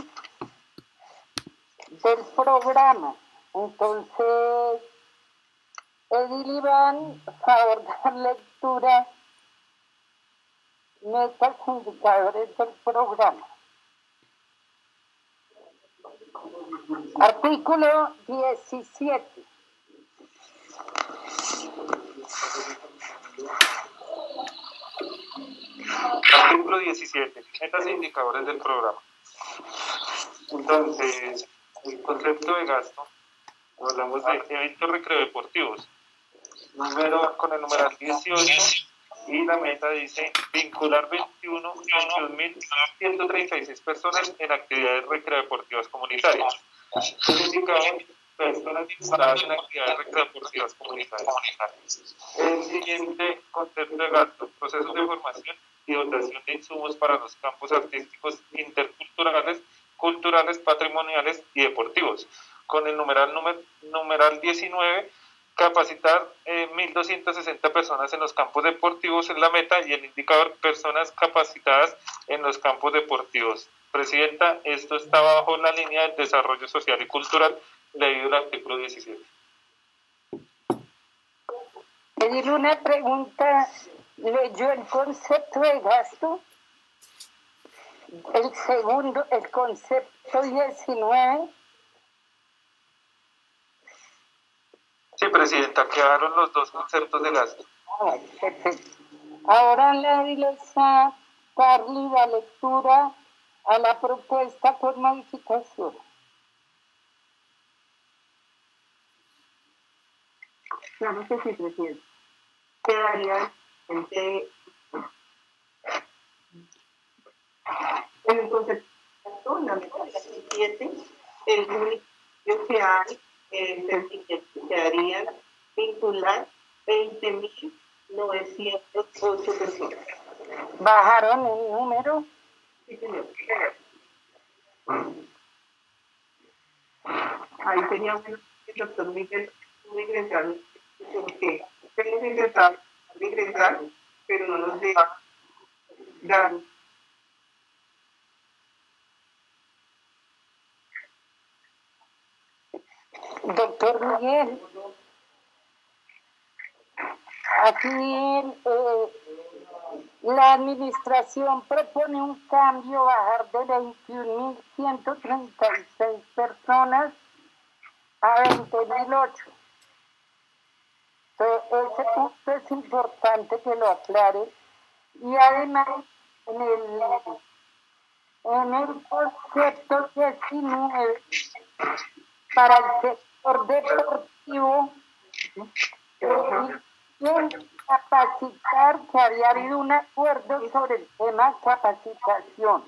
del programa. Entonces, Edil Iván, favor de dar lectura, metas e indicadores del programa. Artículo diecisiete. Artículo diecisiete. Metas e indicadores del programa. Entonces, el concepto de gasto, hablamos de eventos recreodeportivos. Número con el numeral dieciocho y la meta dice vincular veintiún mil ciento treinta y seis personas en actividades recreodeportivas comunitarias. El indicador personas vinculadas en actividades recreativas comunitarias. El siguiente concepto de gasto, procesos de formación y dotación de insumos para los campos artísticos interculturales, culturales, patrimoniales y deportivos. Con el numeral, numer, numeral diecinueve, capacitar eh, mil doscientas sesenta personas en los campos deportivos en la meta, y el indicador personas capacitadas en los campos deportivos. Presidenta, esto está bajo la línea del desarrollo social y cultural, leído el artículo diecisiete. Pedir una pregunta. ¿Leyó el concepto de gasto? El segundo, el concepto diecinueve. Sí, Presidenta, quedaron los dos conceptos de gasto. Ah, perfecto. Ahora le diles a Carly la lectura a la propuesta por modificación. Claro que sí, presidente. Quedaría en el concepto, la meta diecisiete, el municipio que hay, eh, quedarían vincular veinte mil novecientas ocho personas. ¿Bajaron el número? Sí, señor. Ahí teníamos el doctor Miguel ingresar, porque queremos ingresar, ingresar, pero no nos deja dar. Doctor Miguel, aquí eh, la administración propone un cambio, bajar de veintiún mil ciento treinta y seis personas a veinte mil ocho. Entonces, ese punto es importante que lo aclare. Y además, en el, en el concepto diecinueve, para el sector deportivo, eh, capacitar, que había habido un acuerdo sobre el tema capacitación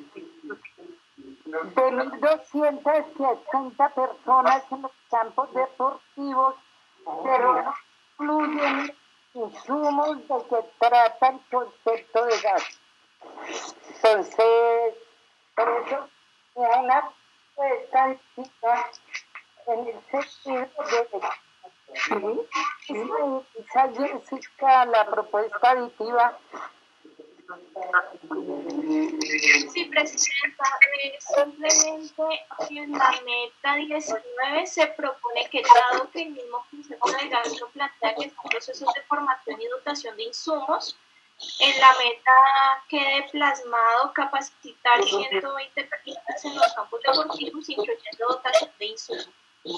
de mil doscientas sesenta personas en los campos deportivos, pero no incluyen insumos de que trata el concepto de gasto. Entonces, por eso hay una propuesta en el sentido de esa Jessica, la propuesta aditiva. Sí, Presidenta, eh, simplemente en la meta diecinueve se propone que, dado que el mismo concepto de gasto plantea que son procesos de formación y dotación de insumos, en la meta quede plasmado capacitar ciento veinte personas en los campos deportivos, incluyendo dotación de insumos.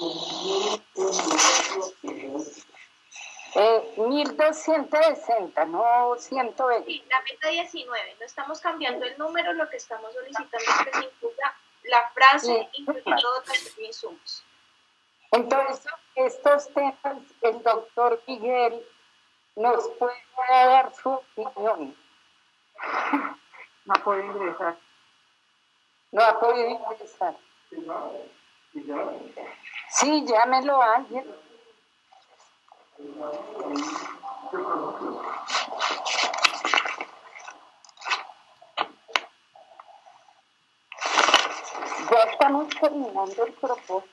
Eh, mil doscientos sesenta, no ciento veinte. Sí, la meta diecinueve. No estamos cambiando el número, lo que estamos solicitando es que se incluya la frase incluyendo dotación de insumos. Entonces, estos temas, el doctor Miguel nos puede dar su opinión. No ha podido ingresar. No ha podido ingresar. Sí, llámelo a alguien. Ya estamos terminando el propósito.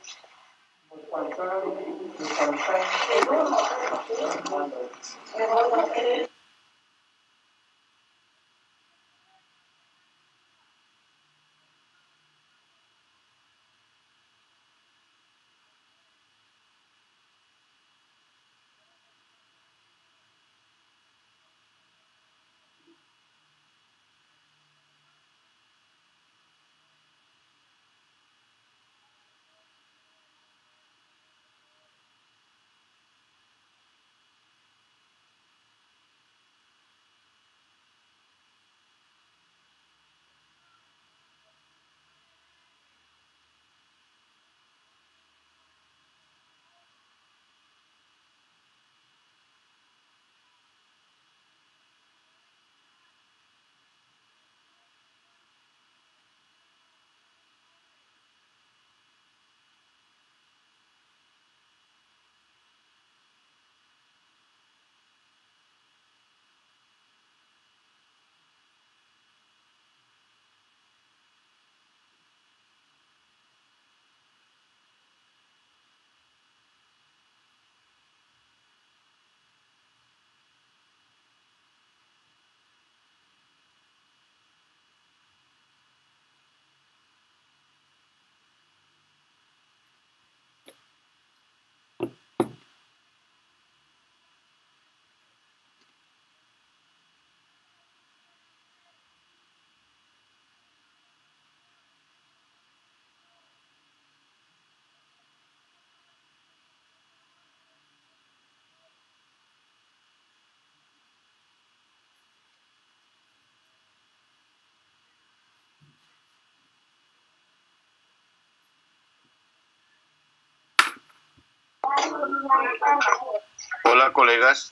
Hola, colegas.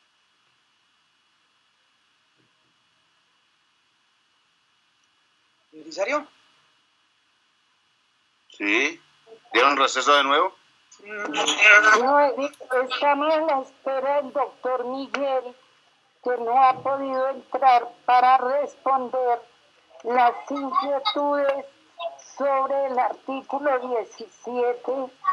¿Belisario? Sí. ¿Dieron receso de nuevo? No, estamos a la espera del doctor Miguel, que no ha podido entrar para responder las inquietudes sobre el artículo diecisiete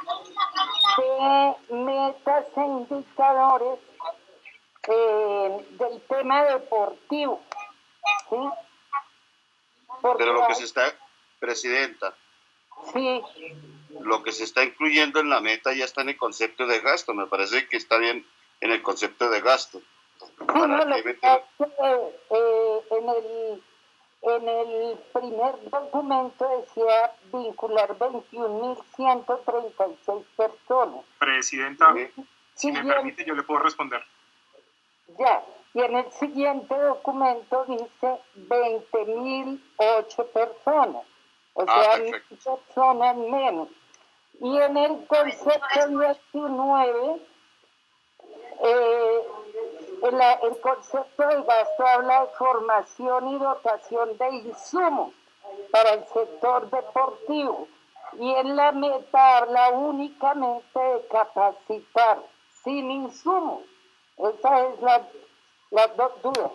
de metas e indicadores eh, del tema deportivo. ¿Sí? Porque Pero lo que se está, Presidenta, sí. Lo que se está incluyendo en la meta ya está en el concepto de gasto. Me parece que está bien en el concepto de gasto. Sí, no, lo que pasa es que, eh, en el En el primer documento decía vincular veintiún mil ciento treinta y seis personas. Presidenta, si me Siguiente, permite, yo le puedo responder. ya, y en el siguiente documento dice veinte mil ocho personas, o Ah, sea, mil personas menos. Y en el concepto diecinueve, eh, el, el concepto de gasto habla de formación y dotación de insumos para el sector deportivo, y en la meta habla únicamente de capacitar sin insumos. Esa es la, la do- duda.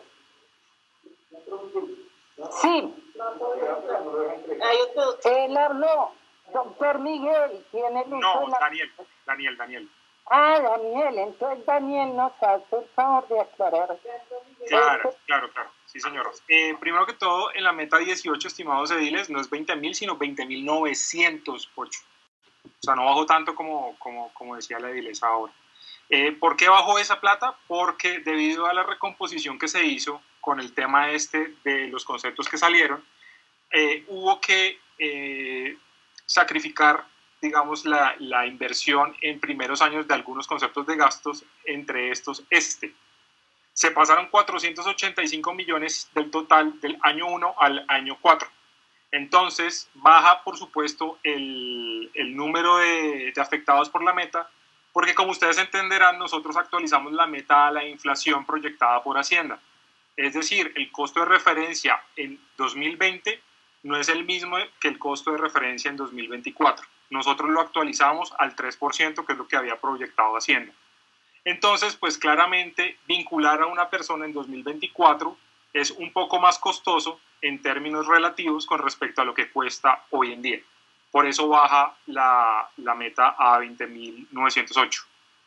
Sí. Él habló, doctor Miguel, tiene el uso No, de la... Daniel, Daniel, Daniel. Ah, Daniel, entonces Daniel nos hace el favor de aclarar. Claro, claro, claro. Sí, señor. Eh, primero que todo, en la meta dieciocho, estimados ediles, no es veinte mil, sino veinte mil novecientos ocho. O sea, no bajó tanto como, como, como decía la edilesa ahora. Eh, ¿Por qué bajó esa plata? Porque debido a la recomposición que se hizo con el tema este de los conceptos que salieron, eh, hubo que eh, sacrificar, digamos, la, la inversión en primeros años de algunos conceptos de gastos, entre estos este. Se pasaron cuatrocientos ochenta y cinco millones del total del año uno al año cuatro. Entonces, baja, por supuesto, el, el número de, de afectados por la meta, porque como ustedes entenderán, nosotros actualizamos la meta a la inflación proyectada por Hacienda. Es decir, el costo de referencia en dos mil veinte no es el mismo que el costo de referencia en dos mil veinticuatro. Nosotros lo actualizamos al tres por ciento, que es lo que había proyectado Hacienda. Entonces, pues claramente vincular a una persona en dos mil veinticuatro es un poco más costoso en términos relativos con respecto a lo que cuesta hoy en día. Por eso baja la, la meta a veinte mil novecientos ocho.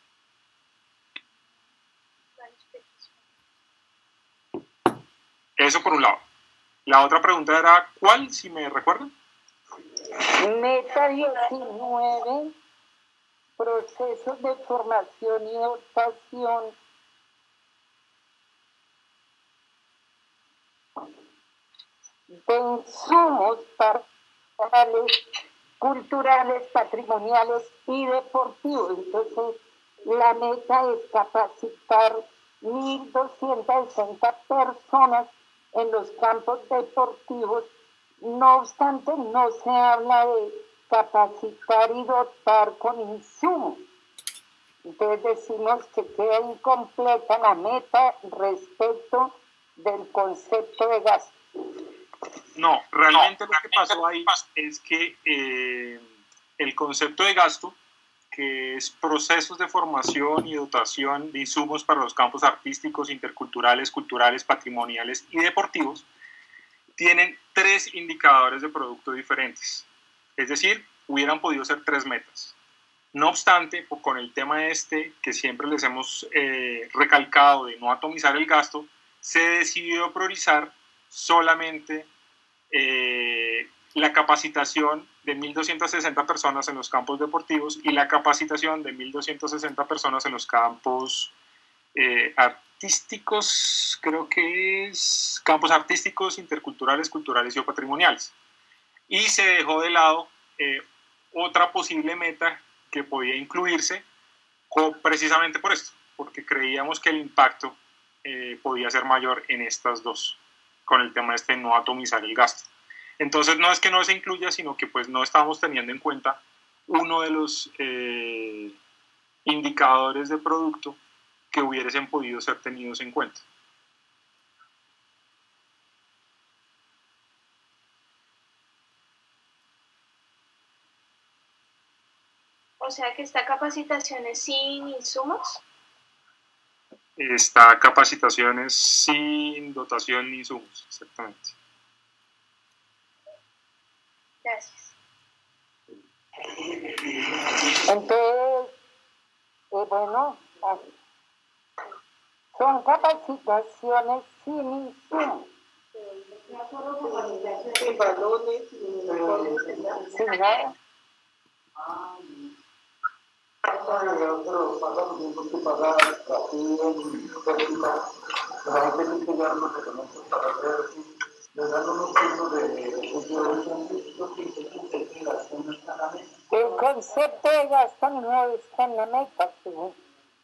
Eso por un lado. La otra pregunta era, ¿cuál, si me recuerdan? Meta diecinueve, procesos de formación y dotación. De insumos para culturales, patrimoniales y deportivos. Entonces, la meta es capacitar mil doscientas sesenta personas en los campos deportivos. No obstante, no se habla de capacitar y dotar con insumos. Entonces decimos que queda incompleta la meta respecto del concepto de gasto. No, realmente lo que pasó ahí es que eh, el concepto de gasto, que es procesos de formación y dotación de insumos para los campos artísticos, interculturales, culturales, patrimoniales y deportivos, tienen tres indicadores de producto diferentes. Es decir, hubieran podido ser tres metas. No obstante, con el tema este, que siempre les hemos eh, recalcado de no atomizar el gasto, se decidió priorizar solamente eh, la capacitación de mil doscientas sesenta personas en los campos deportivos y la capacitación de mil doscientas sesenta personas en los campos eh, artísticos, creo que es campos artísticos, interculturales, culturales y o patrimoniales. Y se dejó de lado eh, otra posible meta que podía incluirse con, precisamente por esto, porque creíamos que el impacto eh, podía ser mayor en estas dos, con el tema este de no atomizar el gasto. Entonces no es que no se incluya, sino que pues no estábamos teniendo en cuenta uno de los eh, indicadores de producto que hubiesen podido ser tenidos en cuenta. O sea que esta capacitación es sin insumos. Esta capacitación es sin dotación ni insumos, exactamente. Gracias. Entonces, eh, bueno, son capacitaciones sin insumos. Sin balones, sin nada. El concepto de gasto no está en la meta, según.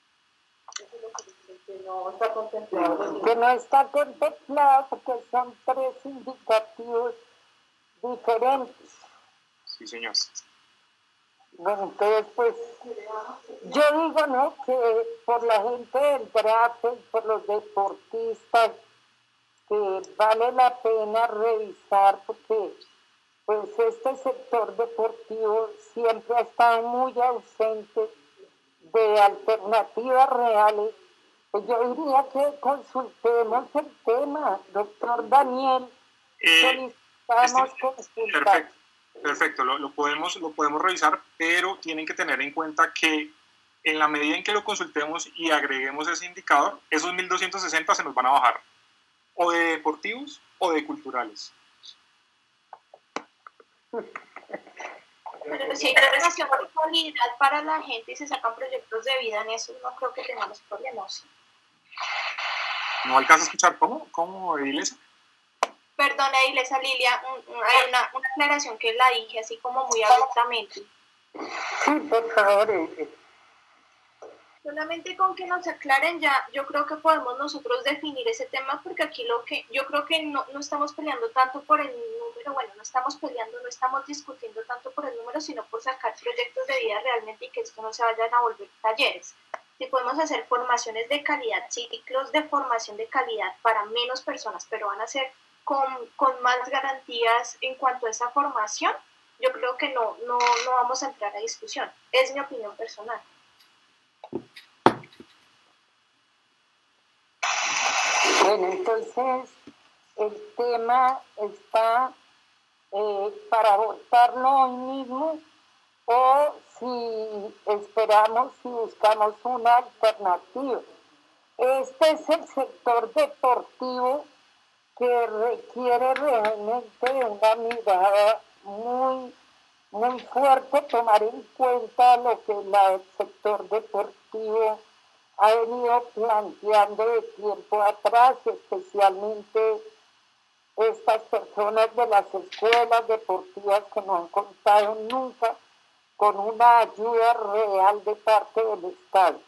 Que no está contemplado porque son tres indicativos diferentes. Sí, señor. Bueno, entonces, pues, yo digo, ¿no?, que por la gente del draft, por los deportistas, que vale la pena revisar, porque, pues, este sector deportivo siempre ha estado muy ausente de alternativas reales. Pues yo diría que consultemos el tema, doctor Daniel, eh, solicitamos este, consultar. Perfecto. Perfecto, lo, lo, podemos, lo podemos revisar, pero tienen que tener en cuenta que en la medida en que lo consultemos y agreguemos ese indicador, esos mil doscientos sesenta se nos van a bajar, o de deportivos o de culturales. Pero si hay información de calidad para la gente y se sacan proyectos de vida en eso, no creo que tengamos problemas. ¿No alcanza a escuchar cómo? ¿Cómo, Edilesa? Perdona, Edilesa Lilia, un, un, hay una, una aclaración que la dije así como muy abruptamente. Sí, por favor. Eh. Solamente con que nos aclaren ya, yo creo que podemos nosotros definir ese tema, porque aquí lo que, yo creo que no, no estamos peleando tanto por el número, bueno, no estamos peleando, no estamos discutiendo tanto por el número, sino por sacar proyectos de vida realmente y que esto no se vayan a volver talleres. Si podemos hacer formaciones de calidad, ciclos de formación de calidad para menos personas, pero van a ser Con, con más garantías en cuanto a esa formación, yo creo que no, no, no vamos a entrar a discusión. Es mi opinión personal. Bueno, entonces el tema está eh, para votarlo hoy mismo o si esperamos y buscamos una alternativa. Este es el sector deportivo que requiere realmente una mirada muy, muy fuerte, tomar en cuenta lo que la- el sector deportivo ha venido planteando de tiempo atrás, especialmente estas personas de las escuelas deportivas que no han contado nunca con una ayuda real de parte del Estado.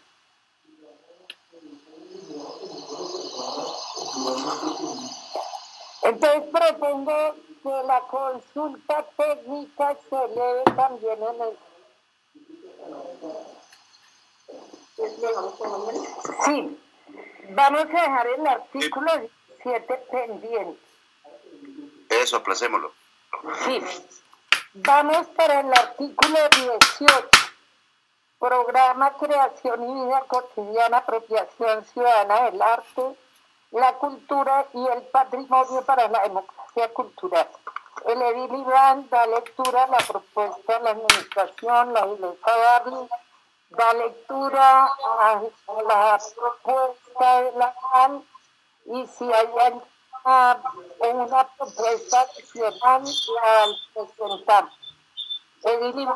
Entonces propongo que la consulta técnica se eleve también en el... Sí, vamos a dejar el artículo diecisiete pendiente. Eso, aplacémoslo. Sí, vamos para el artículo dieciocho. Programa Creación y Vida Cotidiana, Apropiación Ciudadana del Arte, la Cultura y el Patrimonio para la Democracia Cultural. El edil Iván da lectura a la propuesta de la Administración, la Iglesia Barrio, da lectura a la propuesta de la A N y si hay una, una propuesta adicional, la presentamos. Edil Iván.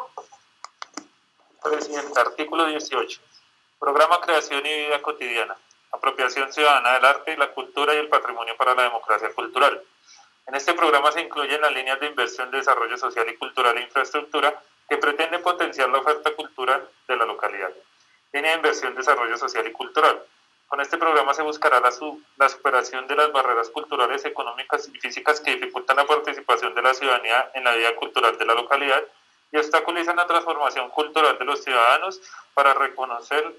Presidente, artículo dieciocho. Programa Creación y Vida Cotidiana. Apropiación ciudadana del arte y la cultura y el patrimonio para la democracia cultural. En este programa se incluyen las líneas de inversión de desarrollo social y cultural e infraestructura que pretende potenciar la oferta cultural de la localidad. Línea de inversión de desarrollo social y cultural. Con este programa se buscará la, su, la superación de las barreras culturales, económicas y físicas que dificultan la participación de la ciudadanía en la vida cultural de la localidad y obstaculizan la transformación cultural de los ciudadanos para reconocer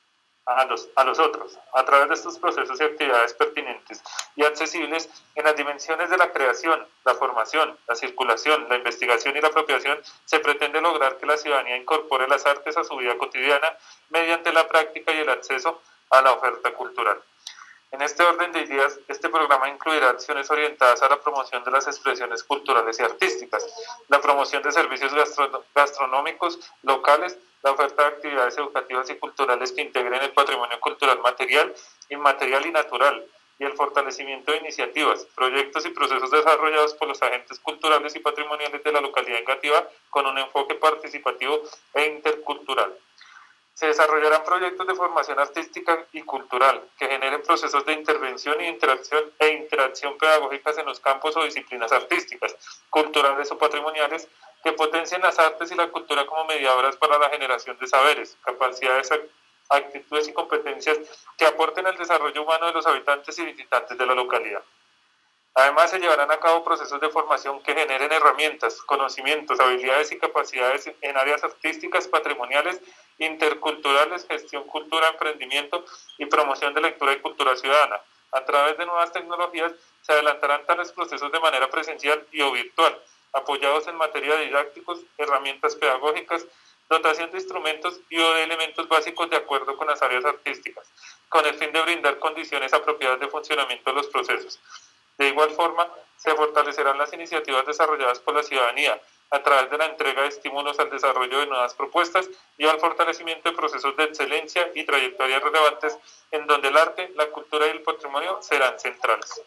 a los, a los otros, a través de estos procesos y actividades pertinentes y accesibles en las dimensiones de la creación, la formación, la circulación, la investigación y la apropiación. Se pretende lograr que la ciudadanía incorpore las artes a su vida cotidiana mediante la práctica y el acceso a la oferta cultural. En este orden de ideas, este programa incluirá acciones orientadas a la promoción de las expresiones culturales y artísticas, la promoción de servicios gastro- gastronómicos locales, la oferta de actividades educativas y culturales que integren el patrimonio cultural material, inmaterial y natural, y el fortalecimiento de iniciativas, proyectos y procesos desarrollados por los agentes culturales y patrimoniales de la localidad engativa con un enfoque participativo e intercultural. Se desarrollarán proyectos de formación artística y cultural que generen procesos de intervención y interacción e interacción pedagógicas en los campos o disciplinas artísticas, culturales o patrimoniales que potencien las artes y la cultura como mediadoras para la generación de saberes, capacidades, actitudes y competencias que aporten al desarrollo humano de los habitantes y visitantes de la localidad. Además, se llevarán a cabo procesos de formación que generen herramientas, conocimientos, habilidades y capacidades en áreas artísticas, patrimoniales, interculturales, gestión, cultura, emprendimiento y promoción de lectura y cultura ciudadana. A través de nuevas tecnologías se adelantarán tales procesos de manera presencial y o virtual, apoyados en materia de didácticos, herramientas pedagógicas, dotación de instrumentos y o de elementos básicos de acuerdo con las áreas artísticas, con el fin de brindar condiciones apropiadas de funcionamiento de los procesos. De igual forma, se fortalecerán las iniciativas desarrolladas por la ciudadanía a través de la entrega de estímulos al desarrollo de nuevas propuestas y al fortalecimiento de procesos de excelencia y trayectorias relevantes en donde el arte, la cultura y el patrimonio serán centrales.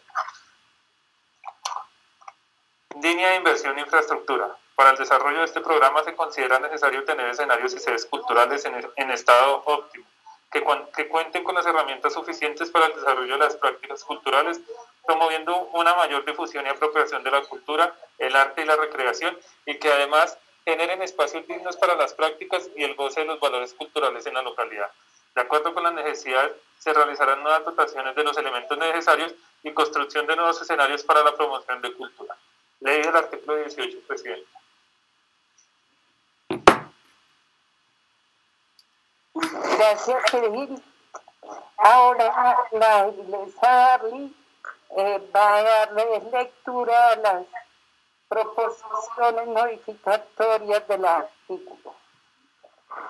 Línea de inversión e infraestructura. Para el desarrollo de este programa se considera necesario tener escenarios y sedes culturales en, en estado óptimo, que, que cuenten con las herramientas suficientes para el desarrollo de las prácticas culturales, promoviendo una mayor difusión y apropiación de la cultura, el arte y la recreación, y que además generen espacios dignos para las prácticas y el goce de los valores culturales en la localidad. De acuerdo con las necesidades, se realizarán nuevas dotaciones de los elementos necesarios y construcción de nuevos escenarios para la promoción de cultura. Ley del artículo dieciocho, presidente. Gracias, Edil. Ahora la Iglesia Barli eh, va a darle lectura a las proposiciones modificatorias del artículo.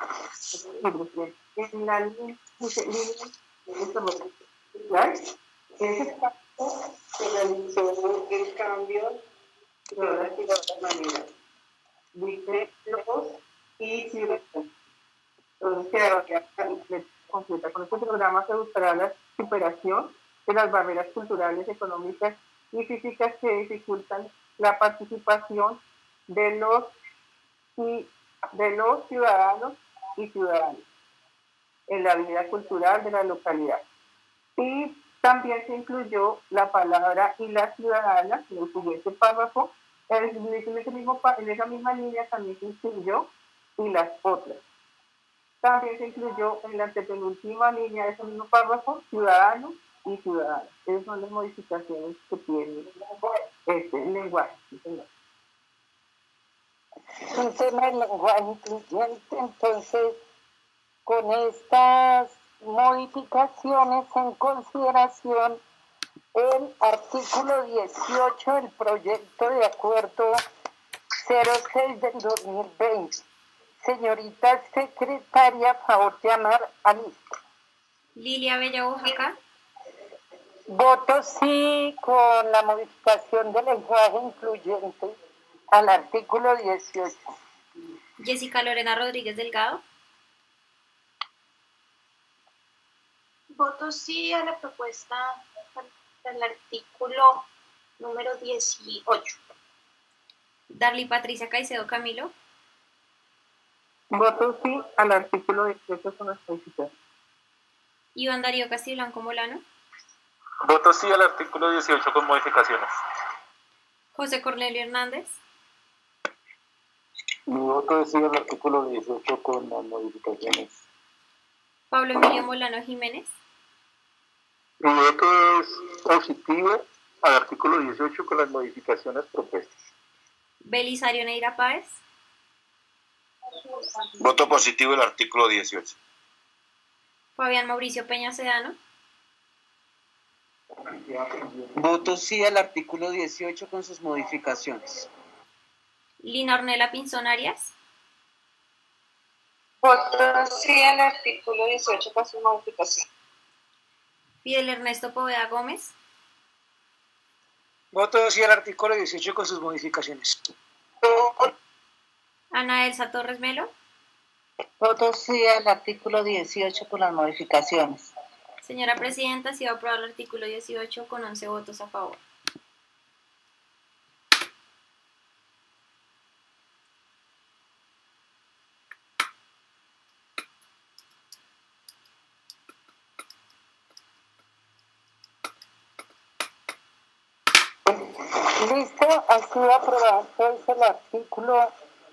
En la línea Ese caso se realizó el cambio de la siguiente manera. Dice los y ciudadanos. Entonces, se había completa. Con este programa se buscará la superación de las barreras culturales, económicas y físicas que dificultan la participación de los, y, de los ciudadanos y ciudadanas en la vida cultural de la localidad. Y también se incluyó la palabra y las ciudadanas en el siguiente párrafo. En, ese mismo, en esa misma línea también se incluyó y las otras. También se incluyó en la antepenúltima línea de ese mismo párrafo, ciudadanos y ciudadanas. Esas son las modificaciones que tiene este lenguaje. Un tema de lenguaje incluyente, entonces, con estas modificaciones en consideración, el artículo dieciocho del proyecto de acuerdo cero seis del dos mil veinte. Señorita secretaria, favor de llamar a lista. Lilia Bella Oaxaca. Voto sí con la modificación del lenguaje incluyente al artículo dieciocho. Jessica Lorena Rodríguez Delgado. Voto sí a la propuesta del artículo número dieciocho. Darly Patricia Caicedo Camilo. Voto sí al artículo dieciocho con las modificaciones. Iván Darío Castiblanco Molano. Voto sí al artículo dieciocho con modificaciones. José Cornelio Hernández. Mi voto es sí al artículo dieciocho con las modificaciones. Pablo Emilio Molano Jiménez. Mi voto es positivo al artículo dieciocho con las modificaciones propuestas. Belisario Neira Páez. Voto positivo al artículo dieciocho. Fabián Mauricio Peña Sedano. Voto sí al artículo dieciocho con sus modificaciones. Lina Ornella Pinzón Arias. Voto sí al artículo dieciocho con sus modificaciones. Fidel Ernesto Poveda Gómez. Voto sí al artículo dieciocho con sus modificaciones. Ana Elsa Torres Melo. Voto sí al artículo dieciocho con las modificaciones. Señora Presidenta, ha sido aprobado el artículo dieciocho con once votos a favor. Listo, ha sido aprobado entonces el artículo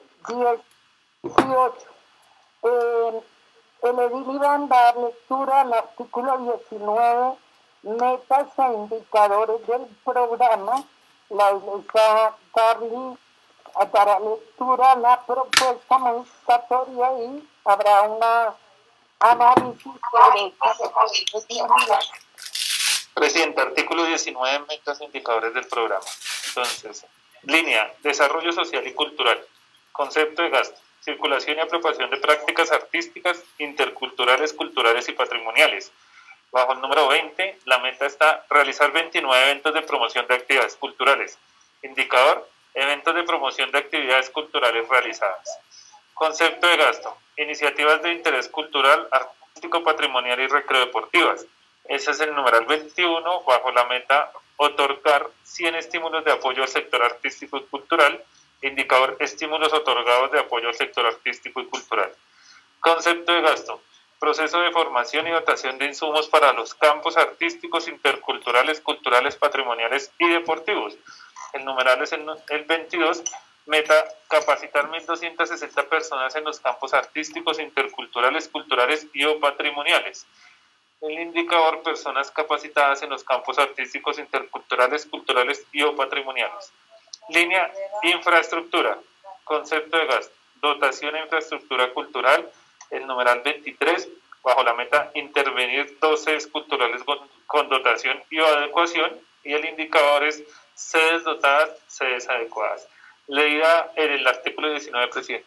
dieciocho. Eh, el edil iba a dar lectura al artículo diecinueve, metas e indicadores del programa. La iglesia Darly dará lectura a la propuesta modificatoria y habrá una análisis sobre esta. Presidente, artículo diecinueve, metas e indicadores del programa. Entonces, línea, desarrollo social y cultural. Concepto de gasto, circulación y apropiación de prácticas artísticas, interculturales, culturales y patrimoniales. Bajo el número veinte, la meta está realizar veintinueve eventos de promoción de actividades culturales. Indicador, eventos de promoción de actividades culturales realizadas. Concepto de gasto, iniciativas de interés cultural, artístico, patrimonial y recreodeportivas. Ese es el numeral veintiuno, bajo la meta otorgar cien estímulos de apoyo al sector artístico y cultural. Indicador, estímulos otorgados de apoyo al sector artístico y cultural. Concepto de gasto, proceso de formación y dotación de insumos para los campos artísticos, interculturales, culturales, patrimoniales y deportivos. El numeral es el, el veintidós, meta capacitar mil doscientas sesenta personas en los campos artísticos, interculturales, culturales y o patrimoniales. El indicador, personas capacitadas en los campos artísticos, interculturales, culturales y o patrimoniales. Línea, infraestructura, concepto de gasto, dotación e infraestructura cultural, el numeral veintitrés, bajo la meta intervenir dos sedes culturales con, con dotación y o adecuación, y el indicador es sedes dotadas, sedes adecuadas. Leída en el artículo diecinueve, presidente.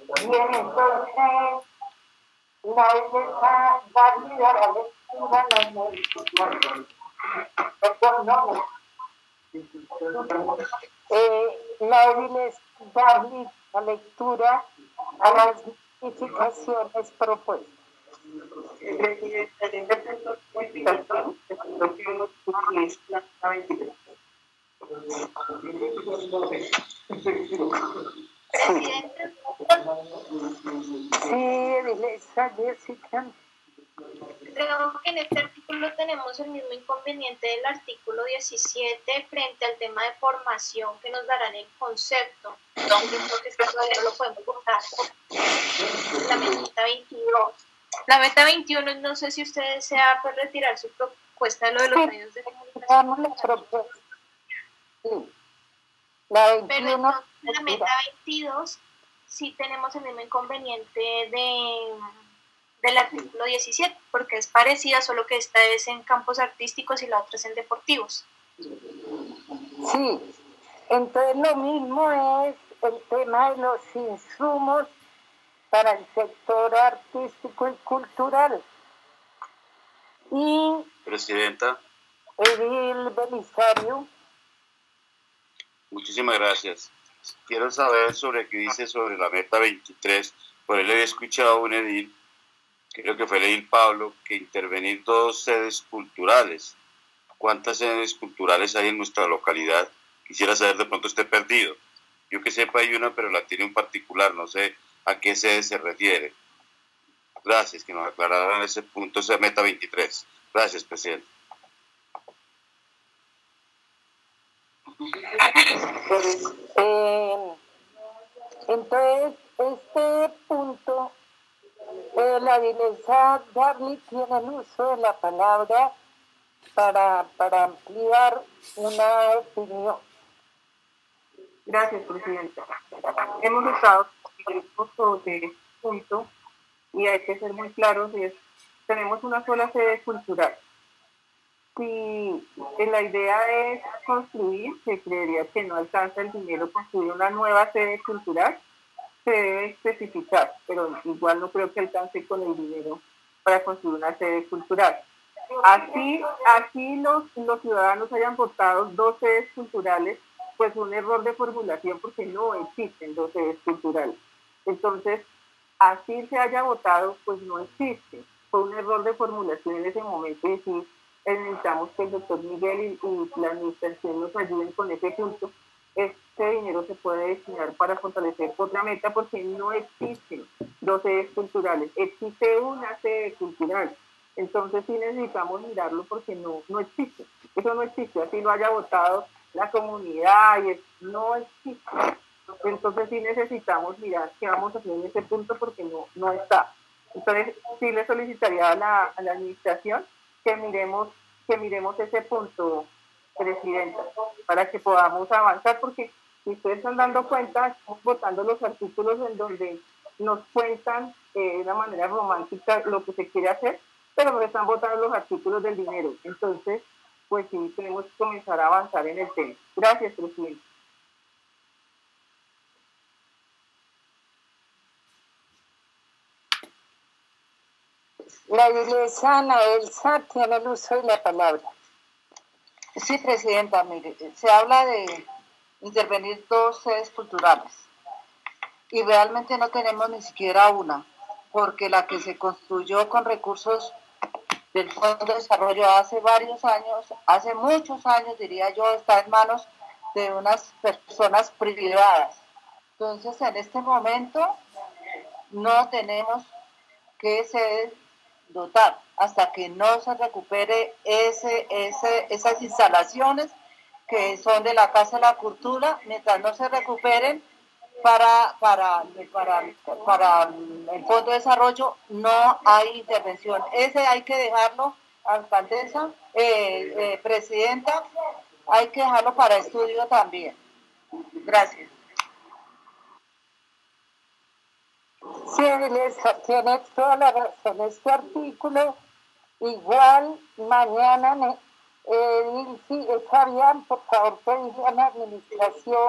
Bien, entonces, la iglesia válida la lectura no eh, la iglesia darle la lectura a las modificaciones propuestas. Presidente. Sí, Elisa, Jessica. Creo que en este artículo tenemos el mismo inconveniente del artículo diecisiete frente al tema de formación que nos darán el concepto. Entonces creo que esto todavía no lo podemos votar. La meta veintidós. La meta veintiuno, no sé si usted desea pues, retirar su propuesta de lo de los medios de comunicación. La propuesta. Sí. La veintiuno. Pero entonces, la meta veintidós sí tenemos el mismo inconveniente de, del artículo diecisiete, porque es parecida, solo que esta es en campos artísticos y la otra es en deportivos. Sí, entonces lo mismo es el tema de los insumos para el sector artístico y cultural. Y Presidenta. Edil Belisario. Muchísimas gracias. Quiero saber sobre qué dice sobre la meta veintitrés. Por él he escuchado a un edil, creo que fue el edil Pablo, que intervenir dos sedes culturales. ¿Cuántas sedes culturales hay en nuestra localidad? Quisiera saber, de pronto esté perdido. Yo que sepa hay una, pero la tiene un particular, no sé a qué sede se refiere. Gracias, que nos aclararan ese punto, esa meta veintitrés. Gracias, presidente. Eh, entonces, este punto, eh, la Dilesa Garli tiene el uso de la palabra para, para ampliar una opinión. Gracias, Presidenta. Hemos estado sobre este punto y hay que ser muy claros, y es, tenemos una sola sede cultural. Si la idea es construir, se creería que no alcanza el dinero construir una nueva sede cultural, se debe especificar, pero igual no creo que alcance con el dinero para construir una sede cultural. Así, así los, los ciudadanos hayan votado dos sedes culturales, pues un error de formulación porque no existen dos sedes culturales. Entonces, así se haya votado, pues no existe. Fue un error de formulación en ese momento y sí necesitamos que el doctor Miguel y, y la administración nos ayuden con ese punto. Este dinero se puede destinar para fortalecer otra meta porque no existen dos sedes culturales, existe una sede cultural. Entonces sí necesitamos mirarlo porque no, no existe. Eso no existe, así lo haya votado la comunidad y es, no existe. Entonces sí necesitamos mirar qué vamos a hacer en ese punto porque no, no está. Entonces sí le solicitaría a la, a la administración que miremos, que miremos ese punto, Presidenta, para que podamos avanzar, porque si ustedes están dando cuenta, estamos votando los artículos en donde nos cuentan eh, de una manera romántica lo que se quiere hacer, pero nos están votando los artículos del dinero. Entonces, pues sí, tenemos que comenzar a avanzar en el tema. Gracias, Presidenta. La iglesia Ana Elsa tiene el uso de la palabra. Sí, Presidenta, mire, se habla de intervenir dos sedes culturales y realmente no tenemos ni siquiera una, porque la que se construyó con recursos del Fondo de Desarrollo hace varios años, hace muchos años diría yo, está en manos de unas personas privadas. Entonces, en este momento no tenemos que se dotar hasta que no se recupere ese, ese, esas instalaciones que son de la Casa de la Cultura. Mientras no se recuperen para, para, para, para el Fondo de Desarrollo no hay intervención. Ese hay que dejarlo, alcaldesa, eh, eh, presidenta, hay que dejarlo para estudio también. Gracias. Sí, Elisa, tiene toda la razón. Este artículo, igual mañana, eh, sí, Fabián, por favor, pedirle a la administración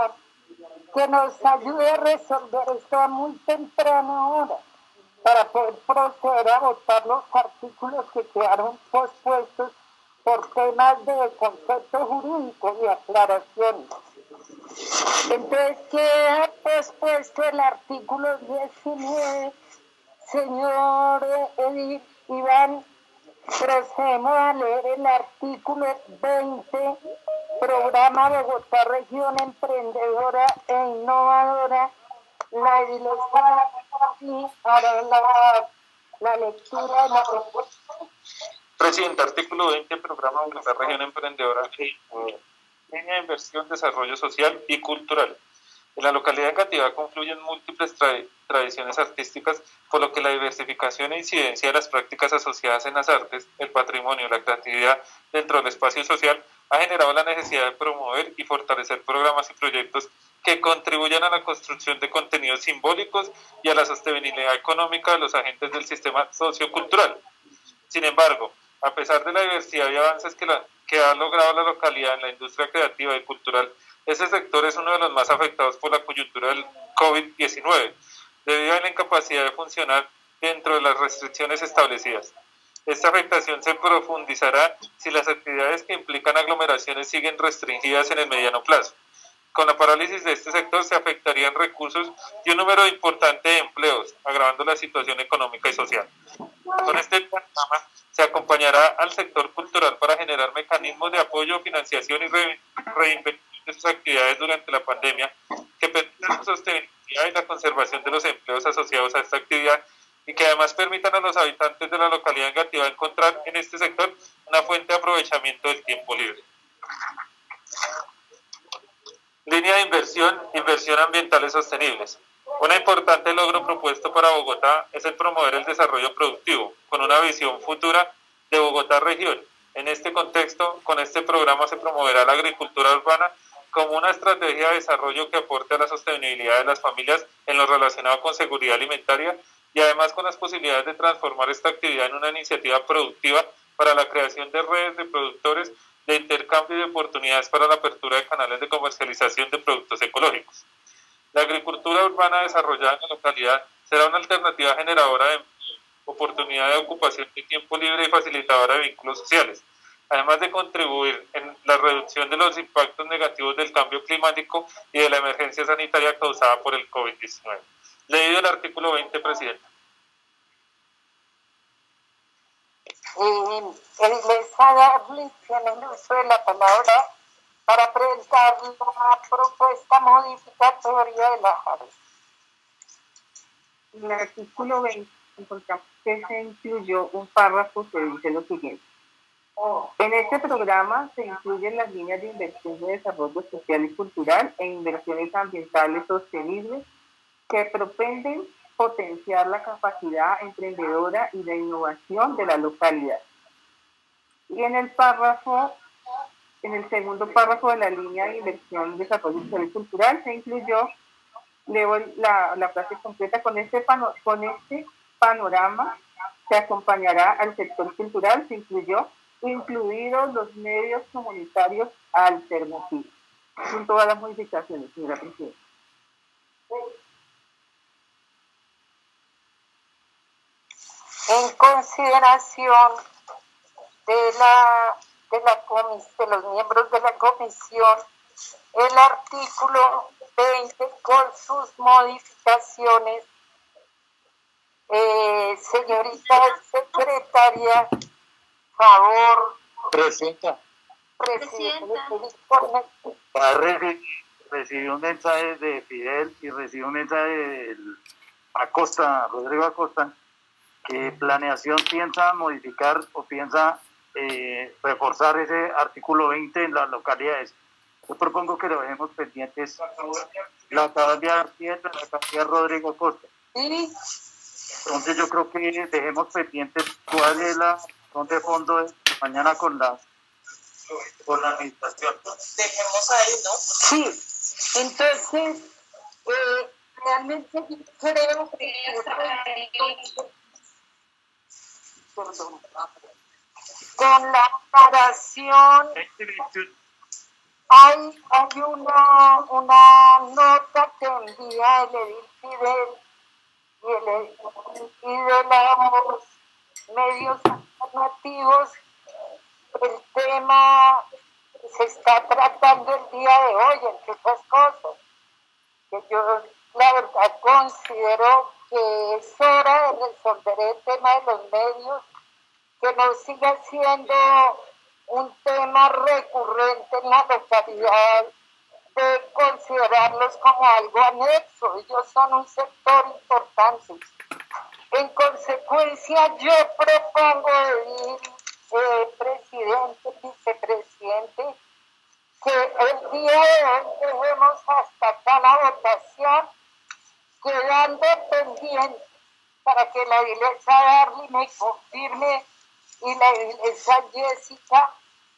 que nos ayude a resolver esto a muy temprana hora, para poder proceder a votar los artículos que quedaron pospuestos por temas de concepto jurídico y aclaraciones. Entonces queda pospuesto el artículo diecinueve. Señor Edith Iván, procedemos a leer el artículo veinte, Programa Bogotá Región Emprendedora e Innovadora. La edilección y hará la, la lectura de la propuesta. Presidente, artículo veinte, Programa Bogotá Región Emprendedora e Innovadora. Línea de inversión, desarrollo social y cultural. En la localidad de Engativá confluyen múltiples tra tradiciones artísticas, por lo que la diversificación e incidencia de las prácticas asociadas en las artes, el patrimonio y la creatividad dentro del espacio social ha generado la necesidad de promover y fortalecer programas y proyectos que contribuyan a la construcción de contenidos simbólicos y a la sostenibilidad económica de los agentes del sistema sociocultural. Sin embargo, a pesar de la diversidad y avances que, la, que ha logrado la localidad en la industria creativa y cultural, este sector es uno de los más afectados por la coyuntura del COVID diecinueve, debido a la incapacidad de funcionar dentro de las restricciones establecidas. Esta afectación se profundizará si las actividades que implican aglomeraciones siguen restringidas en el mediano plazo. Con la parálisis de este sector se afectarían recursos y un número importante de empleos, agravando la situación económica y social. Con este programa se acompañará al sector cultural para generar mecanismos de apoyo, financiación y re reinvención de sus actividades durante la pandemia que permitan la sostenibilidad y la conservación de los empleos asociados a esta actividad y que además permitan a los habitantes de la localidad de Engativá encontrar en este sector una fuente de aprovechamiento del tiempo libre. Línea de inversión, inversión ambientales sostenibles. Un importante logro propuesto para Bogotá es el promover el desarrollo productivo, con una visión futura de Bogotá región. En este contexto, con este programa se promoverá la agricultura urbana como una estrategia de desarrollo que aporte a la sostenibilidad de las familias en lo relacionado con seguridad alimentaria y además con las posibilidades de transformar esta actividad en una iniciativa productiva para la creación de redes de productores, de intercambio y de oportunidades para la apertura de canales de comercialización de productos ecológicos. La agricultura urbana desarrollada en la localidad será una alternativa generadora de oportunidad de ocupación de tiempo libre y facilitadora de vínculos sociales, además de contribuir en la reducción de los impactos negativos del cambio climático y de la emergencia sanitaria causada por el COVID diecinueve. Leído el artículo veinte, Presidenta. Eh, Elisa Darly tiene el uso de la palabra para presentar la propuesta modificatoria de la J A R E. En el artículo veinte encontramos que se incluyó un párrafo que dice lo siguiente. En este programa se incluyen las líneas de inversión de desarrollo social y cultural e inversiones ambientales sostenibles que propenden potenciar la capacidad emprendedora y de innovación de la localidad. Y en el párrafo, en el segundo párrafo de la línea de inversión, desarrollo social y cultural, se incluyó, leo la, la frase completa, con este, pano, con este panorama se acompañará al sector cultural, se incluyó, incluidos los medios comunitarios alternativos. Son todas las modificaciones, señora Presidenta. En consideración de, la, de, la comis, de los miembros de la comisión, el artículo veinte con sus modificaciones, eh, señorita secretaria, favor. Presidenta. Presidenta. Recibí un mensaje de Fidel y recibí un mensaje de Acosta, Rodrigo Acosta, que Planeación piensa modificar o piensa eh, reforzar ese artículo veinte en las localidades. Yo propongo que lo dejemos pendientes. La acaba de enviar Pietro, la acaba de enviar Rodrigo Acosta. ¿Sí? Entonces yo creo que dejemos pendientes cuál es la razón de fondo de mañana con la, con la administración. Dejemos ahí, ¿no? Sí, entonces, eh, realmente creo que... Perdón. Con la aclaración... hay, hay una, una nota que envía el edil Fidel y, el, y de los medios alternativos. El tema se está tratando el día de hoy, entre otras cosas, que yo la verdad considero que es hora de resolver el tema de los medios, que no siga siendo un tema recurrente en la localidad, de considerarlos como algo anexo. Ellos son un sector importante. En consecuencia, yo propongo, eh, presidente, vicepresidente, que el día de hoy dejemos hasta acá la votación, quedando pendiente para que la iglesia Darly me confirme y la iglesia Jessica,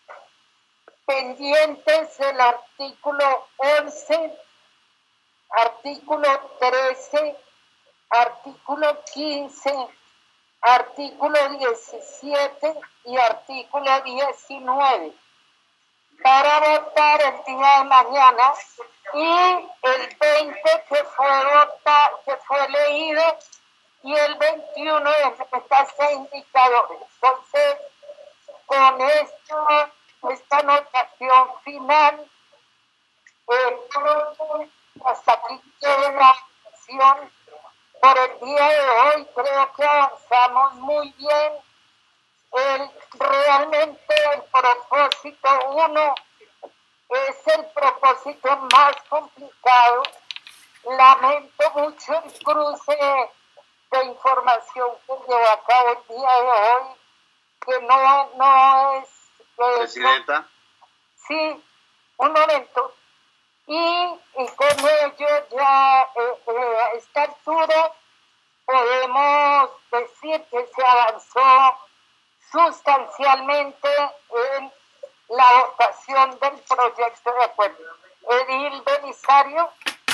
pendientes del artículo once, artículo trece, artículo quince, artículo diecisiete y artículo diecinueve, para votar el día de mañana, y el veinte que fue vota, que fue leído, y el veintiuno de estas indicadores. Entonces, con esto, esta anotación final, eh, hasta aquí queda la votación por el día de hoy. Creo que avanzamos muy bien. El, realmente el propósito uno es el propósito más complicado. Lamento mucho el cruce de información que llevó a cabo el día de hoy, que no, no es... Eh, Presidenta. Sí, un momento. Y, y con ello ya eh, eh, a esta altura podemos decir que se avanzó sustancialmente en la votación del proyecto de acuerdo. Edil Belisario.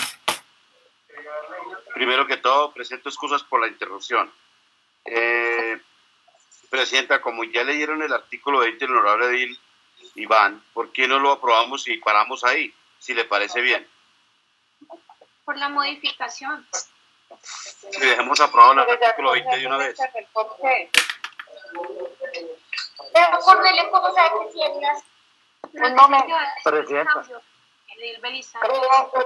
Primero que todo, presento excusas por la interrupción. Eh, Presidenta, como ya leyeron el artículo veinte del honorable edil Iván, ¿por qué no lo aprobamos y paramos ahí, si le parece bien? Por la modificación. Si dejemos aprobado el artículo veinte de una vez. Pero por ley, ¿cómo sabe que tiene las... Un momento. Presidenta. Edil Belisario.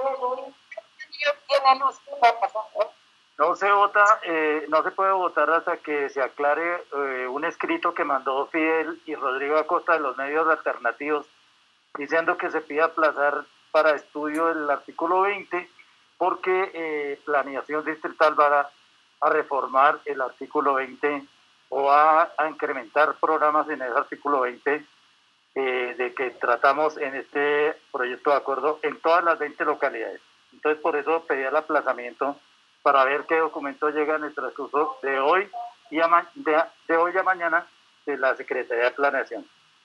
No se vota, eh, no se puede votar hasta que se aclare eh, un escrito que mandó Fidel y Rodrigo Acosta de los medios alternativos, diciendo que se pide aplazar para estudio el artículo veinte, porque eh, Planeación Distrital va a, a reformar el artículo veinte o va a incrementar programas en el artículo veinte eh, de que tratamos en este proyecto de acuerdo en todas las veinte localidades. Entonces, por eso pedí el aplazamiento para ver qué documento llega en el transcurso de hoy y a de, de hoy a mañana de la Secretaría de Planeación.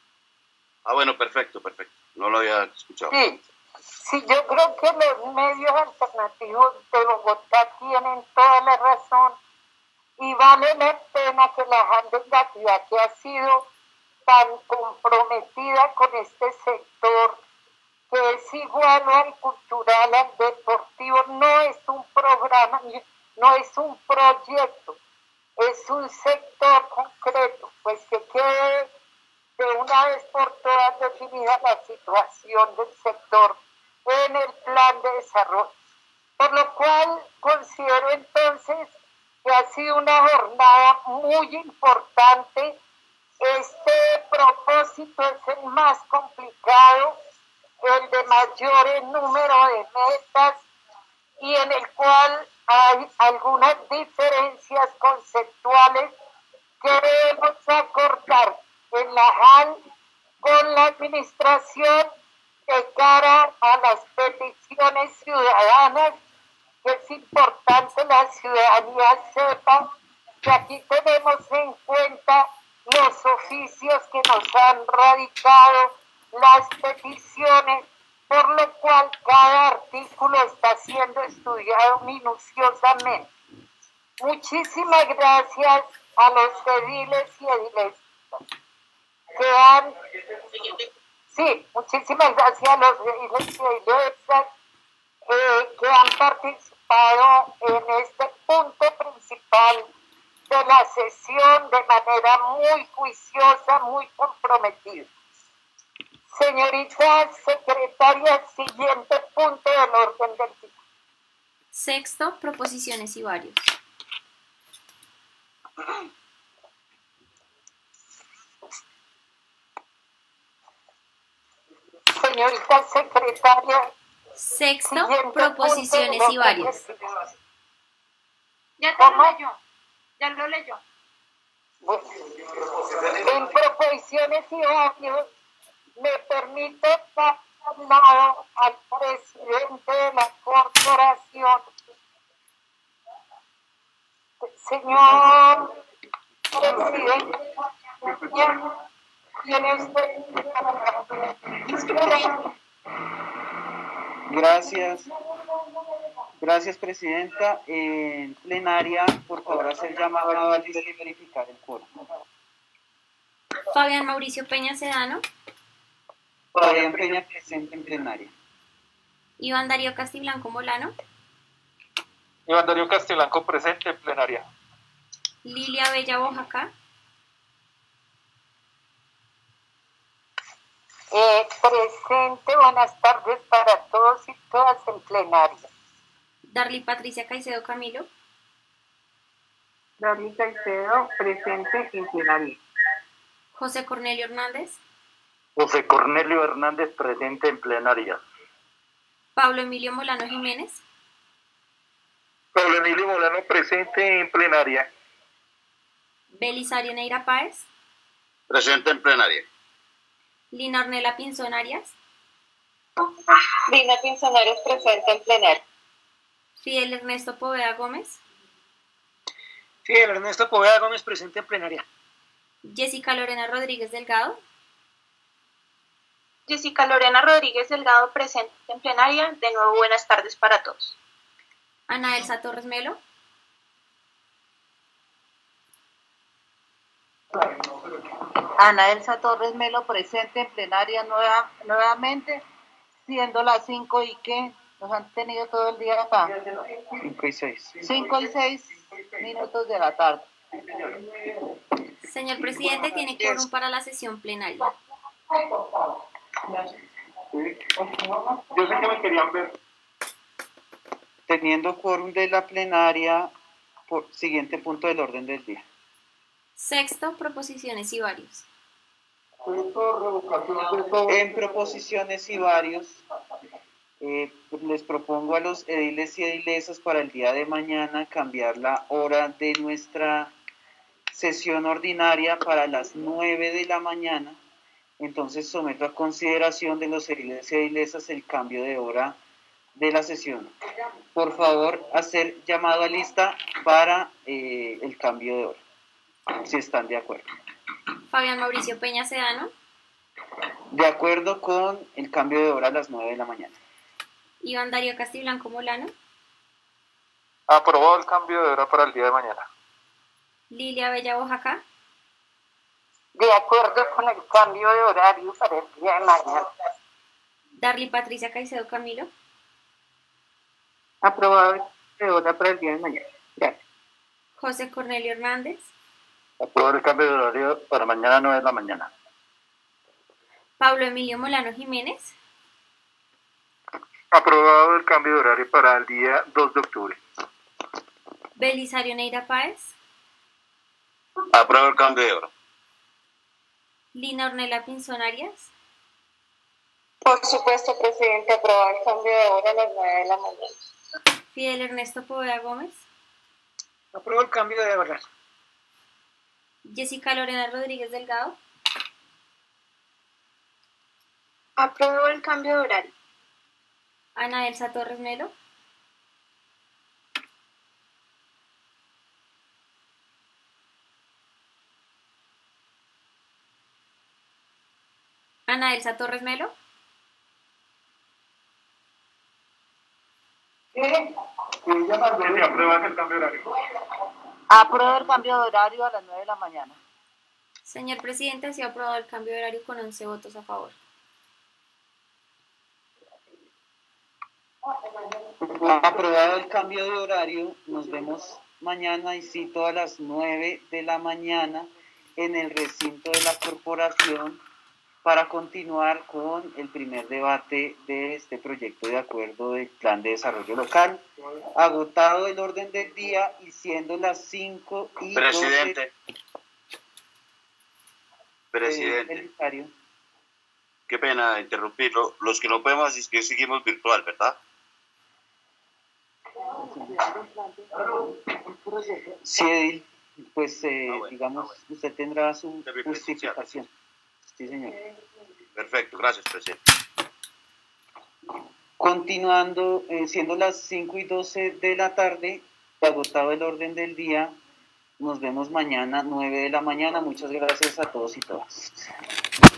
Ah, bueno, perfecto, perfecto. No lo había escuchado. Sí, sí, yo creo que los medios alternativos de Bogotá tienen toda la razón y vale la pena que la legislativa, que ha sido tan comprometida con este sector, que es igual al cultural, al deportivo, no es un programa, no es un proyecto, es un sector concreto, pues que quede de una vez por todas definida la situación del sector en el plan de desarrollo. Por lo cual considero entonces que ha sido una jornada muy importante. Este propósito es el más complicado, el de mayor número de metas, y en el cual hay algunas diferencias conceptuales que debemos acordar en la J A L con la administración de cara a las peticiones ciudadanas, que es importante la ciudadanía sepa que aquí tenemos en cuenta los oficios que nos han radicado, las peticiones, por lo cual cada artículo está siendo estudiado minuciosamente. Muchísimas gracias a los ediles y ediles que han Sí, muchísimas gracias a los ediles y edilesas eh, que han participado en este punto principal de la sesión de manera muy juiciosa, muy comprometida. Señorita secretaria, siguiente punto del orden del día. Sexto, proposiciones y varios. Señorita secretaria. Sexto, proposiciones y varios. Ya te lo leyó. Ya lo leyó. Bueno, en proposiciones y varios, me permite dar al lado al presidente de la corporación. Señor presidente, ¿tiene usted? Gracias. Gracias, presidenta. En plenaria, por favor, hacer llamado a lista y verificar el quórum. Fabián Mauricio Peña Sedano. Fabián Peña presente en plenaria. Iván Darío Castiblanco Molano. Iván Darío Castiblanco presente en plenaria. Lilia Bella Bojacá. Eh, presente, buenas tardes para todos y todas en plenaria. Darly Patricia Caicedo Camilo. Darly Caicedo presente en plenaria. José Cornelio Hernández. José Cornelio Hernández presente en plenaria. Pablo Emilio Molano Jiménez. Pablo Emilio Molano presente en plenaria. Belisario Neira Páez. Presente en plenaria. Lina Ornella Pinzón Arias. Lina Pinzón Arias presente en plenaria. Fidel Ernesto Poveda Gómez. Fidel Ernesto Poveda Gómez presente en plenaria. Jessica Lorena Rodríguez Delgado. Jessica Lorena Rodríguez Delgado presente en plenaria. De nuevo, buenas tardes para todos. Ana Elsa Torres Melo. Ana Elsa Torres Melo presente en plenaria nueva, nuevamente, siendo las cinco y que nos han tenido todo el día acá. cinco y seis. cinco y seis minutos de la tarde. Señor presidente, tiene quórum para la sesión plenaria. Yo sé que me querían ver. Teniendo quórum de la plenaria, por siguiente punto del orden del día. Sexto, proposiciones y varios. En proposiciones y varios, eh, les propongo a los ediles y edilesas para el día de mañana cambiar la hora de nuestra sesión ordinaria para las nueve de la mañana. Entonces someto a consideración de los ediles y edilesas el cambio de hora de la sesión. Por favor, hacer llamado a lista para eh, el cambio de hora, si están de acuerdo. Fabián Mauricio Peña Sedano. De acuerdo con el cambio de hora a las nueve de la mañana. Iván Darío Castiblanco Molano. Aprobado el cambio de hora para el día de mañana. Lilia Bella Bojacá. De acuerdo con el cambio de horario para el día de mañana. Darly Patricia Caicedo Camilo. Aprobado de hora para el día de mañana. Gracias. José Cornelio Hernández. Aprobado el cambio de horario para mañana nueve de la mañana. Pablo Emilio Molano Jiménez. Aprobado el cambio de horario para el día dos de octubre. Belisario Neira Páez. Aprobado el cambio de hora. Lina Ornella Pinzón Arias. Por supuesto, presidente, aprobado el cambio de hora a las nueve de la mañana. Fidel Ernesto Poveda Gómez. Apruebo el cambio de hora. Jessica Lorena Rodríguez Delgado. Apruebo el cambio de horario. Ana Elsa Torres Melo. Ana Elsa Torres Melo. ¿Apruebas el cambio de horario? Apruebo el cambio de horario a las nueve de la mañana. Señor presidente, se ha aprobado el cambio de horario con once votos a favor. Aprobado el cambio de horario, nos vemos mañana y cito a las nueve de la mañana en el recinto de la corporación para continuar con el primer debate de este proyecto de acuerdo del Plan de Desarrollo Local. Agotado el orden del día y siendo las cinco y Presidente. doce, Presidente. Eh, Qué pena interrumpirlo. Los que no podemos asistir seguimos virtual, ¿verdad? Sí, Edil, pues eh, Ah, bueno, digamos, ah, bueno. usted tendrá su Debe justificación. Sí, señor. Perfecto, gracias, presidente. Continuando, eh, siendo las cinco y doce de la tarde, agotado el orden del día, nos vemos mañana nueve de la mañana. Muchas gracias a todos y todas.